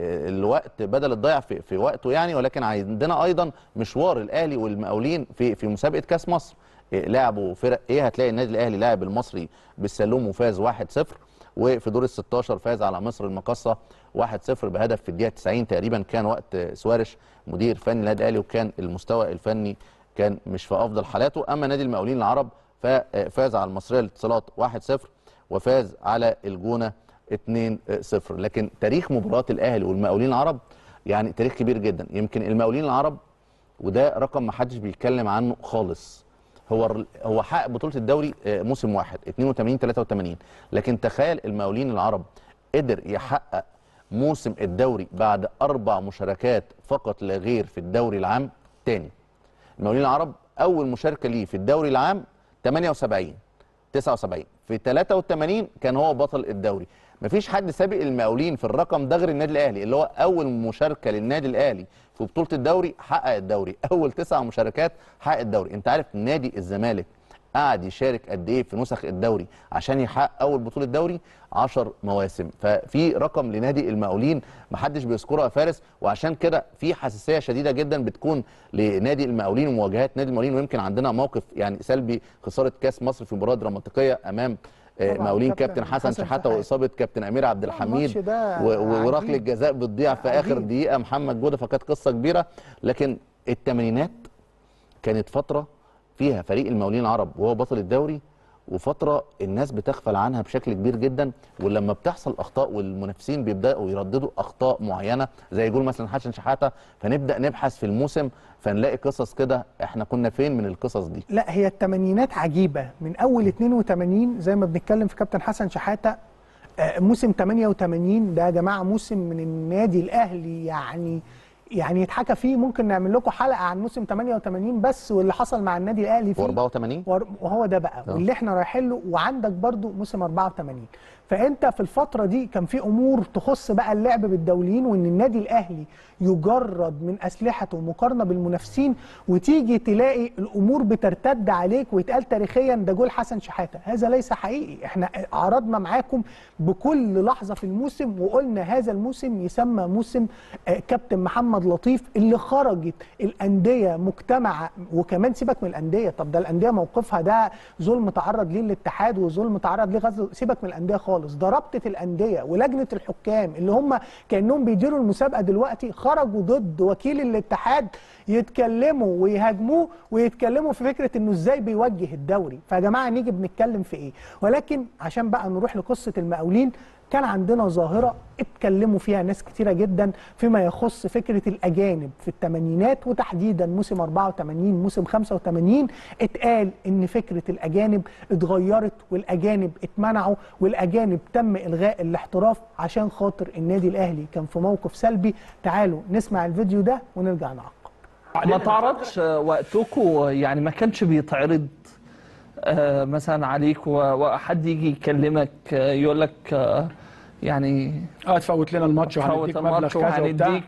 الوقت بدل الضيع في, في وقته يعني، ولكن عندنا ايضا مشوار الاهلي والمقاولين في في مسابقه كاس مصر. لعبوا فرق ايه؟ هتلاقي النادي الاهلي لاعب المصري بالسلوم وفاز واحد صفر، وفي دور ال ستاشر فاز على مصر المقاصه واحد صفر بهدف في الدقيقه تسعين تقريبا. كان وقت سوارش مدير فني النادي الاهلي، وكان المستوى الفني كان مش في افضل حالاته. اما نادي المقاولين العرب ففاز على المصريه للاتصالات واحد صفر، وفاز على الجونه اتنين صفر. لكن تاريخ مباراه الاهلي والمقاولين العرب يعني تاريخ كبير جدا. يمكن المقاولين العرب، وده رقم ما حدش بيتكلم عنه خالص، هو هو حقق بطوله الدوري موسم واحد اتنين وتمانين تلاتة وتمانين، لكن تخيل المقاولين العرب قدر يحقق موسم الدوري بعد اربع مشاركات فقط لا غير في الدوري العام. تاني، المقاولين العرب اول مشاركه ليه في الدوري العام تمانية وسبعين تسعة وسبعين، في تلاتة وتمانين كان هو بطل الدوري. مفيش حد سابق المقاولين في الرقم ده غير النادي الاهلي، اللي هو اول مشاركه للنادي الاهلي في بطوله الدوري حقق الدوري، اول تسع مشاركات حقق الدوري. انت عارف نادي الزمالك قعد يشارك قد ايه في نسخ الدوري عشان يحقق اول بطوله دوري؟ عشر مواسم. ففي رقم لنادي المقاولين محدش بيذكرها يا فارس، وعشان كده في حساسيه شديده جدا بتكون لنادي المقاولين ومواجهات نادي المقاولين. ويمكن عندنا موقف يعني سلبي، خساره كاس مصر في مباراه دراماتيكيه امام مقاولين كابتن حسن شحاته، واصابه كابتن امير عبد الحميد، وركله الجزاء بتضيع في اخر دقيقه محمد جوده، فكانت قصه كبيره. لكن الثمانينات كانت فتره فيها فريق المقاولين العرب وهو بطل الدوري، وفتره الناس بتغفل عنها بشكل كبير جدا. ولما بتحصل اخطاء والمنافسين بيبداوا يرددوا اخطاء معينه زي جول مثلا حسن شحاته، فنبدا نبحث في الموسم فنلاقي قصص كده، احنا كنا فين من القصص دي؟ لا، هي الثمانينات عجيبه، من اول اتنين وتمانين زي ما بنتكلم في كابتن حسن شحاته، موسم تمانية وتمانين ده يا جماعه موسم من النادي الاهلي يعني يعني يتحكى فيه. ممكن نعمل لكم حلقه عن موسم تمانية وتمانين بس واللي حصل مع النادي الاهلي فيه، واربعة وتمانين وهو ده بقى أوه. واللي احنا رايحين له. وعندك برضو موسم اربعة وتمانين. فانت في الفتره دي كان في امور تخص بقى اللعب بالدوليين، وان النادي الاهلي يجرد من اسلحته مقارنه بالمنافسين، وتيجي تلاقي الامور بترتد عليك ويتقال تاريخيا ده جول حسن شحاته. هذا ليس حقيقي. احنا عرضنا معاكم بكل لحظه في الموسم وقلنا هذا الموسم يسمى موسم كابتن محمد لطيف، اللي خرجت الانديه مجتمعه. وكمان سيبك من الانديه، طب ده الانديه موقفها ده ظلم تعرض ليه الاتحاد وظلم تعرض ليه غزل، سيبك من الانديه خالص، ده رابطه الانديه ولجنه الحكام اللي هم كانهم بيديروا المسابقه دلوقتي خرجوا ضد وكيل الاتحاد يتكلموا ويهاجموه ويتكلموا في فكره انه ازاي بيوجه الدوري. فيا جماعه نيجي بنتكلم في ايه؟ ولكن عشان بقى نروح لقصه المقاولين، كان عندنا ظاهرة اتكلموا فيها ناس كتيرة جدا فيما يخص فكرة الأجانب في الثمانينات، وتحديدا موسم اربعة وتمانين موسم خمسة وتمانين. اتقال إن فكرة الأجانب اتغيرت والأجانب اتمنعوا والأجانب تم إلغاء الاحتراف عشان خاطر النادي الأهلي كان في موقف سلبي. تعالوا نسمع الفيديو ده ونرجع نعقب. ما تعرضش وقتكم يعني، ما كانش بيتعرض آه مثلا عليك وحد يجي يكلمك آه يقول لك آه يعني اه تفوت لنا الماتش وهنديك مبلغ كذا وبتاع؟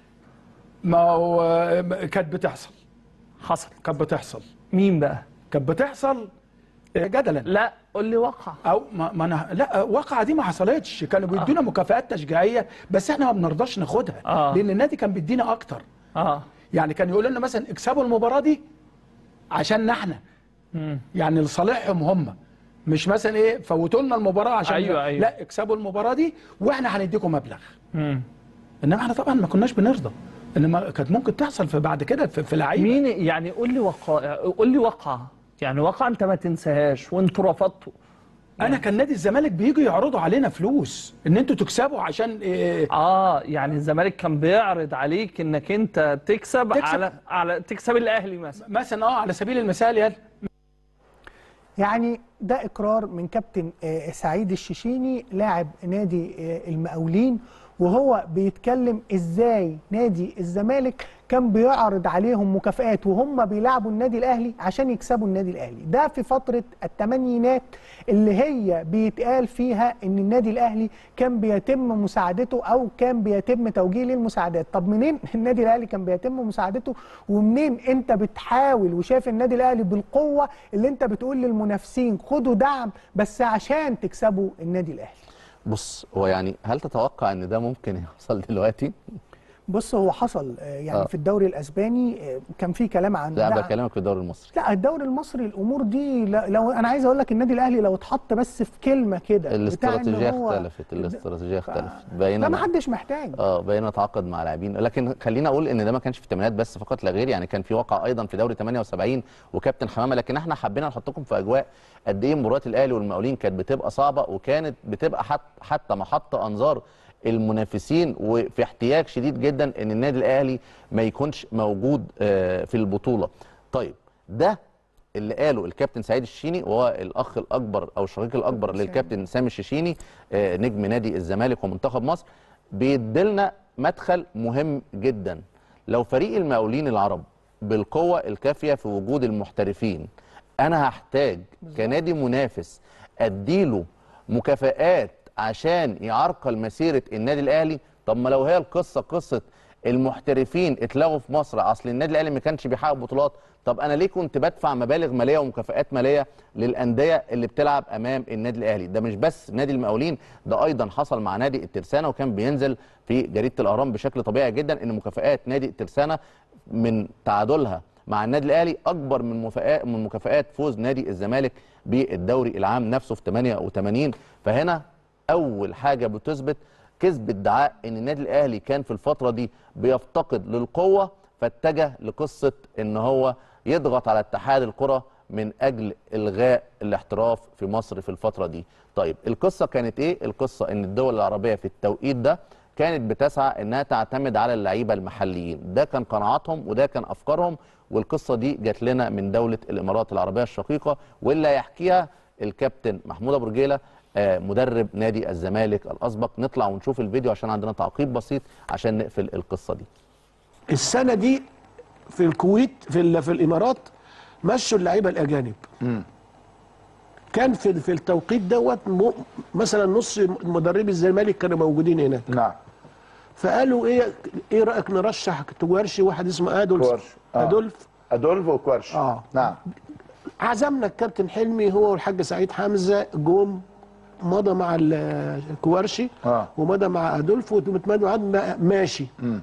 ما هو كانت بتحصل. حصل. كانت بتحصل. مين بقى؟ كانت بتحصل جدلا. لا قول لي واقعه. او ما, ما انا لا واقعه دي ما حصلتش، كانوا بيدونا آه. مكافآت تشجيعيه بس احنا ما بنرضاش ناخدها آه. لان النادي كان بيدينا اكتر. اه يعني كان يقول لنا مثلا اكسبوا المباراه دي عشان احنا مم. يعني لصالحهم هم، مش مثلا ايه فوتوا لنا المباراه عشان أيوة أيوة. لا اكسبوا المباراه دي واحنا هنديكم مبلغ. مم. انما احنا طبعا ما كناش بنرضى، انما كانت ممكن تحصل في بعد كده في, في لعيبه. مين يعني قول لي وقائع، قول لي واقعه يعني واقعه انت ما تنساهاش وانتوا رفضتوا. انا كان نادي الزمالك بييجوا يعرضوا علينا فلوس ان انتوا تكسبوا عشان إيه. اه يعني الزمالك كان بيعرض عليك انك انت تكسب, تكسب على على تكسب الاهلي مثلا مثلا اه على سبيل المثال يعني. يعني ده اقرار من كابتن سعيد الششيني لاعب نادي المقاولين، وهو بيتكلم ازاي نادي الزمالك كان بيعرض عليهم مكافآت وهم بيلعبوا النادي الاهلي عشان يكسبوا النادي الاهلي. ده في فتره الثمانينات اللي هي بيتقال فيها ان النادي الاهلي كان بيتم مساعدته او كان بيتم توجيه للمساعدات. طب منين النادي الاهلي كان بيتم مساعدته، ومنين انت بتحاول وشايف النادي الاهلي بالقوه اللي انت بتقول للمنافسين خدوا دعم بس عشان تكسبوا النادي الاهلي؟ بص هو يعني هل تتوقع ان ده ممكن يحصل دلوقتي؟ بص هو حصل يعني آه. في الدوري الاسباني كان في كلام عن لا بكلمك في الدوري المصري. لا الدوري المصري الامور دي لو انا عايز اقول لك النادي الاهلي لو اتحط بس في كلمه كده الاستراتيجيه اختلفت الاستراتيجيه اختلفت بقينا ده ما حدش محتاج اه بقينا نتعاقد مع لاعبين. لكن خلينا اقول ان ده ما كانش في الثمانينات بس فقط لا غير، يعني كان في واقع ايضا في دوري ثمانية وسبعين وكابتن حمامه. لكن احنا حبينا نحطكم في اجواء قد ايه مباريات الاهلي والمقاولين كانت بتبقى صعبه، وكانت بتبقى حتى حتى محط انظار المنافسين، وفي احتياج شديد جدا ان النادي الاهلي ما يكونش موجود في البطوله. طيب ده اللي قاله الكابتن سعيد الششيني، وهو الاخ الاكبر او الشقيق الاكبر للكابتن سامي الششيني نجم نادي الزمالك ومنتخب مصر، بيديلنا مدخل مهم جدا. لو فريق المقاولين العرب بالقوه الكافيه في وجود المحترفين، انا هحتاج كنادي منافس اديله مكافآت عشان يعرقل مسيره النادي الاهلي. طب ما لو هي القصه قصه المحترفين اتلغوا في مصر، اصل النادي الاهلي ما كانش بيحقق بطولات، طب انا ليه كنت بدفع مبالغ ماليه ومكافآت ماليه للانديه اللي بتلعب امام النادي الاهلي؟ ده مش بس نادي المقاولين، ده ايضا حصل مع نادي الترسانه، وكان بينزل في جريده الاهرام بشكل طبيعي جدا ان مكافآت نادي الترسانه من تعادلها مع النادي الاهلي اكبر من مكافآت من مكافآت فوز نادي الزمالك بالدوري العام نفسه في ثمانية وثمانين. فهنا اول حاجه بتثبت كذب ادعاء ان النادي الاهلي كان في الفتره دي بيفتقد للقوه، فاتجه لقصه ان هو يضغط على اتحاد الكره من اجل الغاء الاحتراف في مصر في الفتره دي. طيب القصه كانت ايه؟ القصه ان الدول العربيه في التوقيت ده كانت بتسعى انها تعتمد على اللعيبه المحليين، ده كان قناعاتهم وده كان افكارهم، والقصه دي جات لنا من دوله الامارات العربيه الشقيقه، واللي هيحكيها الكابتن محمود ابو رجيله مدرب نادي الزمالك الاسبق. نطلع ونشوف الفيديو عشان عندنا تعقيب بسيط عشان نقفل القصه دي. السنه دي في الكويت في في الامارات مشوا اللعيبه الاجانب. امم كان في في التوقيت دوت مثلا نص مدربي الزمالك كانوا موجودين هناك. نعم. فقالوا ايه ايه رايك نرشح كوارشي واحد اسمه ادولف كوارش. آه. ادولف ادولف وكوارش. اه نعم. عزمنا الكابتن حلمي هو والحاج سعيد حمزه، جم مضى مع الكوارشي آه. ومضى مع ادولف ومتمنوا عاد ماشي. امم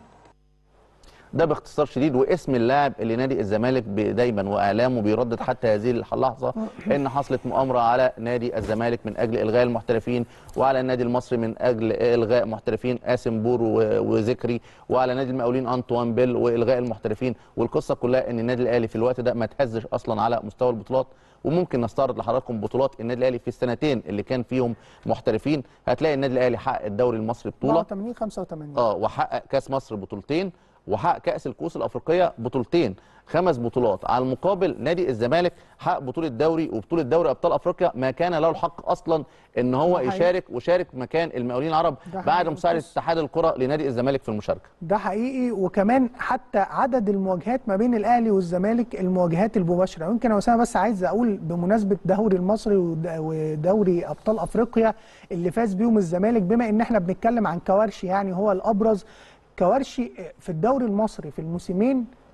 ده باختصار شديد. واسم اللاعب اللي نادي الزمالك دايما واعلامه بيردد حتى هذه اللحظه ان حصلت مؤامره على نادي الزمالك من اجل الغاء المحترفين، وعلى النادي المصري من اجل الغاء محترفين قاسم بور وذكري، وعلى نادي المقاولين انطوان بيل والغاء المحترفين. والقصه كلها ان النادي الاهلي في الوقت ده ما تهزش اصلا على مستوى البطولات. وممكن نستعرض لحضراتكم بطولات النادي الاهلي في السنتين اللي كان فيهم محترفين. هتلاقي النادي الاهلي حقق الدوري المصري بطوله أربعة وثمانين خمسة وثمانين اه وحقق كاس مصر بطولتين، وحقق كأس الكؤوس الأفريقية بطولتين، خمس بطولات. على المقابل نادي الزمالك حقق بطولة دوري وبطولة دوري أبطال أفريقيا ما كان له الحق أصلا إن هو يشارك، وشارك مكان المقاولين العرب بعد مساعدة اتحاد الكرة لنادي الزمالك في المشاركة. ده حقيقي. وكمان حتى عدد المواجهات ما بين الأهلي والزمالك المواجهات المباشرة. يمكن يا أسامة بس عايز أقول بمناسبة دوري المصري ودوري أبطال أفريقيا اللي فاز بيهم الزمالك، بما إن إحنا بنتكلم عن كوارشي يعني هو الأبرز. كوارشي في الدوري المصري في الموسمين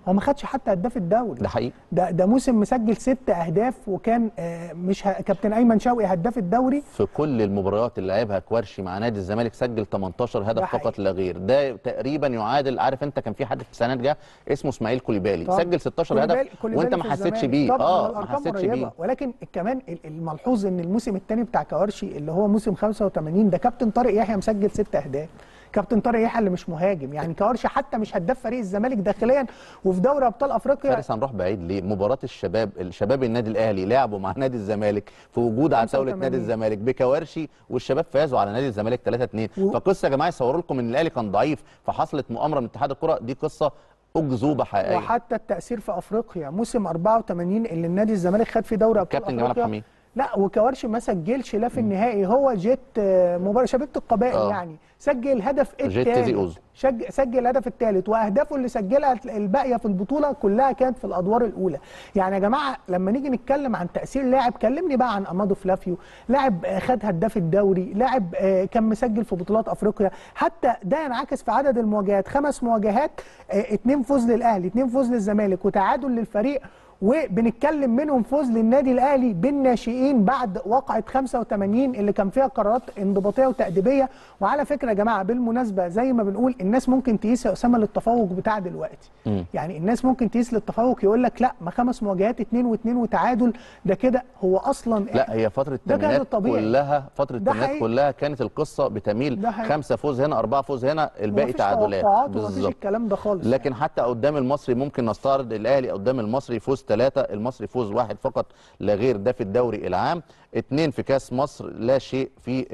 هو ما خدش حتى هداف الدوري. ده حقيقي. ده ده موسم مسجل ست اهداف، وكان مش ه... كابتن ايمن شوقي هداف الدوري في كل المباريات اللي لعبها كوارشي مع نادي الزمالك، سجل تمنتاشر هدف فقط لا غير. ده تقريبا يعادل، عارف انت كان في حد في السنوات جه اسمه اسماعيل كوليبالي سجل ستاشر هدف وانت ما حسيتش بيه. اه ما حسيتش بيه. ولكن كمان الملحوظ ان الموسم الثاني بتاع كوارشي اللي هو موسم خمسة وتمانين ده كابتن طارق يحيى مسجل ست اهداف. كابتن طارق يحيى اللي مش مهاجم، يعني كوارشي حتى مش هداف فريق الزمالك داخليا وفي دوري ابطال افريقيا. فارس هنروح بعيد ليه؟ مباراه الشباب الشباب النادي الاهلي لعبوا مع نادي الزمالك في وجود عتاوله نادي الزمالك بكوارشي، والشباب فازوا على نادي الزمالك تلاتة اتنين. و... فقصه يا جماعه يصوروا لكم ان الاهلي كان ضعيف فحصلت مؤامره من اتحاد الكره، دي قصه اكذوبه حقيقيه. وحتى التاثير في افريقيا موسم اربعة وتمانين اللي النادي الزمالك خد فيه دوري ابطال افريقيا، كابتن جمال حميد لا وكوارشي ما سجلش لا في النهائي، هو جيت مباراه شبيبه القبائل آه. يعني سجل هدف الثالث، سجل الهدف الثالث، واهدافه اللي سجلها الباقيه في البطوله كلها كانت في الادوار الاولى. يعني يا جماعه لما نيجي نتكلم عن تاثير لاعب، كلمني بقى عن امادو فلافيو، لاعب خد هداف الدوري، لاعب كان مسجل في بطولات افريقيا، حتى ده ينعكس في عدد المواجهات، خمس مواجهات، اثنين فوز للاهلي، اثنين فوز للزمالك، وتعادل للفريق، وبنتكلم منهم فوز للنادي الاهلي بالناشئين بعد وقعه خمسة وتمانين اللي كان فيها قرارات انضباطيه وتاديبيه. وعلى فكره يا جماعه بالمناسبه زي ما بنقول الناس ممكن تقيس يا اسامه للتفوق بتاع دلوقتي، م. يعني الناس ممكن تقيس للتفوق يقول لك لا ما خمس مواجهات اتنين واتنين وتعادل ده كده هو اصلا لا هي فتره الثمانينات كلها، فتره الثمانينات كلها كانت القصه بتميل خمسه فوز هنا اربعه فوز هنا الباقي تعادلات بالظبط الكلام ده خالص. لكن يعني حتى قدام المصري ممكن نستعرض الاهلي قدام المصري فوز ثلاثة، المصري فوز واحد فقط لا غير، ده في الدوري العام، اثنين في كاس مصر، لا شيء في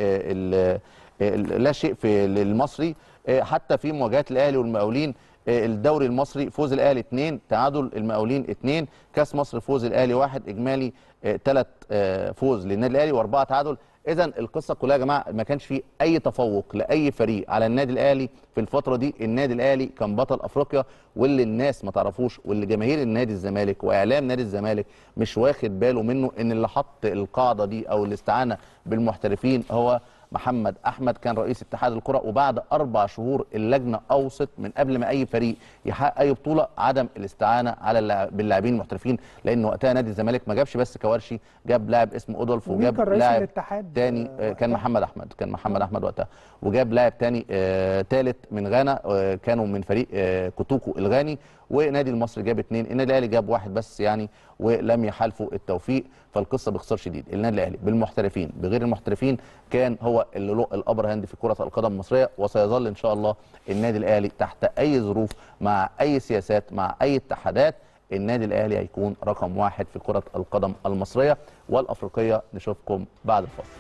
لا شيء في المصري. حتى في مواجهات الاهلي والمقاولين الدوري المصري فوز الاهلي اثنين، تعادل المقاولين اثنين، كاس مصر فوز الاهلي واحد، اجمالي ثلاث فوز للنادي الاهلي واربعه تعادل. اذا القصه كلها يا جماعه ما كانش في اي تفوق لاي فريق على النادي الاهلي في الفتره دي. النادي الاهلي كان بطل افريقيا، واللي الناس ما تعرفوش واللي جماهير النادي الزمالك واعلام نادي الزمالك مش واخد باله منه ان اللي حط القاعده دي او الاستعانه بالمحترفين هو محمد احمد، كان رئيس اتحاد الكره. وبعد اربع شهور اللجنه اوصت من قبل ما اي فريق يحقق اي بطوله عدم الاستعانه على باللاعبين المحترفين، لان وقتها نادي الزمالك ما جابش بس كوارشي، جاب لاعب اسمه اودولف، وجاب لاعب تاني آه كان محمد احمد كان محمد احمد وقتها، وجاب لاعب تاني ثالث آه من غانا آه كانوا من فريق آه كوتوكو الغاني، ونادي المصري جاب اثنين، النادي الاهلي جاب واحد بس يعني ولم يحالفوا التوفيق. فالقصه باختصار شديد النادي الاهلي بالمحترفين بغير المحترفين كان هو اللي له الابر هاند في كره القدم المصريه، وسيظل ان شاء الله النادي الاهلي تحت اي ظروف مع اي سياسات مع اي اتحادات النادي الاهلي هيكون رقم واحد في كره القدم المصريه والافريقيه. نشوفكم بعد الفاصل.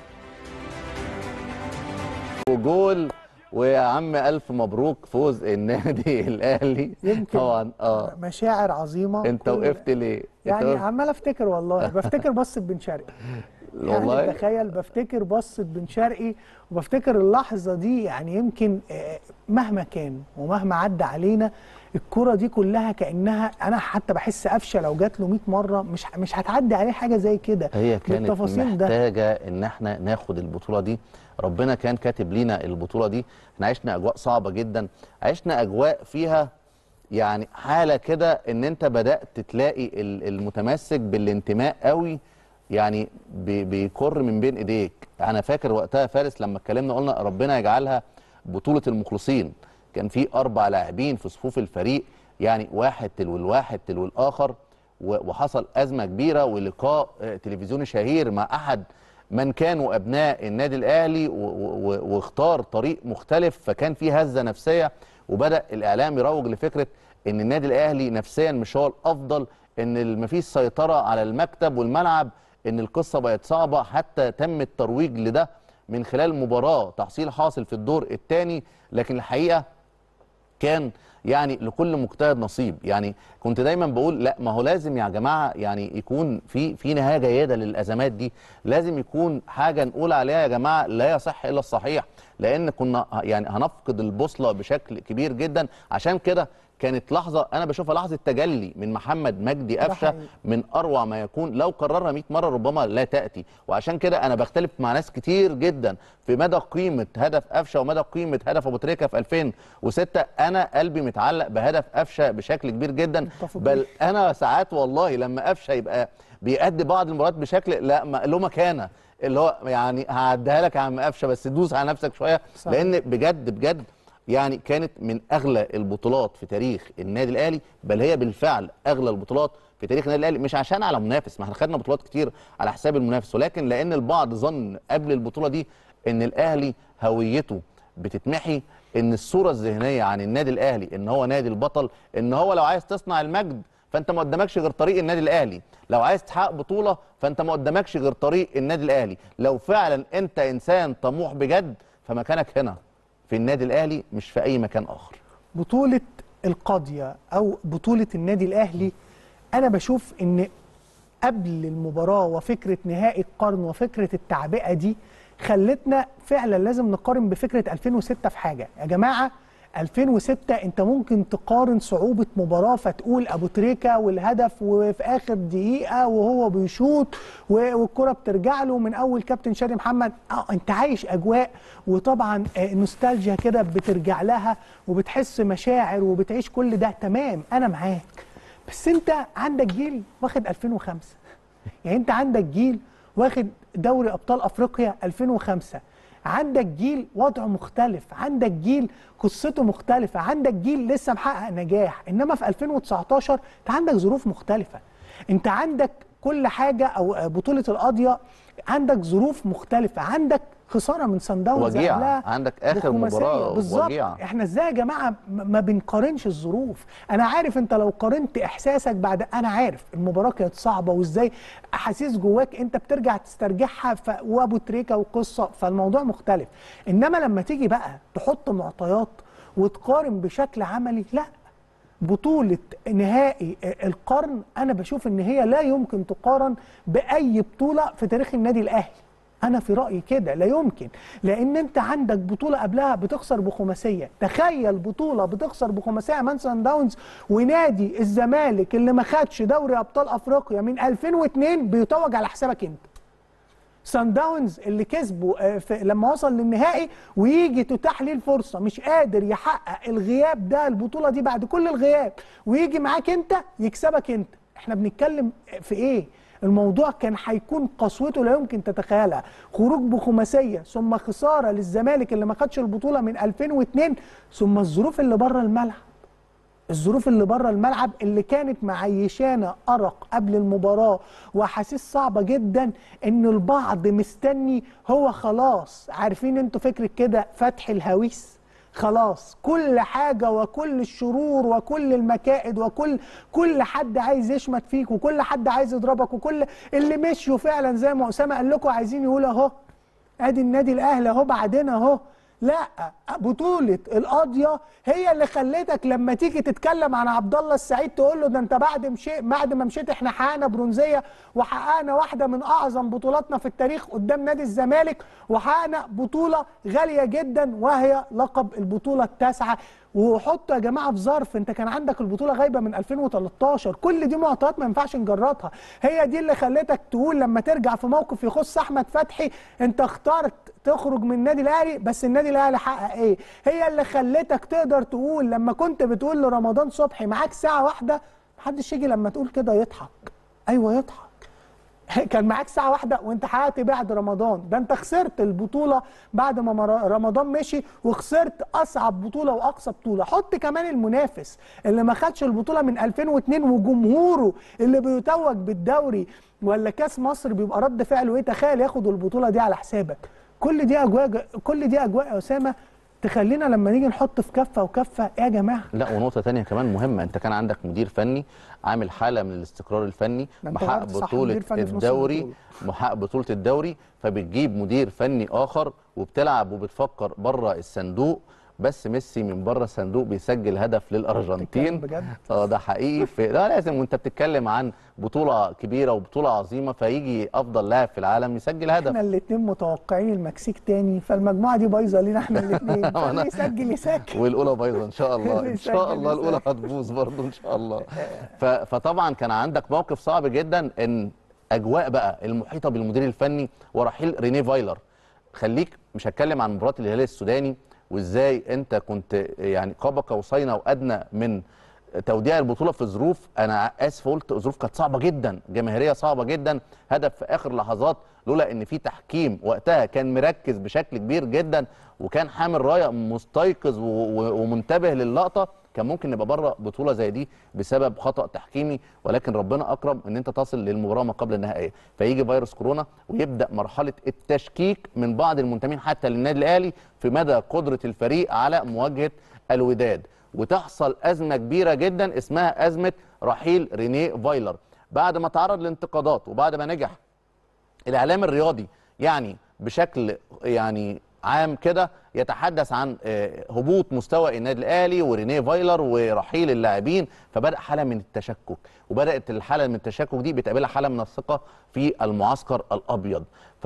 وجول ويا عم الف مبروك فوز النادي الاهلي. يمكن طبعا اه مشاعر عظيمه. انت وقفت ليه؟ يعني عمال افتكر والله بفتكر بصه بن شرقي والله يعني تخيل بفتكر بصه بن شرقي وبفتكر اللحظه دي. يعني يمكن مهما كان ومهما عدى علينا الكره دي كلها كانها انا حتى بحس قفشه لو جات له مية مره مش مش هتعدي عليه حاجه زي كده. هي كانت محتاجه ده. ان احنا ناخد البطوله دي، ربنا كان كاتب لينا البطوله دي. احنا عشنا اجواء صعبه جدا، عشنا اجواء فيها يعني حاله كده ان انت بدات تلاقي المتمسك بالانتماء قوي يعني بيكر من بين ايديك. انا فاكر وقتها فارس لما اتكلمنا قلنا ربنا يجعلها بطوله المخلصين، كان في اربع لاعبين في صفوف الفريق يعني واحد تلو الواحد تلو الاخر، وحصل ازمه كبيره ولقاء تلفزيوني شهير مع احد من كانوا ابناء النادي الاهلي واختار طريق مختلف، فكان في هزه نفسيه وبدا الاعلام يروج لفكره ان النادي الاهلي نفسيا مش هو الافضل، ان مفيش سيطره على المكتب والملعب، ان القصه بقت صعبه، حتى تم الترويج لده من خلال مباراه تحصيل حاصل في الدور الثاني. لكن الحقيقه كان يعني لكل مجتهد نصيب. يعني كنت دايما بقول لا ما هو لازم يا جماعه يعني يكون في في نهايه جيده للازمات دي، لازم يكون حاجه نقول عليها يا جماعه لا يصح الا الصحيح، لان كنا يعني هنفقد البوصله بشكل كبير جدا. عشان كده كانت لحظه انا بشوفها لحظه تجلي من محمد مجدي قفشه من اروع ما يكون. لو كررها مئة مره ربما لا تاتي. وعشان كده انا بختلف مع ناس كتير جدا في مدى قيمه هدف قفشه ومدى قيمه هدف ابو تريكه في ألفين وستة. انا قلبي متعلق بهدف قفشه بشكل كبير جدا، بل انا ساعات والله لما قفشه يبقى بيأدي بعض المباريات بشكل لا له مكانه، اللي هو يعني هعديها لك يا عم قفشه بس دوس على نفسك شويه. صحيح. لان بجد بجد يعني كانت من اغلى البطولات في تاريخ النادي الاهلي، بل هي بالفعل اغلى البطولات في تاريخ النادي الاهلي، مش عشان على منافس، ما احنا خدنا بطولات كتير على حساب المنافس، ولكن لان البعض ظن قبل البطوله دي ان الاهلي هويته بتتمحي، ان الصوره الذهنيه عن النادي الاهلي ان هو نادي البطل، ان هو لو عايز تصنع المجد فانت ما قدامكش غير طريق النادي الاهلي، لو عايز تحقق بطوله فانت ما قدامكش غير طريق النادي الاهلي، لو فعلا انت انسان طموح بجد فمكانك هنا في النادي الاهلي مش في اي مكان اخر. بطوله القاضيه او بطوله النادي الاهلي انا بشوف ان قبل المباراه وفكره نهائي القرن وفكره التعبئه دي خلتنا فعلا لازم نقارن بفكره ألفين وستة في حاجه. يا جماعه ألفين وستة انت ممكن تقارن صعوبه مباراه فتقول ابو تريكه والهدف وفي اخر دقيقه وهو بيشوط والكره بترجع له من اول كابتن شادي محمد. اه انت عايش اجواء وطبعا نوستالجيا كده بترجع لها وبتحس مشاعر وبتعيش كل ده، تمام انا معاك. بس انت عندك جيل واخد ألفين وخمسة، يعني انت عندك جيل واخد دوري ابطال افريقيا ألفين وخمسة، عندك جيل وضعه مختلف، عندك جيل قصته مختلفه، عندك جيل لسه محقق نجاح. انما في ألفين وتسعتاشر انت عندك ظروف مختلفه، انت عندك كل حاجه او بطوله القاضيه عندك ظروف مختلفه، عندك خساره من صن داونز وجيعه، عندك اخر مباراه بالظبط. احنا ازاي يا جماعه ما بنقارنش الظروف؟ انا عارف انت لو قارنت احساسك بعد، انا عارف المباراه كانت صعبه وازاي احاسيس جواك انت بترجع تسترجعها ف... وابو تريكه وقصه، فالموضوع مختلف. انما لما تيجي بقى تحط معطيات وتقارن بشكل عملي، لا، بطولة نهائي القرن أنا بشوف إن هي لا يمكن تقارن بأي بطولة في تاريخ النادي الأهلي. أنا في رأيي كده لا يمكن، لأن أنت عندك بطولة قبلها بتخسر بخماسية. تخيل بطولة بتخسر بخماسية أمام صن داونز، ونادي الزمالك اللي ما خدش دوري أبطال أفريقيا من ألفين واثنين بيتوج على حسابك أنت. صن داونز اللي كسبوا لما وصل للنهائي ويجي تتاح ليه الفرصه مش قادر يحقق الغياب ده البطوله دي بعد كل الغياب، ويجي معاك انت يكسبك انت. احنا بنتكلم في ايه؟ الموضوع كان هيكون قسوته لا يمكن تتخيلها. خروج بخماسيه ثم خساره للزمالك اللي ما خدش البطوله من ألفين واثنين، ثم الظروف اللي بره الملعب. الظروف اللي بره الملعب اللي كانت معيشانا أرق قبل المباراة وحاسيس صعبة جدا، ان البعض مستني هو خلاص، عارفين انتوا فكرة كده فتح الهويس، خلاص كل حاجة وكل الشرور وكل المكائد وكل كل حد عايز يشمت فيك وكل حد عايز يضربك وكل اللي مشوا فعلا زي ما أسامة قال لكم عايزين يقولوا اهو ادي النادي الاهلي اهو بعدين اهو. لا، بطولة القاضية هي اللي خلتك لما تيجي تتكلم عن عبد الله السعيد تقول له ده انت بعد مشي بعد ما مشيت احنا حققنا برونزية وحققنا واحدة من اعظم بطولاتنا في التاريخ قدام نادي الزمالك، وحققنا بطولة غالية جدا وهي لقب البطولة التاسعة. وحطوا يا جماعه في ظرف، انت كان عندك البطوله غايبه من ألفين وتلتاشر، كل دي معطيات ما ينفعش نجرطها. هي دي اللي خلتك تقول لما ترجع في موقف يخص احمد فتحي انت اخترت تخرج من النادي الاهلي بس النادي الاهلي حقق ايه. هي اللي خلتك تقدر تقول لما كنت بتقول لرمضان صبحي معاك ساعه واحده، محدش يجي لما تقول كده يضحك. ايوه يضحك، كان معاك ساعة واحدة وانت حققت بعد رمضان. ده انت خسرت البطولة بعد ما رمضان مشي وخسرت اصعب بطولة واقصى بطولة. حط كمان المنافس اللي ما خدش البطولة من ألفين واثنين وجمهوره اللي بيتوج بالدوري ولا كاس مصر بيبقى رد فعله ايه. تخيل ياخد البطولة دي على حسابك. كل دي اجواء كل دي اجواء يا اسامة تخلينا لما نيجي نحط في كفه وكفه ايه يا جماعه. لا، ونقطه ثانيه كمان مهمه، انت كان عندك مدير فني عامل حاله من الاستقرار الفني، محقق بطوله الدوري محقق بطوله الدوري، فبتجيب مدير فني اخر وبتلعب وبتفكر بره الصندوق بس ميسي من بره الصندوق بيسجل هدف للارجنتين. بجد؟ اه ده حقيقي. في ده لازم، وانت بتتكلم عن بطوله كبيره وبطوله عظيمه، فيجي افضل لاعب في العالم يسجل هدف. احنا الاثنين متوقعين المكسيك تاني، فالمجموعه دي بايظه لينا احنا الاثنين، فاللي يسجل يسجل. والاولى بايظه ان شاء الله، ان شاء الله الاولى هتبوظ برضه ان شاء الله. فطبعا كان عندك موقف صعب جدا، ان اجواء بقى المحيطه بالمدير الفني ورحيل رينيه فايلر. خليك مش هتكلم عن مباراه الهلال السوداني وازاي انت كنت يعني قاب قوسين او ادنى من توديع البطوله في ظروف، انا اسف قلت ظروف كانت صعبه جدا، جماهيريه صعبه جدا، هدف في اخر لحظات، لولا ان في تحكيم وقتها كان مركز بشكل كبير جدا وكان حامل رايه مستيقظ ومنتبه للقطه، كان ممكن نبقى بره بطوله زي دي بسبب خطا تحكيمي. ولكن ربنا اكرم ان انت تصل للمباراه ما قبل النهائيه، فيجي فيروس كورونا ويبدا مرحله التشكيك من بعض المنتمين حتى للنادي الاهلي في مدى قدره الفريق على مواجهه الوداد، وتحصل ازمه كبيره جدا اسمها ازمه رحيل رينيه فايلر. بعد ما تعرض لانتقادات وبعد ما نجح الاعلام الرياضي يعني بشكل يعني عام كده يتحدث عن هبوط مستوى النادي الاهلي ورينيه فايلر ورحيل اللاعبين، فبدا حاله من التشكك، وبدات الحاله من التشكك دي بتقابلها حاله من الثقه في المعسكر الابيض.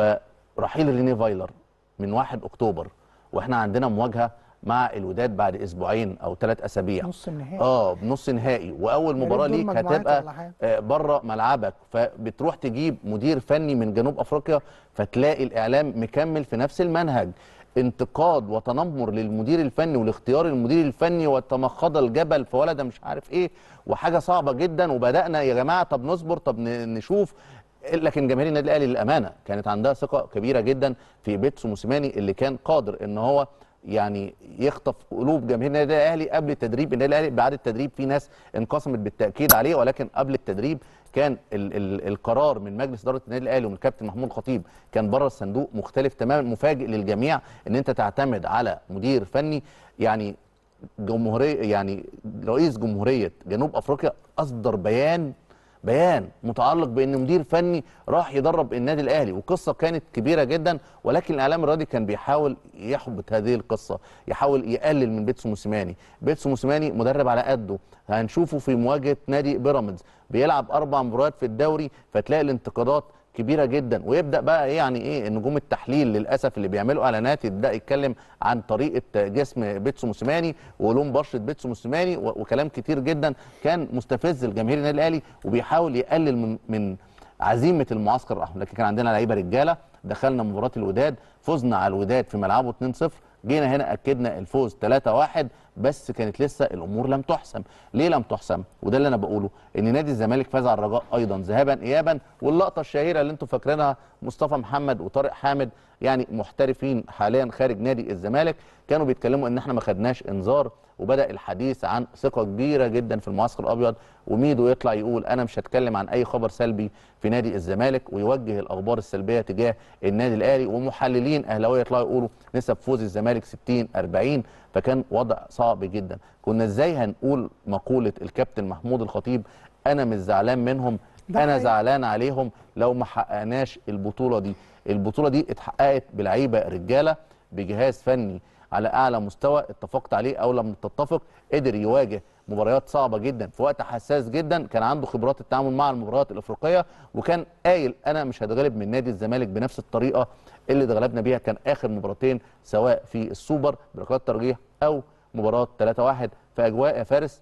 فرحيل رينيه فايلر من واحد اكتوبر، واحنا عندنا مواجهه مع الوداد بعد اسبوعين او ثلاث اسابيع، نص النهائي اه بنص نهائي، واول مباراه ليك هتبقى بره ملعبك، فبتروح تجيب مدير فني من جنوب افريقيا، فتلاقي الاعلام مكمل في نفس المنهج، انتقاد وتنمر للمدير الفني ولاختيار المدير الفني وتمخض الجبل فولد مش عارف ايه، وحاجه صعبه جدا. وبدانا يا جماعه طب نصبر، طب نشوف. لكن جماهير النادي الاهلي للامانه كانت عندها ثقه كبيره جدا في بيتسو موسيماني اللي كان قادر ان هو يعني يخطف قلوب جماهير النادي الاهلي قبل التدريب. النادي الاهلي بعد التدريب في ناس انقسمت بالتاكيد عليه، ولكن قبل التدريب كان ال ال القرار من مجلس اداره النادي الاهلي ومن الكابتن محمود الخطيب كان بره الصندوق، مختلف تماما، مفاجئ للجميع ان انت تعتمد على مدير فني يعني جمهوريه، يعني رئيس جمهوريه جنوب افريقيا اصدر بيان بيان متعلق بان مدير فني راح يدرب النادي الاهلي، وقصه كانت كبيره جدا، ولكن الاعلام الرياضي كان بيحاول يحبط هذه القصه، يحاول يقلل من بيتسو موسيماني. بيتسو موسيماني مدرب على قده، هنشوفه في مواجهه نادي بيراميدز بيلعب اربع مباريات في الدوري، فتلاقي الانتقادات كبيره جدا، ويبدا بقى ايه يعني ايه نجوم التحليل للاسف اللي بيعملوا اعلانات يبدا يتكلم عن طريقه جسم بيتسو موسيماني ولون بشره بيتسو موسيماني وكلام كتير جدا كان مستفز لجماهير النادي الاهلي، وبيحاول يقلل من من عزيمه المعسكر الاحمر. لكن كان عندنا لعيبه رجاله، دخلنا مباراه الوداد فزنا على الوداد في ملعبه اتنين صفر، جينا هنا اكدنا الفوز ثلاثة واحد، بس كانت لسه الامور لم تحسم. ليه لم تحسم؟ وده اللي انا بقوله، ان نادي الزمالك فاز على الرجاء ايضا ذهابا ايابا، واللقطه الشهيره اللي انتم فاكرينها مصطفى محمد وطارق حامد يعني محترفين حاليا خارج نادي الزمالك كانوا بيتكلموا ان احنا ما خدناش انذار، وبدا الحديث عن ثقه كبيره جدا في المعسكر الابيض، وميدو يطلع يقول انا مش هتكلم عن اي خبر سلبي في نادي الزمالك ويوجه الاخبار السلبيه تجاه النادي الاهلي، ومحللين اهلاويه يطلعوا يقولوا نسب فوز الزمالك ستين أربعين، فكان وضع صعب جدا. كنا ازاي هنقول مقوله الكابتن محمود الخطيب انا مش زعلان منهم، انا زعلان عليهم لو ما حققناش البطوله دي. البطوله دي اتحققت بلعيبه رجاله بجهاز فني على اعلى مستوى اتفقت عليه او لم تتفق، قدر يواجه مباريات صعبه جدا في وقت حساس جدا، كان عنده خبرات التعامل مع المباريات الافريقيه، وكان قايل انا مش هتغلب من نادي الزمالك بنفس الطريقه اللي اتغلبنا بيها كان اخر مباراتين سواء في السوبر بركلات ترجيح او مباراه ثلاثة واحد. في اجواء يا فارس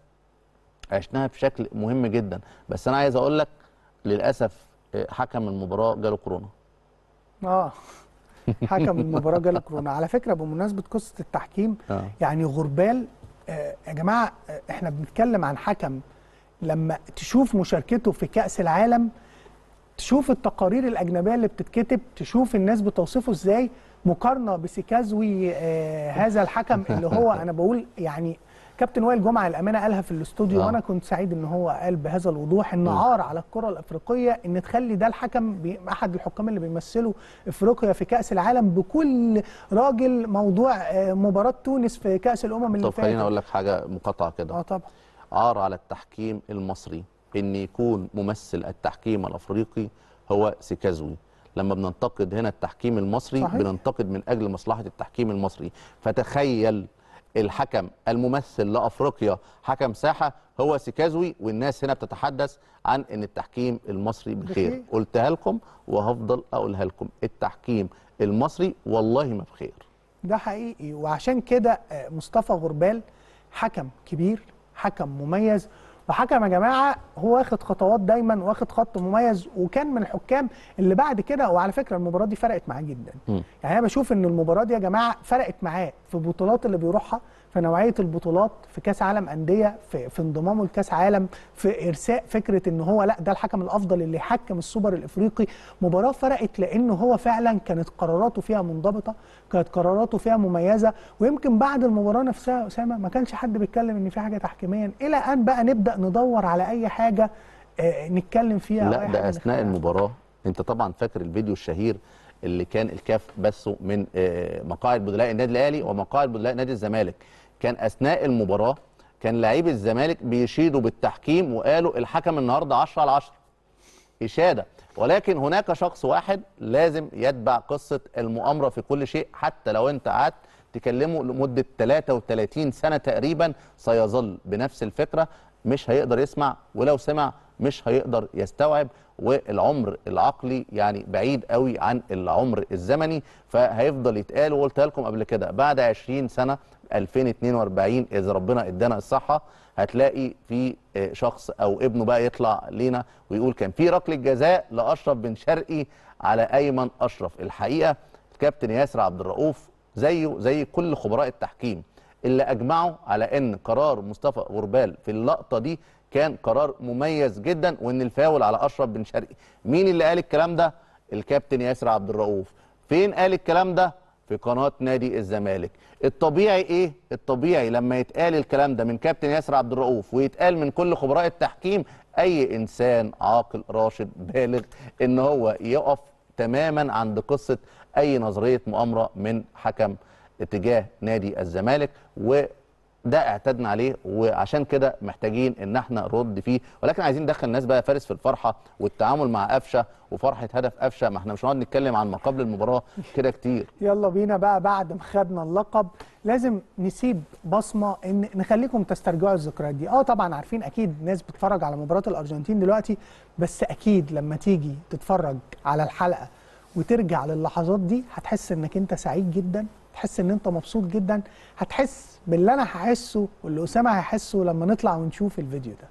عشناها بشكل مهم جدا، بس انا عايز اقول لك للاسف حكم المباراه جاله كورونا. اه حكم المباراه جاله كورونا. على فكره بمناسبه قصه التحكيم آه. يعني غربال آه يا جماعه، آه احنا بنتكلم عن حكم لما تشوف مشاركته في كأس العالم، تشوف التقارير الأجنبية اللي بتتكتب، تشوف الناس بتوصفه ازاي، مقارنة بسيكازوي آه هذا الحكم اللي هو أنا بقول يعني كابتن وائل جمعة الأمانة قالها في الاستوديو آه. وأنا كنت سعيد إن هو قال بهذا الوضوح إن عار على الكرة الأفريقية إن تخلي ده الحكم أحد الحكام اللي بيمثلوا أفريقيا في كأس العالم بكل راجل موضوع آه مباراة تونس في كأس الأمم اللي فاتت. طب خليني أقول لك حاجة مقاطعة كده. اه طبعا. عار على التحكيم المصري ان يكون ممثل التحكيم الافريقي هو سيكازوي. لما بننتقد هنا التحكيم المصري صحيح. بننتقد من اجل مصلحه التحكيم المصري، فتخيل الحكم الممثل لافريقيا حكم ساحه هو سيكازوي، والناس هنا بتتحدث عن ان التحكيم المصري بخير. بخير. قلتها لكم وهفضل اقولها لكم، التحكيم المصري والله ما بخير. ده حقيقي، وعشان كده مصطفى غربال حكم كبير، حكم مميز، وحكم يا جماعه هو واخد خطوات دايما، واخد خط مميز، وكان من الحكام اللي بعد كده. وعلى فكره المباراه دي فرقت معاه جدا. م. يعني انا بشوف ان المباراه دي يا جماعه فرقت معاه في البطولات اللي بيروحها، في نوعيه البطولات، في كاس عالم انديه، في, في انضمامه لكاس عالم، في ارساء فكره ان هو لا ده الحكم الافضل اللي يحكم السوبر الافريقي. مباراه فرقت لانه هو فعلا كانت قراراته فيها منضبطه، كانت قراراته فيها مميزه. ويمكن بعد المباراه نفسها يا اسامه ما كانش حد بيتكلم ان في حاجه تحكيميا، الى ان بقى نبدا ندور على اي حاجه آه نتكلم فيها. لا ده اثناء المباراه، انت طبعا فاكر الفيديو الشهير اللي كان الكاف بثه من مقاعد بدلاء النادي الاهلي ومقاعد بدلاء نادي الزمالك. كان اثناء المباراه كان لاعبي الزمالك بيشيدوا بالتحكيم وقالوا الحكم النهارده عشرة على عشرة اشاده. ولكن هناك شخص واحد لازم يتبع قصه المؤامره في كل شيء، حتى لو انت قعدت تكلمه لمده ثلاثة وثلاثين سنه تقريبا سيظل بنفس الفكره، مش هيقدر يسمع، ولو سمع مش هيقدر يستوعب. والعمر العقلي يعني بعيد قوي عن العمر الزمني، فهيفضل يتقال. وقلتها لكم قبل كده بعد عشرين سنه ألفين واثنين وأربعين اذا ربنا ادانا الصحه هتلاقي في شخص او ابنه بقى يطلع لينا ويقول كان في ركله جزاء لاشرف بن شرقي على ايمن اشرف. الحقيقه الكابتن ياسر عبد الرؤوف زيه زي كل خبراء التحكيم اللي اجمعوا على ان قرار مصطفى غربال في اللقطه دي كان قرار مميز جدا، وان الفاول على اشرف بن شرقي. مين اللي قال الكلام ده؟ الكابتن ياسر عبد الرؤوف. فين قال الكلام ده؟ في قناه نادي الزمالك. الطبيعي ايه؟ الطبيعي لما يتقال الكلام ده من كابتن ياسر عبد الرؤوف ويتقال من كل خبراء التحكيم، اي انسان عاقل راشد بالغ ان هو يقف تماما عند قصه اي نظريه مؤامره من حكم اتجاه نادي الزمالك، وده اعتدنا عليه، وعشان كده محتاجين ان احنا نرد فيه. ولكن عايزين ندخل الناس بقى فارس في الفرحه والتعامل مع قفشه وفرحه هدف قفشه. ما احنا مش هنقعد نتكلم عن ما قبل المباراه كده كتير. يلا بينا بقى بعد ما خدنا اللقب لازم نسيب بصمه، ان نخليكم تسترجعوا الذكريات دي. اه طبعا عارفين اكيد ناس بتتفرج على مباراه الارجنتين دلوقتي، بس اكيد لما تيجي تتفرج على الحلقه وترجع للحظات دي هتحس انك انت سعيد جدا، هتحس ان انت مبسوط جدا، هتحس باللي انا هحسه واللي اسامه هيحسه لما نطلع ونشوف الفيديو ده.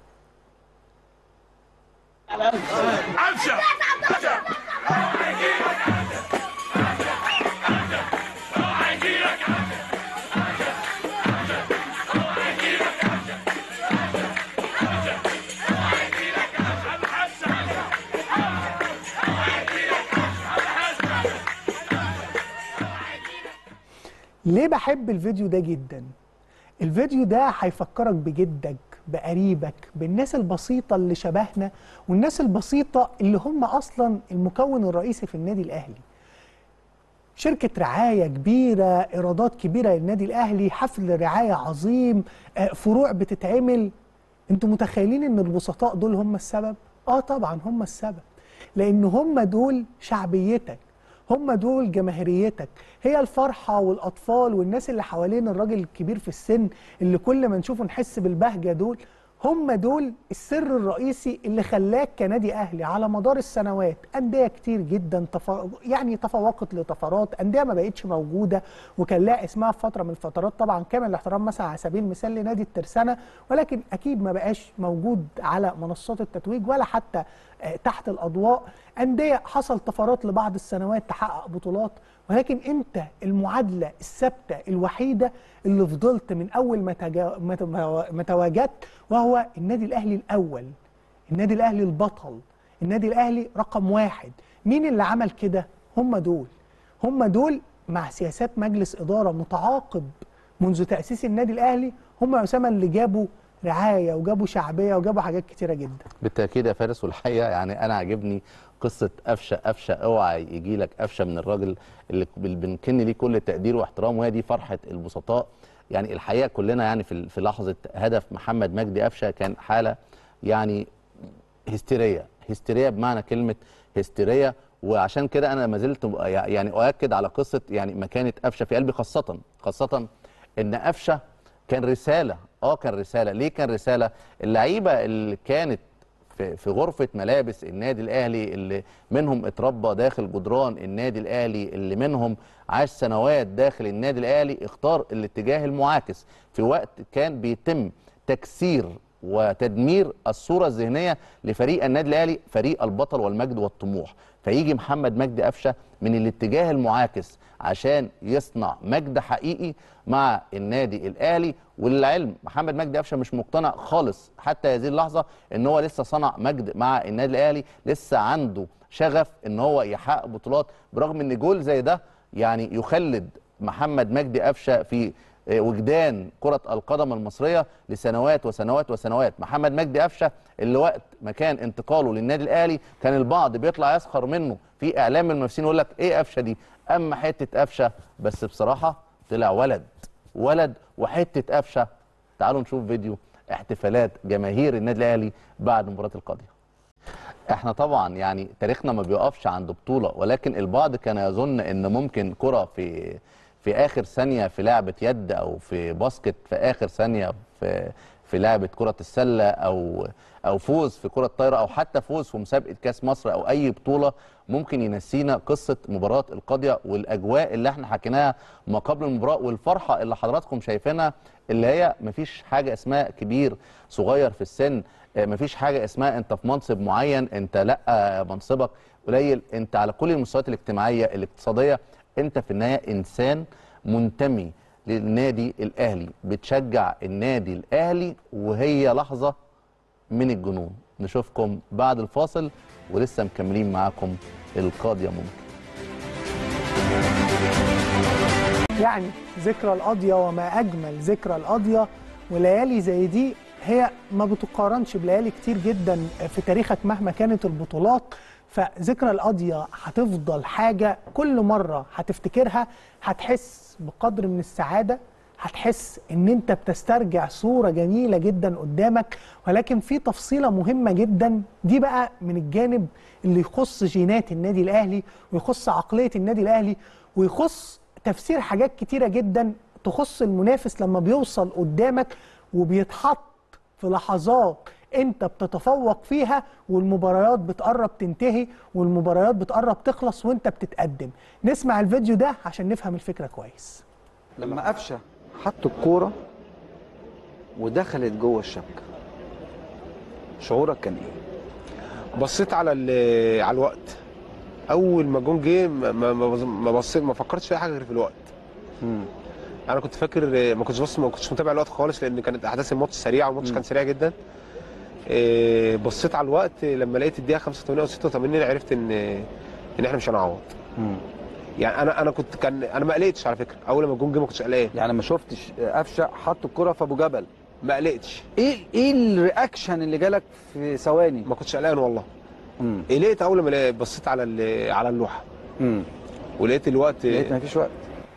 ليه بحب الفيديو ده جدا؟ الفيديو ده هيفكرك بجدك، بقريبك، بالناس البسيطة اللي شبهنا، والناس البسيطة اللي هم أصلا المكون الرئيسي في النادي الأهلي. شركة رعاية كبيرة، إيرادات كبيرة للنادي الأهلي، حفل رعاية عظيم، فروع بتتعمل. انتوا متخيلين ان البسطاء دول هم السبب؟ اه طبعا هم السبب، لأن هم دول شعبيتك، هم دول جماهيريتك، هي الفرحة والأطفال والناس اللي حوالين الراجل الكبير في السن اللي كل ما نشوفه نحس بالبهجة. دول هم دول السر الرئيسي اللي خلاك كنادي أهلي على مدار السنوات. أندية كتير جدا تف... يعني تفوقت لطفرات، أندية ما بقتش موجودة وكان لها اسمها في فترة من الفترات، طبعا كامل الاحترام مثلا على سبيل المثال لنادي الترسانة، ولكن أكيد ما بقاش موجود على منصات التتويج ولا حتى تحت الأضواء. أندية حصل طفرات لبعض السنوات تحقق بطولات، ولكن أنت المعادلة الثابتة الوحيدة اللي فضلت من أول ما, تجا... ما تواجدت، وهو النادي الأهلي الأول، النادي الأهلي البطل، النادي الأهلي رقم واحد. مين اللي عمل كده؟ هم دول، هم دول مع سياسات مجلس إدارة متعاقب منذ تأسيس النادي الأهلي، هم يا أسامة اللي جابوا رعاية وجابوا شعبية وجابوا حاجات كتيرة جدا. بالتأكيد يا فارس، والحقيقة يعني أنا عاجبني قصة قفشة. قفشة اوعى يجي لك قفشة من الراجل اللي بنكن ليه كل تقدير واحترام، وهي دي فرحة البسطاء. يعني الحقيقة كلنا يعني في في لحظة هدف محمد مجدي قفشة كان حالة يعني هستيرية، هستيرية بمعنى كلمة هستيرية. وعشان كده أنا ما زلت يعني أؤكد على قصة يعني مكانة قفشة في قلبي، خاصة خاصة إن قفشة كان رساله اه كان رساله. ليه كان رساله؟ اللعيبه اللي كانت في في غرفه ملابس النادي الاهلي، اللي منهم اتربى داخل جدران النادي الاهلي، اللي منهم عاش سنوات داخل النادي الاهلي، اختار الاتجاه المعاكس في وقت كان بيتم تكسير وتدمير الصوره الذهنيه لفريق النادي الاهلي، فريق البطل والمجد والطموح. فيجي محمد مجدي قفشه من الاتجاه المعاكس عشان يصنع مجد حقيقي مع النادي الاهلي. وللعلم محمد مجدي قفشه مش مقتنع خالص حتى هذه اللحظه ان هو لسه صنع مجد مع النادي الاهلي، لسه عنده شغف ان هو يحقق بطولات، برغم ان جول زي ده يعني يخلد محمد مجدي قفشه في وجدان كرة القدم المصرية لسنوات وسنوات وسنوات. محمد مجدي قفشه اللي وقت ما كان انتقاله للنادي الأهلي كان البعض بيطلع يسخر منه في إعلام المنافسين، يقول لك إيه قفشه دي؟ أما حتة قفشه، بس بصراحة طلع ولد ولد وحتة قفشه. تعالوا نشوف فيديو احتفالات جماهير النادي الأهلي بعد مباراة القاضية. احنا طبعا يعني تاريخنا ما بيقفش عند بطولة، ولكن البعض كان يظن ان ممكن كرة في في اخر ثانيه في لعبه يد، او في باسكت في اخر ثانيه في في لعبه كره السله، او او فوز في كره الطايره، او حتى فوز في مسابقه كاس مصر او اي بطوله ممكن ينسينا قصه مباراه القاضيه والاجواء اللي احنا حكيناها ما قبل المباراه، والفرحه اللي حضراتكم شايفينها، اللي هي مفيش حاجه اسمها كبير صغير في السن، مفيش حاجه اسمها انت في منصب معين، انت لا منصبك قليل، انت على كل المستويات الاجتماعيه الاقتصاديه انت في النهايه انسان منتمي للنادي الاهلي، بتشجع النادي الاهلي، وهي لحظه من الجنون. نشوفكم بعد الفاصل ولسه مكملين معاكم القاضيه ممكن. يعني ذكرى القاضيه وما اجمل ذكرى القاضيه، وليالي زي دي هي ما بتقارنش بليالي كتير جدا في تاريخك مهما كانت البطولات. فذكرى القاضية هتفضل حاجة كل مرة هتفتكرها هتحس بقدر من السعادة، هتحس ان انت بتسترجع صورة جميلة جدا قدامك. ولكن في تفصيلة مهمة جدا دي بقى من الجانب اللي يخص جينات النادي الأهلي، ويخص عقلية النادي الأهلي، ويخص تفسير حاجات كتيرة جدا تخص المنافس لما بيوصل قدامك وبيتحط في لحظات انت بتتفوق فيها، والمباريات بتقرب تنتهي، والمباريات بتقرب تخلص وانت بتتقدم. نسمع الفيديو ده عشان نفهم الفكرة كويس. لما قفشه حط الكوره ودخلت جوه الشبكه، شعورك كان ايه؟ بصيت على على الوقت. اول ما جون جه ما ما بصيت ما فكرتش في اي حاجه غير في الوقت. امم انا كنت فاكر، ما كنتش بص ما كنتش متابع الوقت خالص، لان كانت احداث الماتش سريعه، والماتش كان سريع جدا. إيه بصيت على الوقت لما لقيت الدقيقه خمسة وثمانين او ستة وثمانين، عرفت ان ان احنا مش هنعوض. يعني انا انا كنت كان انا ما قلقتش على فكره، اول ما الجون جه ما كنتش قلقان. يعني ما شفتش قفشه حط الكره في ابو جبل؟ ما قلقتش. ايه ايه الرياكشن اللي جالك في ثواني؟ ما كنتش قلقان والله. امم قلقت اول ما بصيت على على اللوحه. امم ولقيت الوقت، لقيت ما فيش وقت.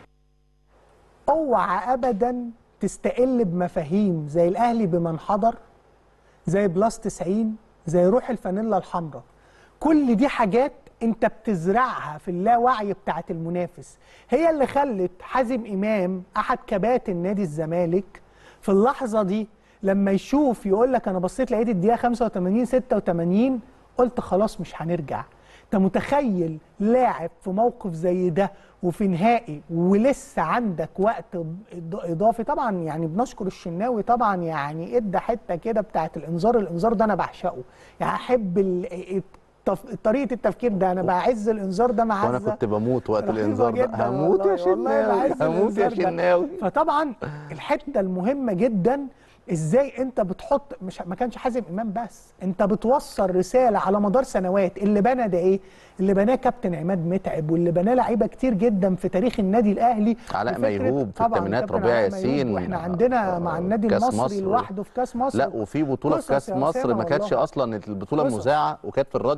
اوعى ابدا تستقل بمفاهيم زي الاهلي بمن حضر، زي بلس تسعين، زي روح الفانيلا الحمراء. كل دي حاجات انت بتزرعها في اللاوعي بتاعت المنافس، هي اللي خلت حازم امام احد كباتن نادي الزمالك في اللحظه دي لما يشوف يقول لك انا بصيت لقيت الدقيقه خمسة وثمانين ستة وثمانين قلت خلاص مش هنرجع. انت متخيل لاعب في موقف زي ده وفي نهائي ولسه عندك وقت اضافي؟ طبعا يعني بنشكر الشناوي طبعا، يعني ادى حته كده بتاعت الانذار. الانذار ده انا بعشقه، يعني احب طريقه التفكير ده، انا بعز الانذار ده معزه. وانا كنت بموت وقت الانذار ده، هموت يا شناوي هموت يا شناوي. فطبعا الحته المهمه جدا ازاي انت بتحط، مش ما كانش حازم امام بس، انت بتوصل رساله على مدار سنوات. اللي بنى ده ايه؟ اللي بناه كابتن عماد متعب، واللي بناه لعيبه كتير جدا في تاريخ النادي الاهلي. علاء ميهوب في الثمانينات، ربيع ياسين، واحنا عندنا مع النادي المصري لوحده في كاس مصر. لا وفي بطوله في كاس مصر ما كانتش اصلا البطوله مذاعه، وكانت في الراديو،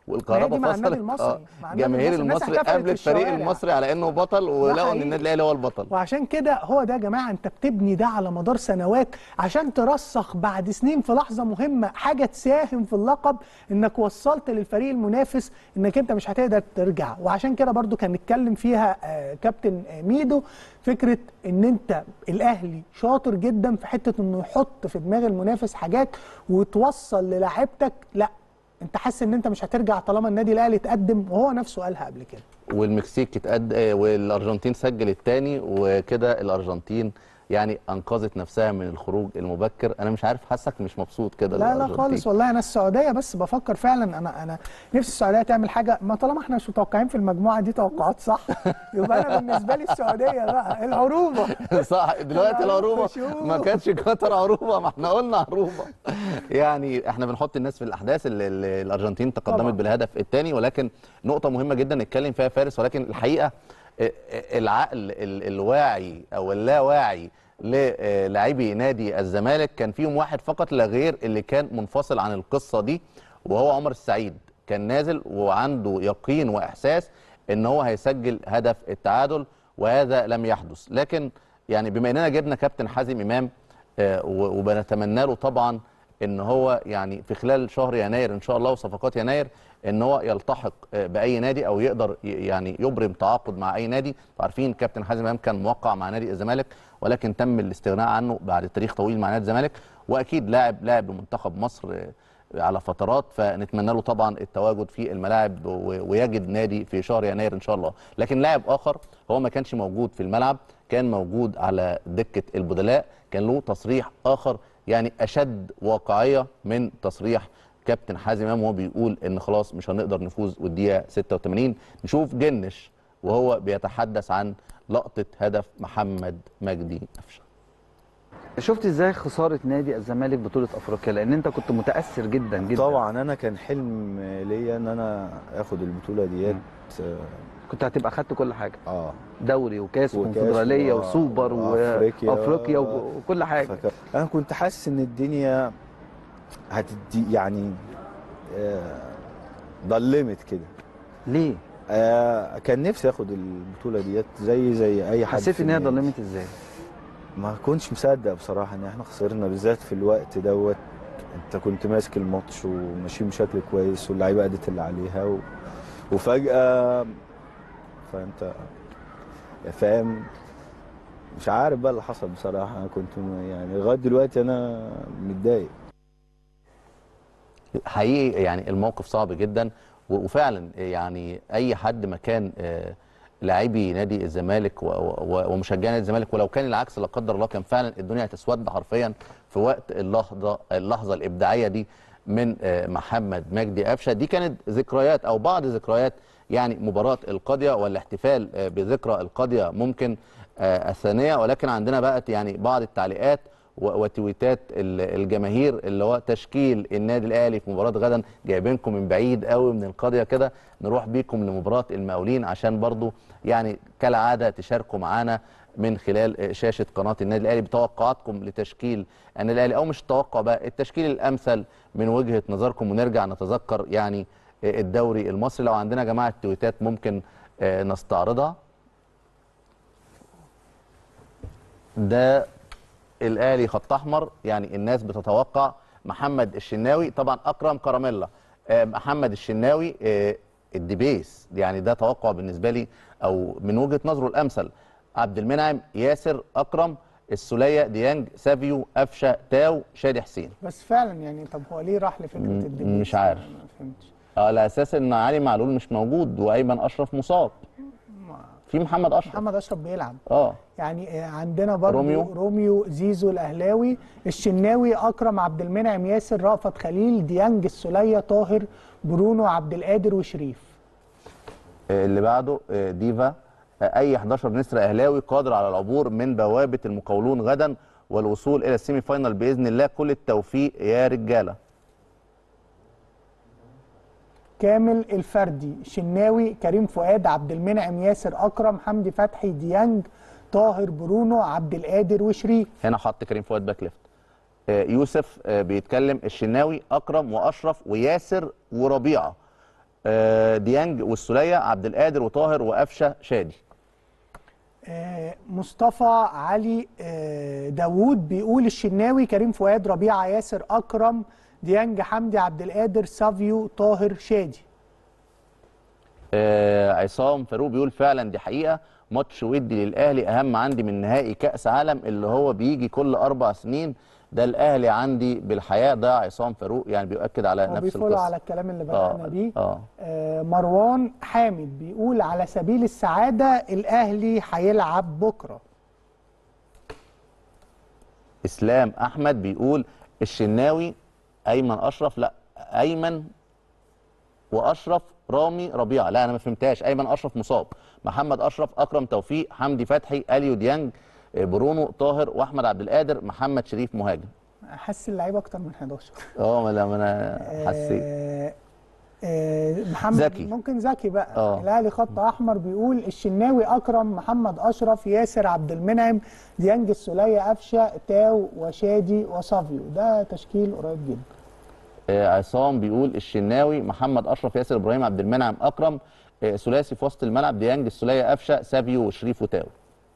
والكهرباء فصلت. آه. جماهير المصري قبل الفريق المصري على انه بطل، ولقوا ان النادي الاهلي هو البطل. وعشان كده هو ده يا جماعه، انت بتبني ده على مدار سنوات عشان ترسخ بعد سنين في لحظه مهمه حاجه تساهم في اللقب، انك وصلت للفريق المنافس انك انت مش هتقدر ترجع. وعشان كده برضو كان نتكلم فيها آه كابتن ميدو، فكره ان انت الاهلي شاطر جدا في حته انه يحط في دماغ المنافس حاجات وتوصل للاعيبتك لا انت حاسس ان انت مش هترجع طالما النادي الاهلي اتقدم، وهو نفسه قالها قبل كده. والمكسيك اتقدم والارجنتين سجل الثاني، وكده الارجنتين يعني انقذت نفسها من الخروج المبكر. انا مش عارف، حاسك مش مبسوط كده. لا لا خالص والله، انا السعوديه بس بفكر فعلا، انا انا نفسي السعوديه تعمل حاجه، ما طالما احنا مش متوقعين في المجموعه دي توقعات صح يبقى انا بالنسبه لي السعوديه بقى العروبه. صح، دلوقتي العروبه ما كانتش قطر عروبه، ما احنا قلنا عروبه. يعني احنا بنحط الناس في الاحداث اللي الارجنتين تقدمت طبعا بالهدف الثاني، ولكن نقطه مهمه جدا نتكلم فيها فارس، ولكن الحقيقه العقل الواعي او اللاواعي للاعبي نادي الزمالك كان فيهم واحد فقط لا غير اللي كان منفصل عن القصه دي، وهو عمر السعيد. كان نازل وعنده يقين واحساس ان هو هيسجل هدف التعادل، وهذا لم يحدث. لكن يعني بما اننا جبنا كابتن حازم امام وبنتمنى له طبعا ان هو يعني في خلال شهر يناير ان شاء الله وصفقات يناير ان هو يلتحق باي نادي او يقدر يعني يبرم تعاقد مع اي نادي. عارفين كابتن حازم امام كان موقع مع نادي الزمالك، ولكن تم الاستغناء عنه بعد تاريخ طويل مع نادي الزمالك، واكيد لاعب لاعب لمنتخب مصر على فترات، فنتمنى له طبعا التواجد في الملاعب ويجد نادي في شهر يناير ان شاء الله. لكن لاعب اخر هو ما كانش موجود في الملعب، كان موجود على دكه البدلاء، كان له تصريح اخر يعني اشد واقعيه من تصريح كابتن حازم امام وهو بيقول ان خلاص مش هنقدر نفوز والدقيقه ستة وثمانين. نشوف جنش وهو بيتحدث عن لقطه هدف محمد مجدي قفشه. شفت ازاي خساره نادي الزمالك بطوله افريقيا؟ لان انت كنت متاثر جدا جدا. طبعا انا كان حلم ليا ان انا اخد البطوله ديت. كنت هتبقى خدت كل حاجه، اه دوري وكاس وكونفدراليه وسوبر وافريقيا وافريقيا وكل حاجه. فكر. انا كنت حاسس ان الدنيا هتدي يعني آه ضلمت كده. ليه؟ آه كان نفسي اخد البطوله ديت زي زي اي حد. حسيت ان هي ضلمت ازاي؟ ما كنتش مصدق بصراحه ان احنا خسرنا، بالذات في الوقت دوت. انت كنت ماسك الماتش وماشيين بشكل كويس واللعيبه ادت اللي عليها و... وفجاه فانت فاهم، مش عارف بقى اللي حصل بصراحه. انا كنت يعني لغايه دلوقتي انا متضايق حقيقي. يعني الموقف صعب جدا، وفعلا يعني اي حد مكان لاعبي نادي الزمالك ومشجعي نادي الزمالك، ولو كان العكس لا قدر الله كان فعلا الدنيا هتسود حرفيا في وقت اللحظه اللحظه الابداعيه دي من محمد مجدي قفشه. دي كانت ذكريات او بعض ذكريات يعني مباراه القاضيه والاحتفال بذكرى القاضيه ممكن الثانيه، ولكن عندنا بقى يعني بعض التعليقات وتويتات الجماهير اللي هو تشكيل النادي الاهلي في مباراه غدا جايبينكم من بعيد قوي من القاضيه كده، نروح بيكم لمباراه المقاولين عشان برضو يعني كالعاده تشاركوا معانا من خلال شاشه قناه النادي الاهلي بتوقعاتكم لتشكيل النادي الاهلي، او مش التوقع بقى التشكيل الامثل من وجهه نظركم، ونرجع نتذكر يعني الدوري المصري. لو عندنا يا جماعه تويتات ممكن نستعرضها. ده الاهلي خط احمر، يعني الناس بتتوقع محمد الشناوي، طبعا اكرم كراميلا، محمد الشناوي الدبيس، يعني ده توقع بالنسبه لي او من وجهه نظره الامثل. عبد المنعم، ياسر، اكرم، السوليه، ديانج، سافيو، قفشه، تاو، شادي حسين. بس فعلا يعني طب هو ليه راح لفكره الدبيس؟ مش عارف. ما فهمتش. على اساس ان علي معلول مش موجود وايمن اشرف مصاب. في محمد اشرف محمد اشرف بيلعب اه يعني عندنا برضو روميو, روميو زيزو الاهلاوي، الشناوي، اكرم، عبد المنعم، ياسر، رأفت خليل، ديانج، السوليه، طاهر، برونو، عبد القادر، وشريف. اللي بعده ديفا. اي حداشر نسر اهلاوي قادر على العبور من بوابه المقاولون غدا والوصول الى السيمي فاينال باذن الله، كل التوفيق يا رجاله. كامل الفردي، شناوي، كريم فؤاد، عبد المنعم، ياسر، اكرم، حمدي فتحي، ديانج، طاهر، برونو، عبد القادر، وشريف. هنا حط كريم فؤاد باك ليفت. يوسف بيتكلم الشناوي، اكرم، واشرف، وياسر، وربيعه. آه ديانج والسوليه، عبد القادر وطاهر وقفشه شادي. آه مصطفى علي آه داوود بيقول الشناوي، كريم فؤاد، ربيعه، ياسر، اكرم، ديانج، حمدي، عبد القادر، سافيو، طاهر، شادي. آه عصام فاروق بيقول فعلا دي حقيقه، ماتش ودي للاهلي اهم عندي من نهائي كاس عالم اللي هو بيجي كل اربع سنين، ده الاهلي عندي بالحياه. ده عصام فاروق يعني بيؤكد على نفس القصه. على الكلام اللي بدانا آه بيه. آه. آه مروان حامد بيقول على سبيل السعاده الاهلي هيلعب بكره. اسلام احمد بيقول الشناوي، ايمن اشرف، لا ايمن واشرف، رامي، ربيعه. لا انا ما فهمتهاش. ايمن اشرف مصاب، محمد اشرف، اكرم توفيق، حمدي فتحي، اليو ديانج، برونو، طاهر، واحمد عبد القادر، محمد شريف مهاجم. حاسس اللعيبه اكتر من حداشر. اه ما انا حسيت. آه آه محمد زكي، ممكن زكي بقى. اه الاهلي خط احمر بيقول الشناوي، اكرم، محمد اشرف، ياسر، عبد المنعم، ديانج، السوليه، قفشه، تاو، وشادي، وصافيو. ده تشكيل قريب جدا. آه عصام بيقول الشناوي، محمد اشرف، ياسر ابراهيم، عبد المنعم، اكرم، آه ثلاثي في وسط الملعب، ديانج، السوليه، قفشه، سافيو، وشريف، وتاو.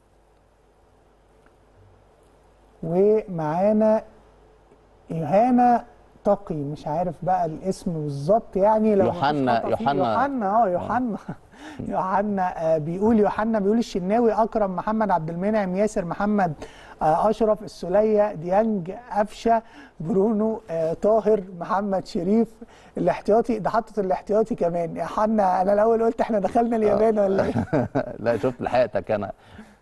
ومعانا يوهانا تقي، مش عارف بقى الاسم بالظبط يعني. لو يوحنا يوحنا يوحنا اه يوحنا يوحنا بيقول يوحنا بيقول الشناوي، اكرم، محمد عبد المنعم، ياسر، محمد اشرف، السوليه، ديانج، قفشه، برونو، طاهر، محمد شريف. الاحتياطي ده حاطط الاحتياطي كمان. يا حنا انا الاول قلت احنا دخلنا اليابان ولا ايه؟ لا شفت لحقتك انا.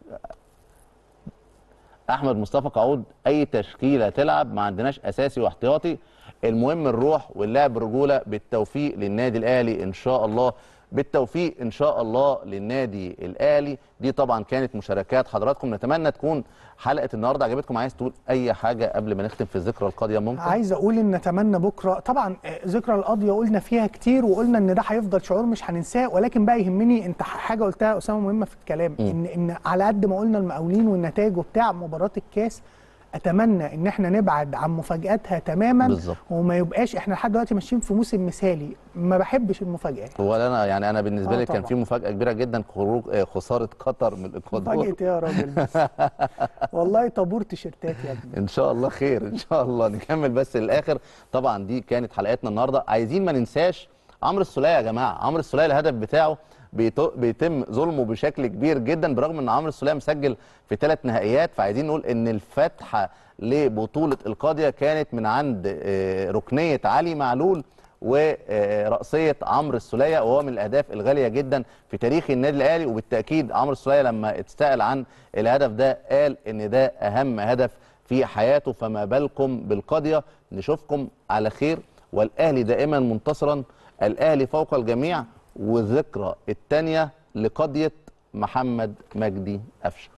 احمد مصطفى قعود، اي تشكيله تلعب ما عندناش اساسي واحتياطي، المهم الروح واللعب رجوله. بالتوفيق للنادي الاهلي ان شاء الله، بالتوفيق ان شاء الله للنادي الاهلي. دي طبعا كانت مشاركات حضراتكم، نتمنى تكون حلقه النهارده عجبتكم. عايز تقول اي حاجه قبل ما نختم في الذكرى القاضيه؟ ممكن عايز اقول ان نتمنى بكره طبعا ذكرى القاضيه قلنا فيها كتير، وقلنا ان ده هيفضل شعور مش هننساه، ولكن بقى يهمني انت حاجه قلتها اسامه مهمه في الكلام، م. ان ان على قد ما قلنا المقاولين والنتائج وبتاع مباراه الكاس، اتمنى ان احنا نبعد عن مفاجاتها تماما بالزبط. وما يبقاش احنا لحد دلوقتي ماشيين في موسم مثالي، ما بحبش المفاجات. ولا انا يعني انا بالنسبه لي كان في مفاجاه كبيره جدا، خروج خساره قطر من الاكوادور. مفاجاه يا راجل بس. والله طابور تيشيرتات يا ابني. ان شاء الله خير ان شاء الله. نكمل بس للاخر. طبعا دي كانت حلقتنا النهارده. عايزين ما ننساش عمرو السوليه يا جماعه. عمرو السوليه الهدف بتاعه بيتم ظلمه بشكل كبير جدا، برغم ان عمرو السوليه مسجل في ثلاث نهائيات. فعايزين نقول ان الفتحه لبطوله القاضيه كانت من عند ركنيه علي معلول ورأسية عمرو السوليه، وهو من الاهداف الغاليه جدا في تاريخ النادي الاهلي. وبالتاكيد عمرو السوليه لما اتسأل عن الهدف ده قال ان ده اهم هدف في حياته، فما بالكم بالقاضيه. نشوفكم على خير، والاهلي دائما منتصرا، الاهلي فوق الجميع. والذكرى الثانيه لقضيه محمد مجدي قفشه.